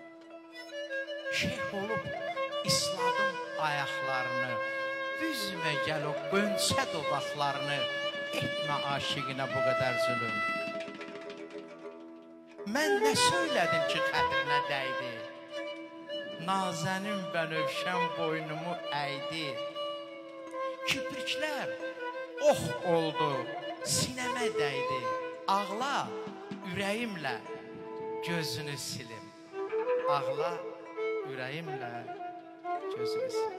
Şeyh olub isladım ayaqlarını. Üzmə gəl o qönçə dodaqlarını. Etmə aşiqinə bu qədər zülüm. Mən nə söylədim ki, xətrinə dəydi? Nazənin bənövşən boynumu əydi. Kipriklər ox oldu, sinəmə dəydi. Ağla, ürəyimlə gözünü silim. Ağla, ürəyimlə gözünü silim.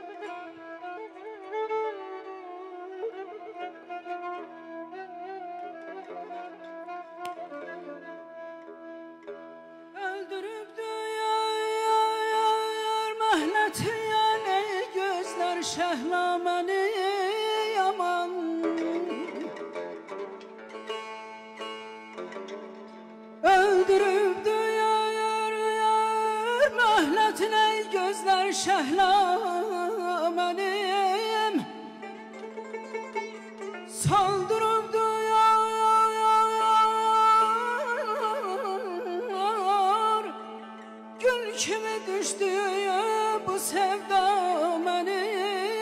Şəhlaməni yaman öldürübdü yar möhnətinə gözlər şəhləmənim saldırıbdı yar gül kimi düşdü bu sevda mənim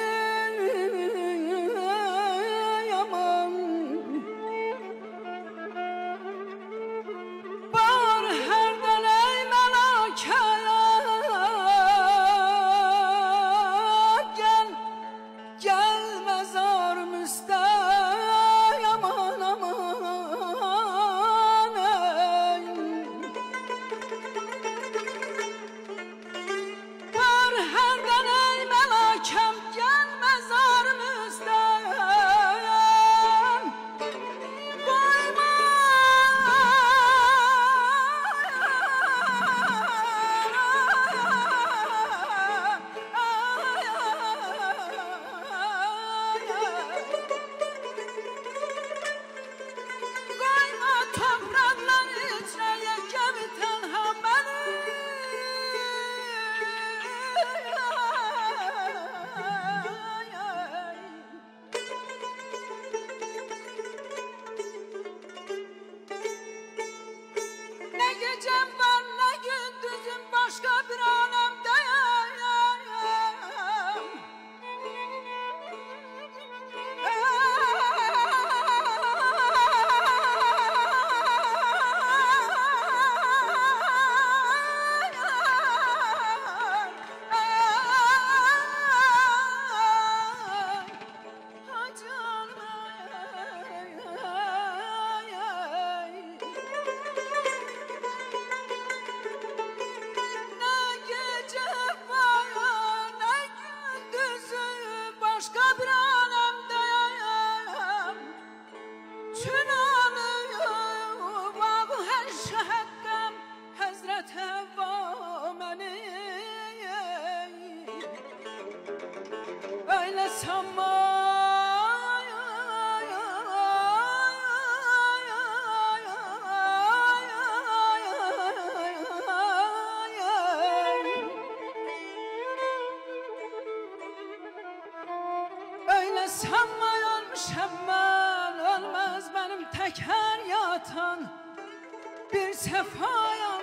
bir sefayam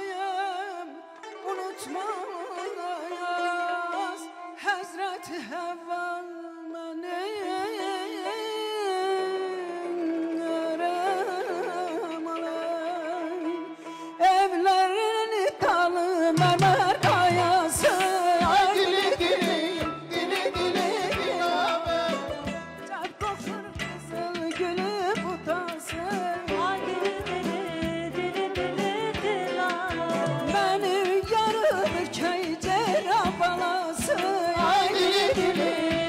kim unutmayaz Hazreti Havva evlerini dalı mermer kayası dili dili dili dili dilaver çok kokur kızıl gülü butası Beni yarım köyce balası Ay dili dili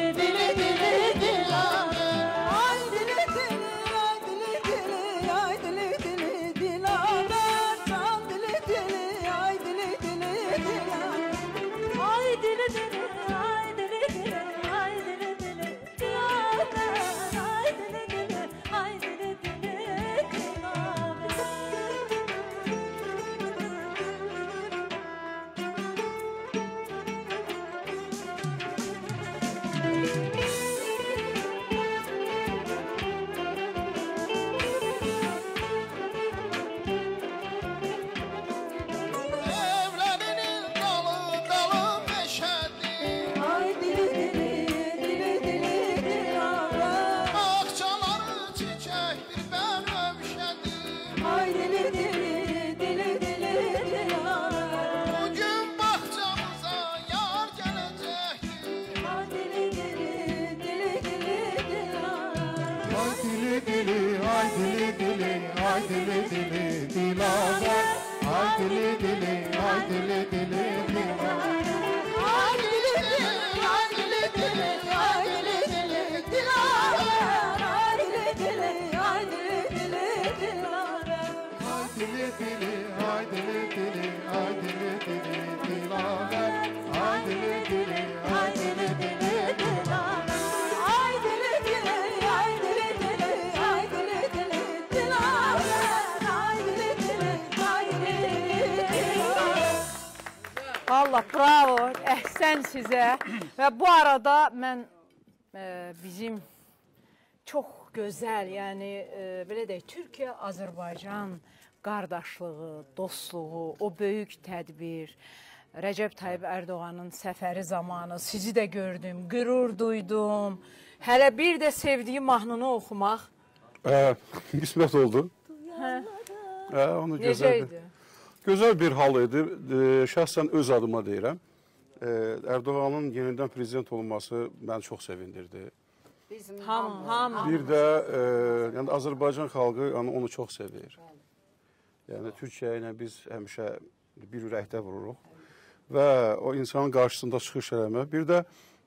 dili dili, ay dili dili dilara. Ay dili dili, ay dili dili, ay dili dili dilara. Ay dili dili, ay dili dili dilara. Ay dili dili, ay dili dili, ay dili dili dilara. Ay dili dili, ay dili dili dilara. Ay dili dili, ay dili dili, ay dili dili dilara. Ay dili dili, ay dili dili dilara. Allah bravo, əhsən sizə. Və bu arada mən bizim çox gözəl, yəni belə deyək, Türkiyə-Azərbaycan qardaşlığı, dostluğu, o böyük tədbir, Rəcəb Tayyib Ərdoğanın səfəri zamanı sizi də gördüm, qürur duydum. Hələ bir də sevdiyim mahnını oxumaq. Qismət oldu. Onu Necə idi? Gözəl bir hal idi. Şəxsən öz adıma deyirəm. Erdoğanın yenidən prezident olması məni çox sevindirdi. Hamı. Bir də yəni Azərbaycan xalqı onu çox sevir. Yəni Türkiyə ilə biz həmişə bir ürəkdə vururuq və o insanın qarşısında çıxış eləmək. Bir də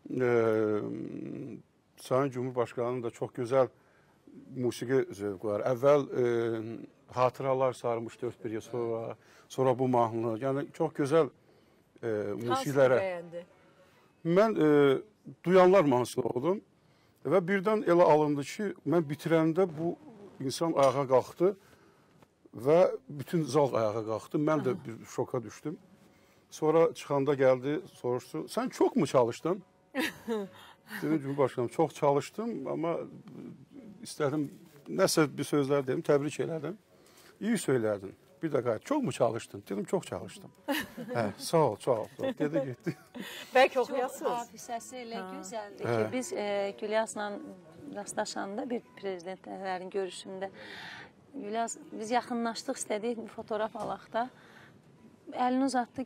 Sayın Cumhurbaşqanının da çox gözəl musiqi zövqü var. Əvvəl hatıralar sarmış 4-1 yıl sonra bu mahnı. Yəni çox gözəl musiqilərə. Mən duyanlar mahnısını oxudum və birdən elə alındı ki, mən bitirəndə bu insan ayağa qalxdı və bütün zal ayağa qalxdı. Mən də bir şoka düşdüm. Sonra çıxanda gəldi, soruşdu, sən çox mu çalışdın? Dedim, Cumhurbaşkanım, çox çalışdım, amma istədim, nəsə bir sözlər dedim, təbrik elədim. İyi söylədin. Bir də qayıt, çox mu çalışdın? Dedim, çox çalışdım. Sağ ol, sağ ol. Dedi, getdi. Bəlkə oxuyasınız. Hafizəsi elə gözəldir ki, biz Gülyazla rastlaşanda bir prezidentlərin görüşündə Gülyaz, biz yaxınlaşdıq, istədik bir fotoğraf alaq da. Əlini uzatdı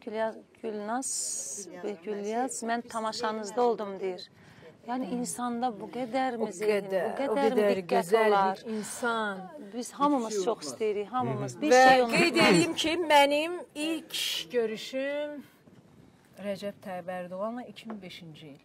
Gülyaz, mən tamaşanızda oldum deyir. Yəni insanda bu qədər mi zehn, bu qədər mi diqqət olar? İnsan. Biz hamımız çox istəyirik, hamımız. Bir Və şey qeyd edeyim ki, mənim ilk görüşüm Rəcəb Tayyib Ərdoğanla 2005-ci il.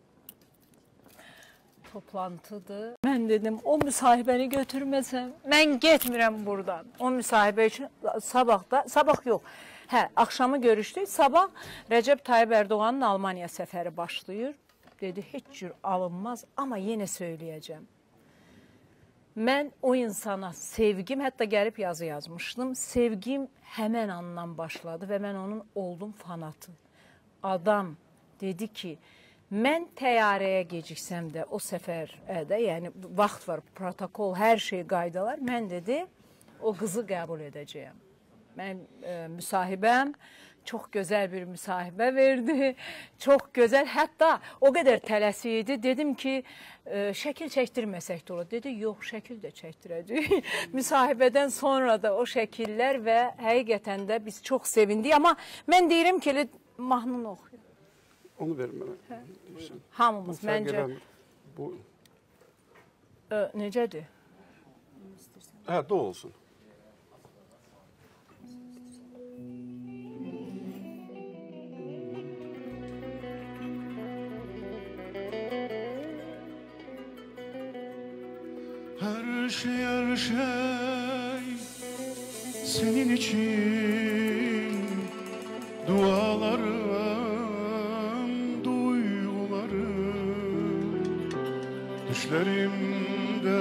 Toplantıdır. Mən dedim, o müsahibəni götürməsəm, mən getmirəm buradan. O müsahibə üçün sabah yox. Axşamı görüşdük. Sabah Rəcəb Tayyib Ərdoğanın Almaniya səfəri başlayır. Dedi, heç cür alınmaz, amma yenə söyləyəcəm. Mən o insana sevgim, hətta gəlib yazı yazmışdım, sevgim həmən andan başladı və mən onun oldum fanatı. Adam dedi ki, mən təyyarəyə geciksəm də o səfərdə, yəni vaxt var, protokol, hər şey qaydalar, mən dedi, o qızı qəbul edəcəyəm. Mən müsahibəm, çox gözəl bir müsahibə verdi, çox gözəl, hətta o qədər tələsi idi, dedim ki, şəkil çəkdirməsək də olur. Dedi, yox, şəkil də çəkdirəcək. Müsahibədən sonra da o şəkillər və həqiqətən də biz çox sevindik, amma mən deyirəm ki, mahnını oxuyun. Onu verin mənə. Hamımız, məncə. Necədir? Do olsun. Her şey senin için dualarım, duygularım, düşlerimde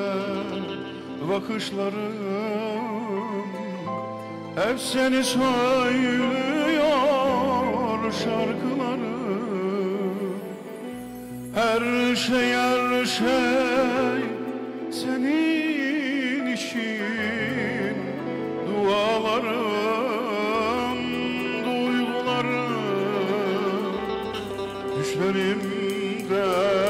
bakışlarım hep seni söylüyor şarkılarım. Her şey senin için dualarım, duygularım, düşlerimde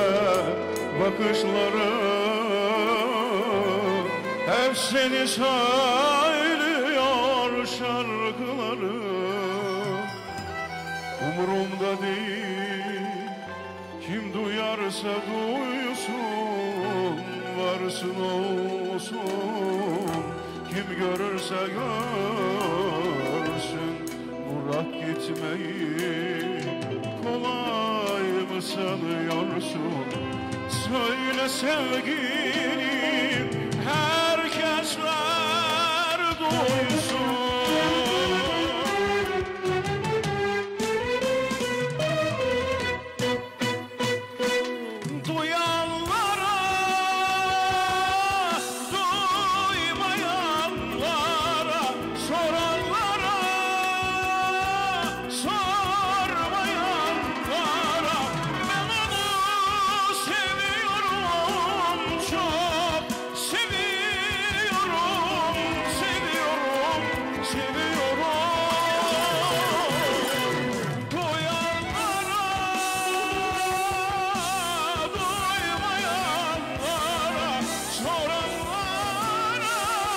bakışlarım hep seni söylüyor şarkılarım. Umurumda değil, kim duyarsa duysun, varsın olsun, kim görürse görsün. yanıyorsun. Söyle sevgilim, herkesler duysun. Duyanlara, duymayanlara, soranlara, sormayanlara, ben onu seviyorum, çok seviyorum, seviyorum, seviyorum. Duyanlara, duymayanlara, soranlara,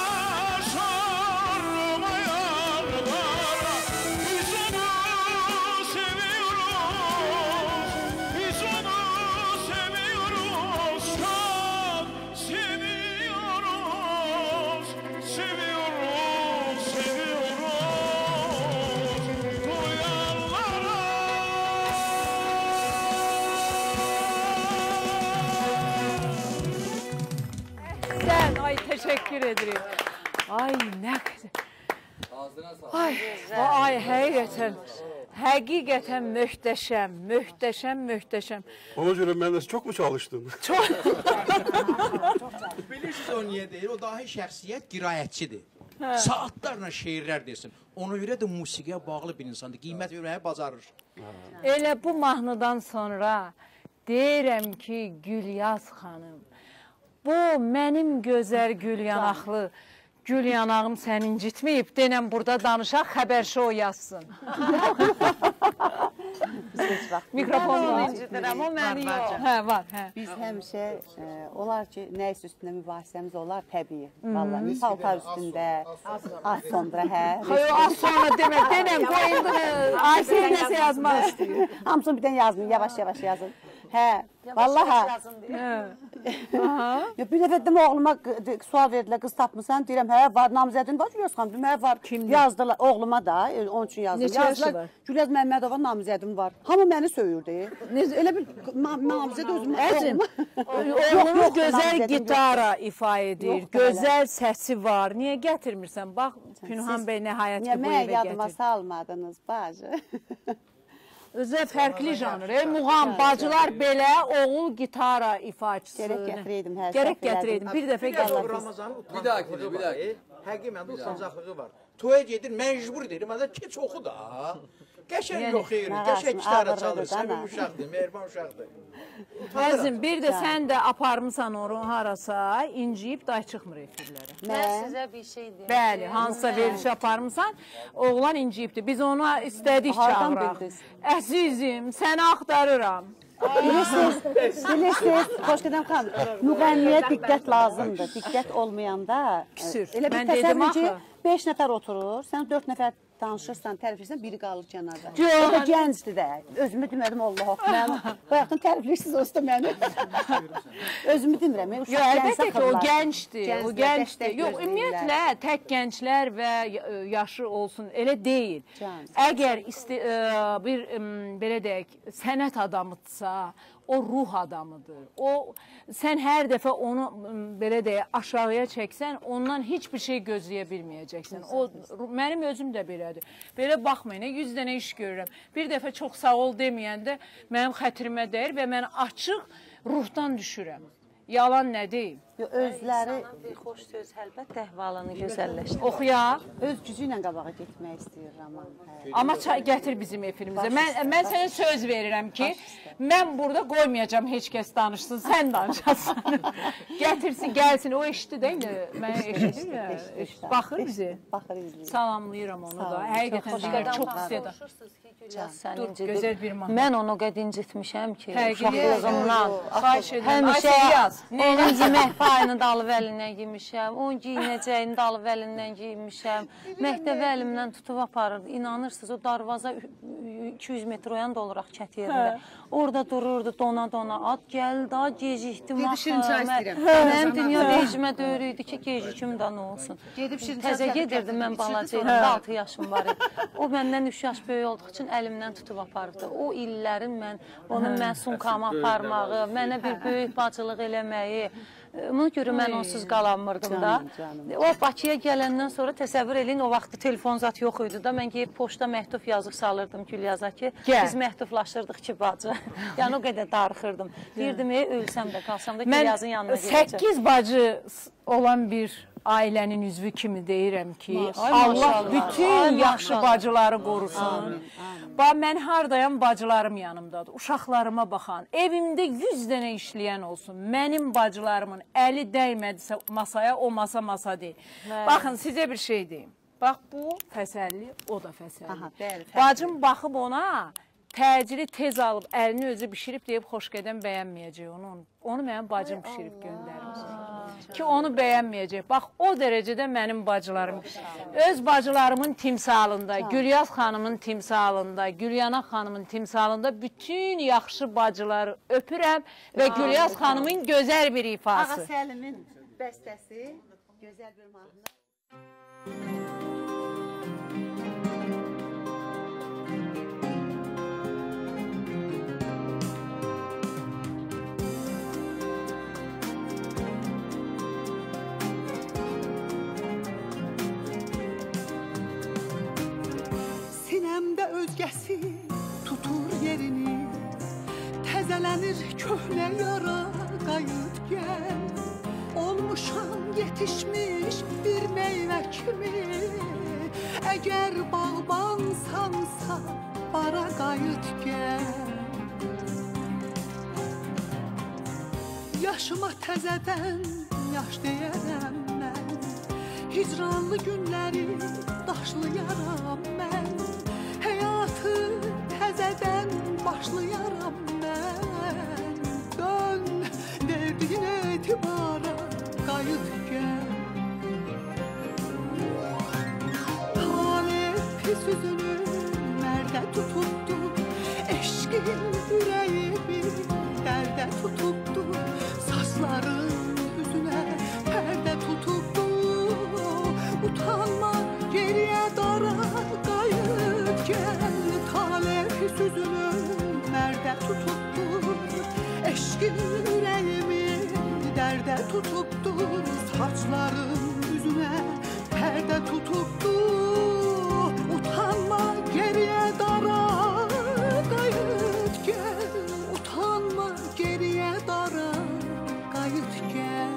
sormayanlara, biz onu seviyoruz, biz onu seviyoruz, çok seviyoruz, seviyoruz, seviyoruz. Duyanlara. Sen, ay teşekkür ederim. Ay ne kadar. Ay, ay həqiqətən möhtəşəm, möhtəşəm, möhtəşəm. Ona göre mühendis çok mu çalıştın? Çok. Bilirsiniz o niyə deyir? O dahi şəxsiyyət qiraətçidir. Hə. Saatlarla şeirlər desin. Ona görə də musiqiyə bağlı bir insandır. Qiymət verməyi bacarır. Elə bu mahnıdan sonra deyirəm ki, Gülyaz xanım, bu mənim gözəl gül yanaqlı gül yanağım səni incitməyib, denəm burada danışaq, xəbərşi o yazsın. Mikrofonu incidirəm, o məni yox. Hə, var, hə. Biz həmişə olar ki, nəyisə üstündə mübahisəmiz olar, təbii. Vallahi, paltar üstündə, az sonra, hə. Xeyr, az sonra demək, denəm, qoyun, Aysel nəsə yazmaq istəyir. Hamısını birdən yazmayın, yavaş-yavaş yazın. Hə, vallaha. Bir dəfə dedim, oğluma sual verdilər, qız tapmısan, deyirəm, hə, var, namizədin var, Gülyaz xanım, dedim, hə, var. Yazdılar, oğluma da, onun üçün yazdım. Neçə yaşı var? Gülyaz Məmmədova namizədim var. Hamı məni söyürdü. Elə bir namizəd özümün oğluma. Oğlumuz gözəl gitara ifa edir, gözəl səsi var. Niyə gətirmirsən? Bax, Pünhan bəy nəhayət ki, bu evə gətir. Niyə mən yadıma salmadınız, bacı? Özə fərqli janr, muğam, bacılar belə, oğul gitara ifaçısı. Gərək gətirəydim, hər Gərək gətirəydim, bir dəfə gətirəydim. Ramazanın utancaqlığı, həqiqətən utancaqlığı var. Toya gedir, məcbur deyir, məndə keç oxu da. Qəşəng oxuyur, qəşəng gitara çalır, səmim uşaqdır, mehriban uşaqdır. Əzim, bir də sən də aparmısan onu harasa, inciyib day çıxmır efirlərə. Mən sizə bir şey deyim. Bəli, hansısa veriş aparmısan, oğlan inciyibdir. Biz ona istədik çağıraq. Əzizim, səni axtarıram. Bilirsiniz, xoş gedəm xanım, müğənniyə diqqət lazımdır. Diqqət olmayanda, elə bir təsəvvür ki, 5 nəfər oturur, sən 4 nəfər danışırsan, tərifləyirsən, biri qalır kənarda. O da gəncdir də. Özümü demədim, Allah haqqı. Bayaqdan tərifləyirsiniz olsa məni. Özümü demirəm. Yox, əlbəttə ki, o gəncdir. O gəncdir. Yox, ümumiyyətlə, tək gənclər və yaşı olsun, elə deyil. Əgər bir, belə deyək, sənət adamıdırsa, o ruh adamıdır. O, sən hər dəfə onu, belə deyək, aşağıya çəksən, ondan heç bir şey gözləyə bilməyəcəksən. O, mənim özüm də belədir. Belə baxmayın, 100 dənə iş görürəm. Bir dəfə çox sağ ol deməyəndə mənim xətrimə dəyir və mən açıq ruhdan düşürəm. Yalan nə deyim? Özləri bir xoş söz əlbəttə əhvalını gözəlləşdirir. Oxuyaq. Öz gücü ilə qabağa getmək istəyir Raman. Amma gətir bizim efirimizə. Mən sənə söz verirəm ki, mən burada qoymayacağam heç kəs danışsın, sən danışasan. Gətirsin, gəlsin. O eşitdi də indi. Mənə eşidir ya. Baxır bizi. Baxır, izləyir. Salamlayıram onu da. Həqiqətən çox istəyirəm. Dur, gözəl bir mahnı. Mən onu qəd incitmişəm ki, uşaqlığımdan. həmişə Onun yemək payını da alıb əlindən giymişəm. Onun giyinəcəyini də alıb əlindən giymişəm. Məktəbə əlimdən tutub aparırdı. İnanırsınız, o darvaza 200 metr o yan da olaraq kət yerində. Orada dururdu, dona-dona. Ad gəl, daha gecikdim. Gedib şirin çay istəyirəm. Mənim dünya rejimə döyürüydü ki, gecikім də nə olsun. Təzə gedirdim, mən balacaydım, 6 yaşım var idi. O məndən 3 yaş böyük olduğu üçün əlimdən tutub aparırdı. O illərin mən, onun mən sumkamı aparmağı, mənə bir böyük bacılıq eləməyi, Buna görə mən onsuz qalanmırdım da. O Bakıya gələndən sonra təsəvvür eləyin, o vaxtı telefon zat yox idi da. Mən geyib poçta məktub yazıq salırdım Gülyaza ki, biz məktublaşırdıq ki, bacı. Yəni o qədər darıxırdım. Deyirdim, ölsəm də, qalsam da Gülyazın yanına gələcəm. 8 bacı olan bir ailənin üzvü kimi deyirəm ki, Allah bütün yaxşı bacıları qorusun. Mən hardayam, bacılarım yanımdadır. Uşaqlarıma baxan, evimdə 100 dənə işləyən olsun. Mənim bacılarımın əli dəymədisə masaya, o masa deyil. Baxın, sizə bir şey deyim. Bax, bu fəsəlli, o da fəsəlli. Bacım baxıb ona, təcili tez alıb, əlini özü bişirib deyib, xoş qədəm bəyənməyəcək onu. Onu mənim bacım bişirib göndərmişdir. Ki onu bəyənməyəcək. Bax, o dərəcədə mənim bacılarım. Öz bacılarımın timsalında, Gülyaz xanımın timsalında, Gülyana xanımın timsalında bütün yaxşı bacıları öpürəm və Gülyaz xanımın gözəl bir ifası. Ağa Səlimin bəstəsi, gözəl bir mahnı. Sinəmdə özgəsi tutur yerini, təzələnir köhnə yara, qayıt gəl. Olmuşam yetişmiş bir meyvə kimi, əgər bağbansansa bara qayıt gəl. Yaşıma təzədən yaş deyərəm mən, hicranlı günləri daşlayaram mən. Həyatı təzədən başlayaram mən. Dön, verdiyin etibara qayıt gəl. Talih pis üzünü mərdə tutubdu, eşqin ürəyimi dərdə tutubdu. Saçların üzünə pərdə tutubdu, utanma geriyə dara qayıt gəl. Talih pis üzünü mərdə tutubdu, eşqin ürəyimi dərdə tutubdu. Saçların üzünə pərdə tutubdu, utanma geriyə dara qayıt gəl. Utanma geriyə dara qayıt gəl.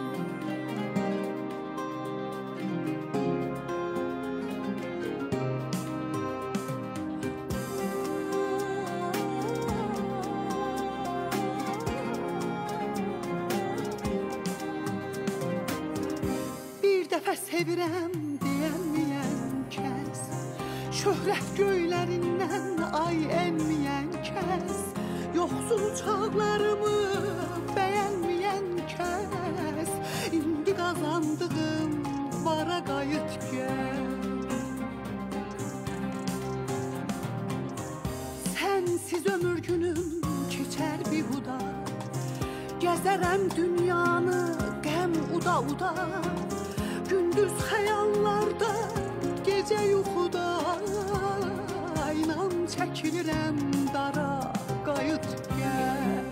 Sevirəm deyənməyən kəs, şöhrət göylərindən ay emməyən kəs, yoxsul çağlarımı bəyənməyən kəs, indi qazandığım vara qayıt gəl. Sənsiz ömür günüm keçər bihuda, gəzərəm dünyanı qəm uda-uda. Gündüz xəyallarda, gecə yuxuda, inan çəkilirəm dara, qayıt gəl.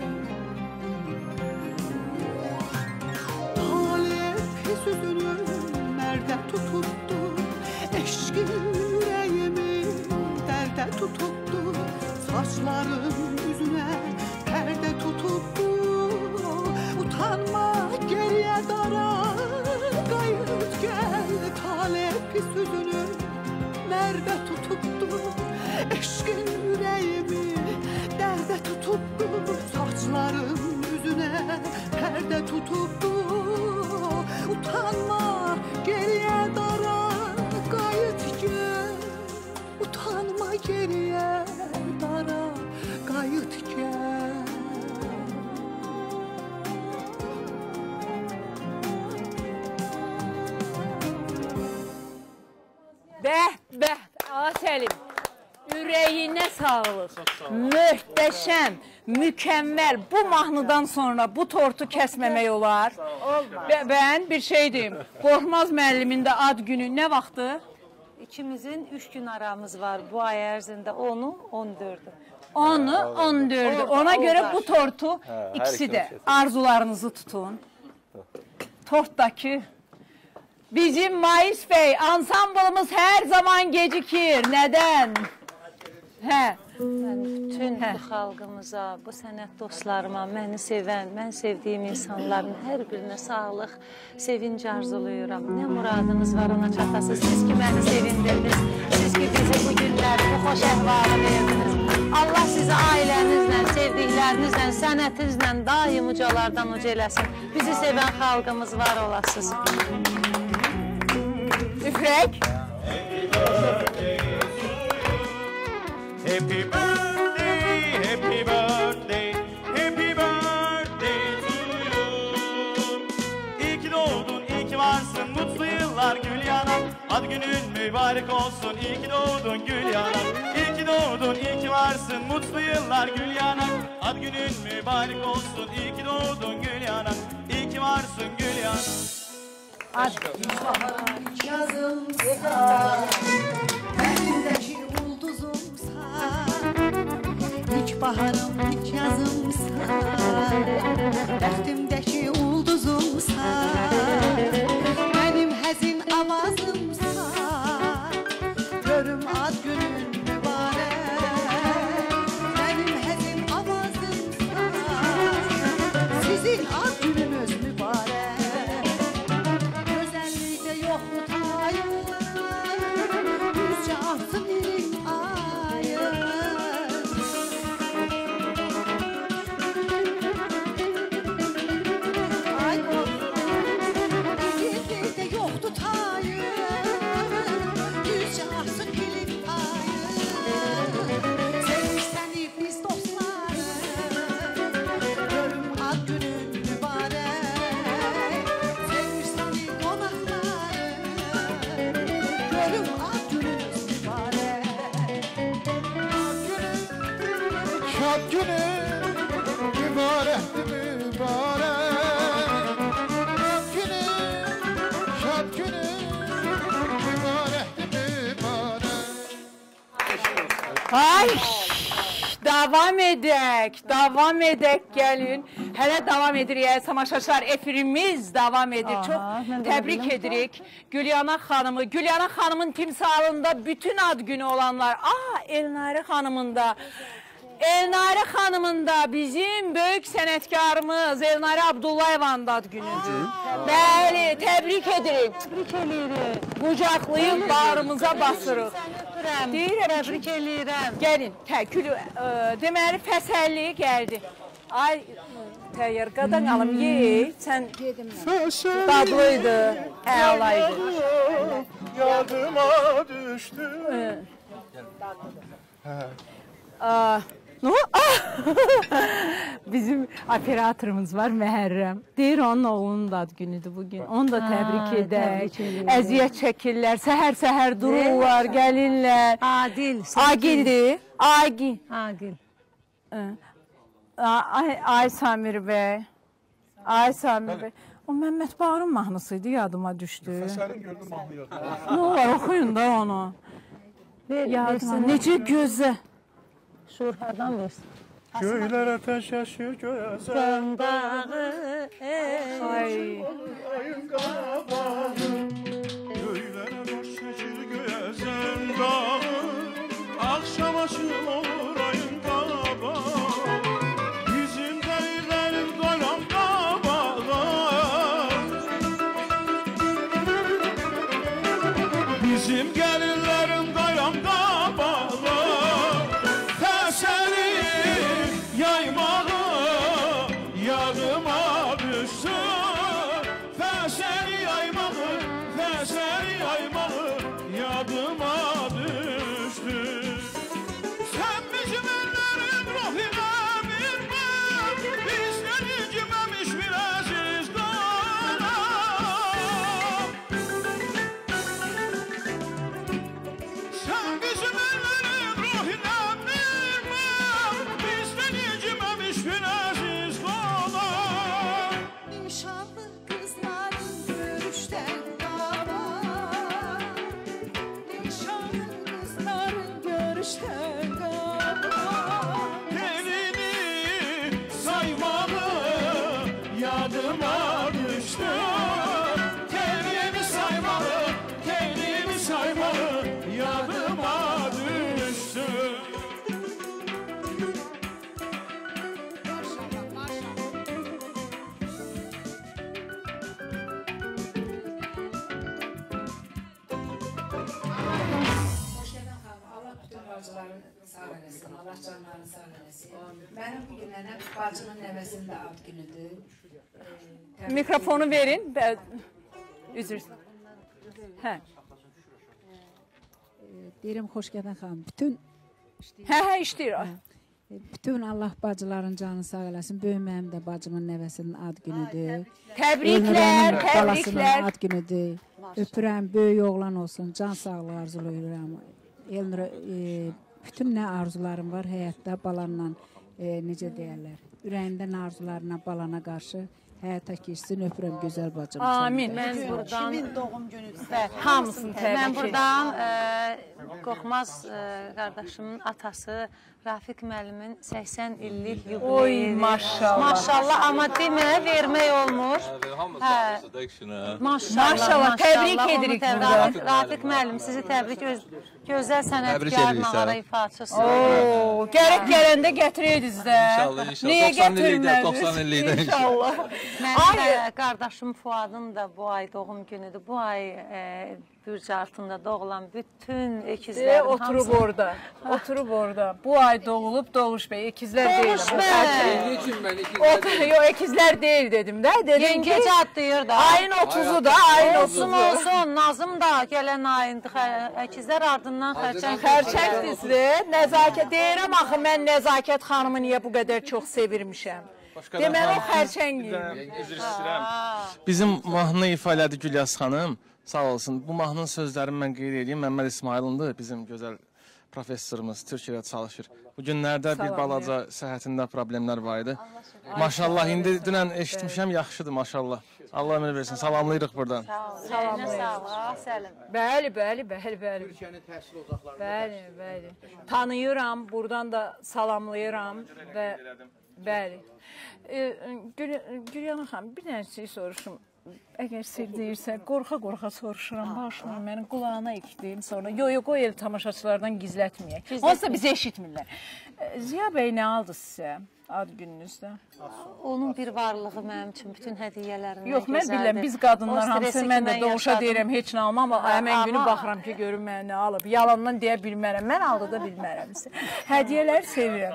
Talih pis üzünü mərdə tutubdu, eşqin ürəyimi dərdə tutubdu. Saçların üzünə pərdə tutubdu, utanma geriyə dara qayıt gəl. Talih pis üzünü mərdə tutubdu, eşqin ürəyimi dərdə tutubdu. Saçların üzünə pərdə tutubdu, utanma geriyə dara qayıt gəl. Utanma geriyə dara qayıt gəl. Selim, ürəyinə sağlıq. Möhtəşəm, mükəmməl. Bu mahnıdan sonra bu tortu kəsməmək olar. Ben bir şey deyim. Qorxmaz müəllimin də ad günü nə vaxtı? İkimizin 3 gün aramız var bu ay ərzində. 10'u 14'ü. 10'u 14'ü. Ona göre bu tortu ikisi de arzularınızı tutun. Tortdaki bizim Mayıs Bey, ansamblımız her zaman gecikir. Neden? Mən bütün bu xalqımıza, bu sənət dostlarıma, məni sevən, mən sevdiyim insanların hər birinə sağlıq, sevinc arzulayıram. Nə muradınız var ona çatasınız. Siz ki məni sevindirdiniz. Siz ki bizi bu günləri, bu xoş əhvalı verdiniz. Allah sizi ailənizlə, sevdiklərinizlə, sənətinizlə daim ucalardan uca eləsin. Bizi sevən xalqımız var olasınız. Üfrək. Happy birthday, happy birthday, happy birthday to you. İyi ki doğdun, iyi ki varsın, mutlu yıllar gül yanan. Ad günün mübarek olsun, iyi ki doğdun gül yanan. İyi ki doğdun, iyi ki varsın, mutlu yıllar gül yanan. Ad günün mübarek olsun, iyi ki doğdun gül yanan. İyi ki varsın gül yanan. Yazımsa, benimdeki ulduzumsa, ilk baharım, ilk yazımsa, bəxtimdəki ulduzumsa, benim həzin avazımsa, görüm ad günün mübarək. Benim həzin avazımsa, sizin ad gününüz mübarək. Gözəllikdə yoxdur tayın, yüzcə arsın ilin ayın. Ay gözəllikdə yoxdur tayın, yüzcə arsın ilin ayın. Sevmişsəni biz dostlarım, görüm ad günün mübarək. Sevmişsəni qonaqlarım, görüm ad gününüz mübarək. Şad günü mübarekti mübarek. Şad günü mübarekti mübarek. Ay, davam edək gəlin. Hələ davam edirik, tamaşaçılar, efirimiz davam edir. Çox təbrik edirik Gülyana xanımı. Gülyana xanımın timsalında bütün ad günü olanlar. Elnarə xanımın da. Elnarə xanımın da bizim böyük sənətkarımız Elnarə Abdullayevanın da ad günüdür. Bəli, təbrik edirik. Təbrik edirik. Qucaqlayıb bağrımıza basırıq. Deyirəm, təbrik edirəm. Gəlin, deməli fəsəlliyi gəldi. Ay, təyyar, qadan alım, ye, sən dadlıydı, əlaydı. Yadıma düştü. Bizim operatorumuz var Məhərrəm. Deyir onun oğlunun da ad günüdür bugün. Onu da təbrik edək. Əziyyət çəkirlər, səhər-səhər dururlar, gəlirlər. Adil. Agildir. Agil. Agil. Ay Samir bəy. Ay Samir bəy. O Məmməd Bağırın mahnısıydı, yadıma düşdü. Fəsəlin gördüm mahnı yadıma. Ne olar, oxuyun da onu. Yadıma, necə gözə. Şurhadan versin. Göylər ateş yaşıyor gözəl dağı. Ay. Ayın qabağı. Göylərə baş çəkir gözəl dağı. Akşam aşım olur ayın qabağı. Bizim dəyirlərin qaram qabağı. Bizim gəlinlərin qaram qabağı. Fəsəli yaymağı yadıma düşsün. Fəsəli yaymağı yadıma düşsün. Mənim bu günlərə bacımın nəvəsinin də ad günüdür. Mikrofonu verin. Üzr. Hə. Deyirəm, xoş gələn xanım. Bütün işləyir. Bütün Allah bacıların canı sağ eləsin. Böyük mənim də bacımın nəvəsinin ad günüdür. Təbriklər, balasının ad günüdür. Öpürəm, böyük oğlan olsun. Can sağlığı arzulayıram. Elnur, bütün nə arzularım var həyatda balanla, necə deyərlər, ürəyindən arzularına, balana qarşı həyata keçsin, öpürəm gözəl bacım. Amin. Mən buradan... Kimin doğum günüdür? Hamısını təbrik edirəm. Mən buradan Qorxmaz qardaşımın atası Rafiq müəllimin 80 illik yubileyidir. Oy, maşallah. Maşallah, amma demə, vermək olmur. Maşallah, təbrik edirik. Rafiq müəllim, sizi təbrik gözəl sənətkar, nağara ifaçısı. Gərək gələndə gətirəydiniz də. Niyə gətirmədiniz? 90 illikdə İnşallah. Mənim də qardaşım Fuadın da bu ay doğum günüdür. Bu ay Bürcə altında doğulan bütün ikizlərin oturub orada. Oturub orada. Bu ay doğulub Doğuş bəy. İkizlər deyil. Yox, ikizlər deyil dedim də. Yengəcə adlayır da. Ayın 30'u da, ayın 30'u. Olsun, Nazım da gələn ayındır. İkizlər ardından xərçəng. Xərçəngdir. Nəzakət deyirəm axı mən Nəzakət xanımı niyə bu qədər çox sevirmişəm. Deməli o xərçəngdir. Üzr istəyirəm. Bizim mahnını ifa elədi Gülyaz xanım. Sağ olsun. Bu mahnının sözlərini mən qeyd edeyim. Məmməd İsmailundur, bizim gözəl professorumuz, Türkiyədə çalışır. Bu günlərdə bir balaca səhhətində problemlər var idi. Maşallah, indi dünən eşitmişəm, yaxşıdır maşallah. Allah ömür versin, salamlayırıq buradan. Salam. Bəli. Türkiyənin təhsil ocaqlarında. Bəli. Tanıyıram, buradan da salamlayıram və bəli. Gülyan xanım, bir dənə şey soruşum. Əgər sir deyirsə, qorxa-qorxa soruşuram, başlayın, mənim qulağına ikdiyim sonra. Yox, qoy el tamaşaçılardan gizlətməyək. Onsa bizi eşitmirlər. Ziya bəy nə aldı sizə ad gününüzdə? Onun bir varlığı mənim üçün bütün hədiyyələrindən gözəldir. Yox, mən biləm, biz qadınlar hamısı, mən də Doğuşa deyirəm, heç nə almam, amma həmən günü baxıram ki, görüm mənə nə alıb. Yalandan deyə bilmərəm, mən aldı da bilmərəm. Hədiyyələri sevirəm.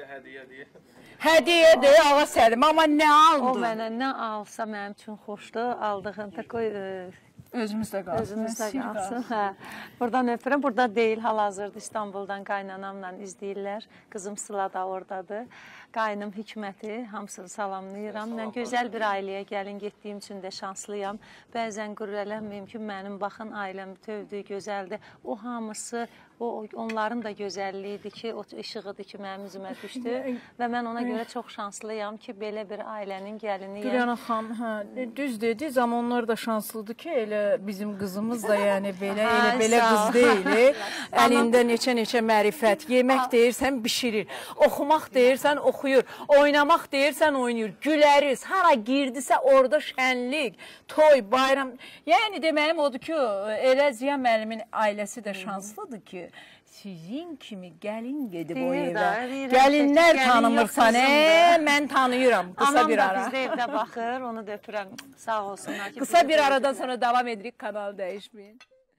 Hədiyədir, ağa Səlim, amma nə aldı? O mənə nə alsa mənim üçün xoşdur, aldığında qoy... Özümüzdə qalsın. Özümüzdə qalsın. Buradan öpürəm. Burada deyil, hal-hazırda İstanbuldan qaynanamla izləyirlər. Qızım Sıla da oradadır. Qaynım Hikməti, hamısını salamlayıram. Mən gözəl bir ailəyə gəlin getdiyim üçün də şanslıyam. Bəzən qürrələnməyim ki, mənim baxın ailəm tövdür, gözəldir. O hamısı, onların da gözəlliyidir ki, o işığıdır ki, mənim üzümə düşdü. Və mən ona görə çox şanslıyam ki, belə bir ailənin gəliniyəm. Gülyana xanım, düz dediniz, amma onlar da şanslıdır ki, elə bizim qızımız da yəni belə qız deyil. Əlində neçə mərifət, yemək deyirsən bişirir, oxumaq deyirsən oxuyur, oynamaq deyirsən oynayır, güləriz, hara girdisə orada şənlik, toy, bayram. Yəni deməyim odur ki, elə Ziya müəllimin ailəsi də şanslıdır ki, sizin kimi gəlin gedib o evə. Gəlinlər tanımırsan, mən tanıyıram qısa bir ara. Anam da bizdə evdə baxır, onu da öpürəm, sağ olsunlar. Qısa bir aradan sonra davam edirik, kanal dəyişməyin.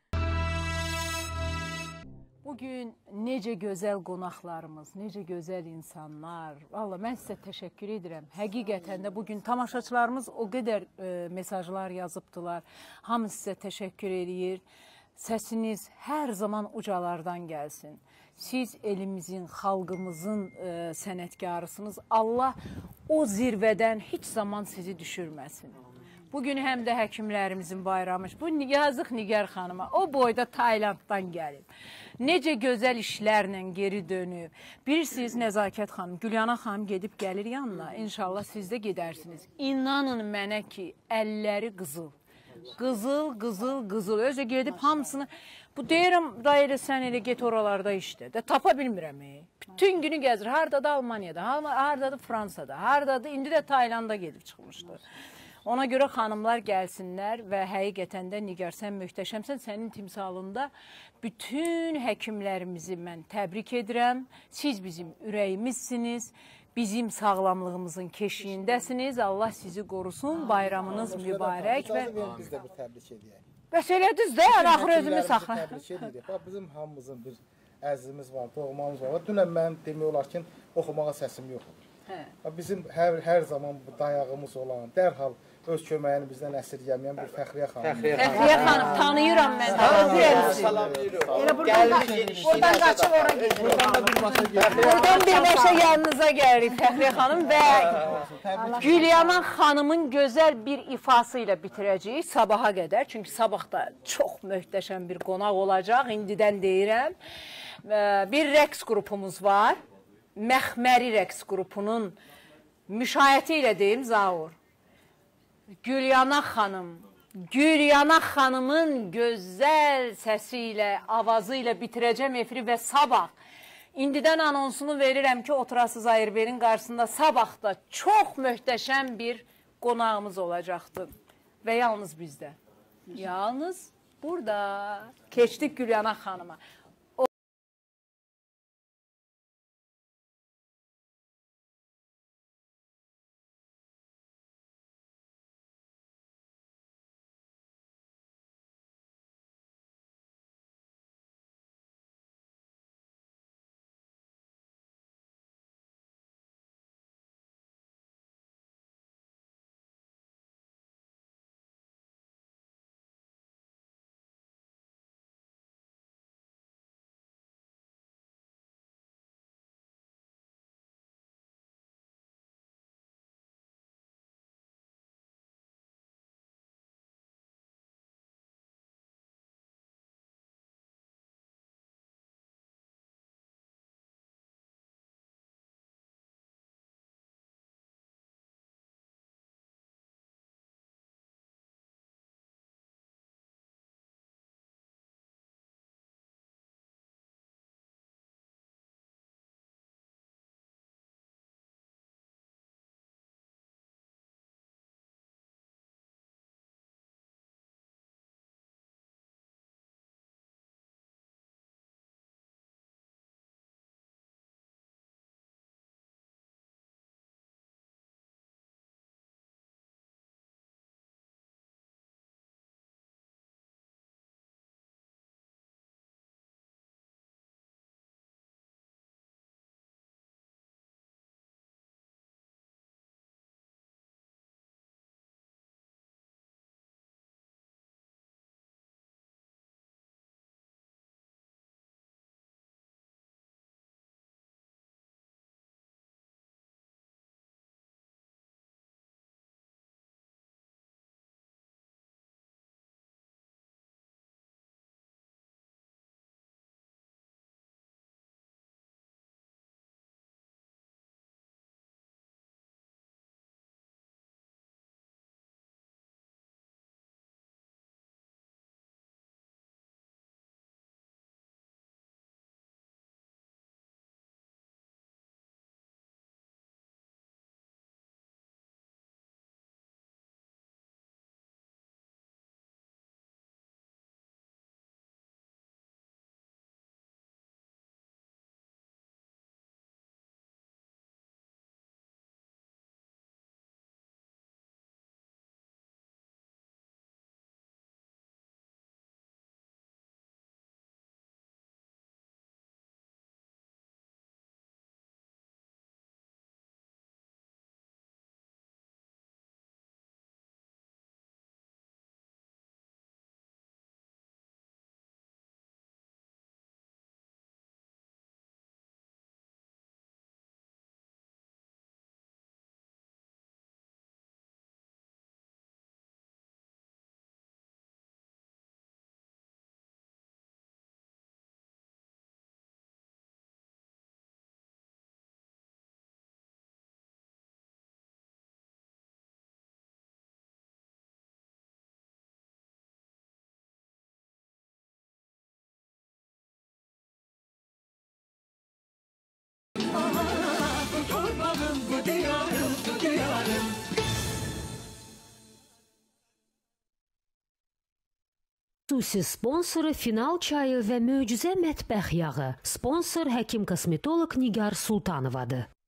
Bugün necə gözəl qonaqlarımız, necə gözəl insanlar. Valla mən sizə təşəkkür edirəm. Həqiqətən də bugün tamaşaçılarımız o qədər mesajlar yazıbdılar. Hamı sizə təşəkkür edir. Səsiniz hər zaman ucalardan gəlsin. Siz elimizin, xalqımızın sənətkarısınız. Allah o zirvədən heç zaman sizi düşürməsin. Bugün həm də həkimlərimizin bayramı. Bu yazıq Nigar xanıma o boyda Taylanddan gəlib. Necə gözəl işlərlə geri dönüb. Bilirsiniz Nəzakət xanım, Gülyana xanım gedib gəlir yanına. İnşallah siz də gedərsiniz. İnanın mənə ki, əlləri qızıl. Qızıl, qızıl, qızıl. Özə gedib hamısını... Bu deyirəm, da elə sən elə get oralarda işlə. De tapa bilmirəm. Bütün günü gəzir. Hardadır Almaniyada, hardadır Fransada, hardadır. İndi də Taylanda gedib çıxmışdı. Ona görə xanımlar gəlsinlər və həqiqətən də Nigar, sən möhtəşəmsən. Sənin timsalında bütün həkimlərimizi mən təbrik edirəm. Siz bizim ürəyimizsiniz. Bizim sağlamlığımızın keşiyindəsiniz. Allah sizi qorusun. Bayramınız mübarək. Biz də bir təbrik edəyək. Bəs elədiniz də, axır özümü saxla. Təbrik edirik. Bizim hamımızın bir əzizimiz var, doğmamız var. Dünən mənim demək olar ki, oxumağa səsim yoxdur. Bizim hər zaman dayağımız olan, dərhal öz köməyini bizdən əsirgəməyən bir Fəxriyə xanım. Fəxriyə xanım, tanıyıram mən. Elə buradan qaçıb ora gedir. Buradan birləşə yanınıza gəlirik Fəxriyə xanım və Gülyana xanımın gözəl bir ifası ilə bitirəcəyik sabaha qədər. Çünki sabahda çox möhtəşəm bir qonaq olacaq, indidən deyirəm. Bir rəqs qrupumuz var. Məxməri rəqs qrupunun müşayiəti ilə deyim Zaur. Gülyana xanım, Gülyana xanımın gözəl səsi ilə, avazı ilə bitirəcəm efiri və sabah. İndidən anonsunu verirəm ki, oturasız Ayırberin qarşısında sabah da çox möhtəşəm bir qonağımız olacaqdır. Və yalnız bizdə. Yalnız burada. Keçdik Gülyana xanıma. Xüsusi sponsoru Final çayı və möcüzə mətbəx yağı. Sponsor həkim kosmetoloq Nigar Sultanovadır.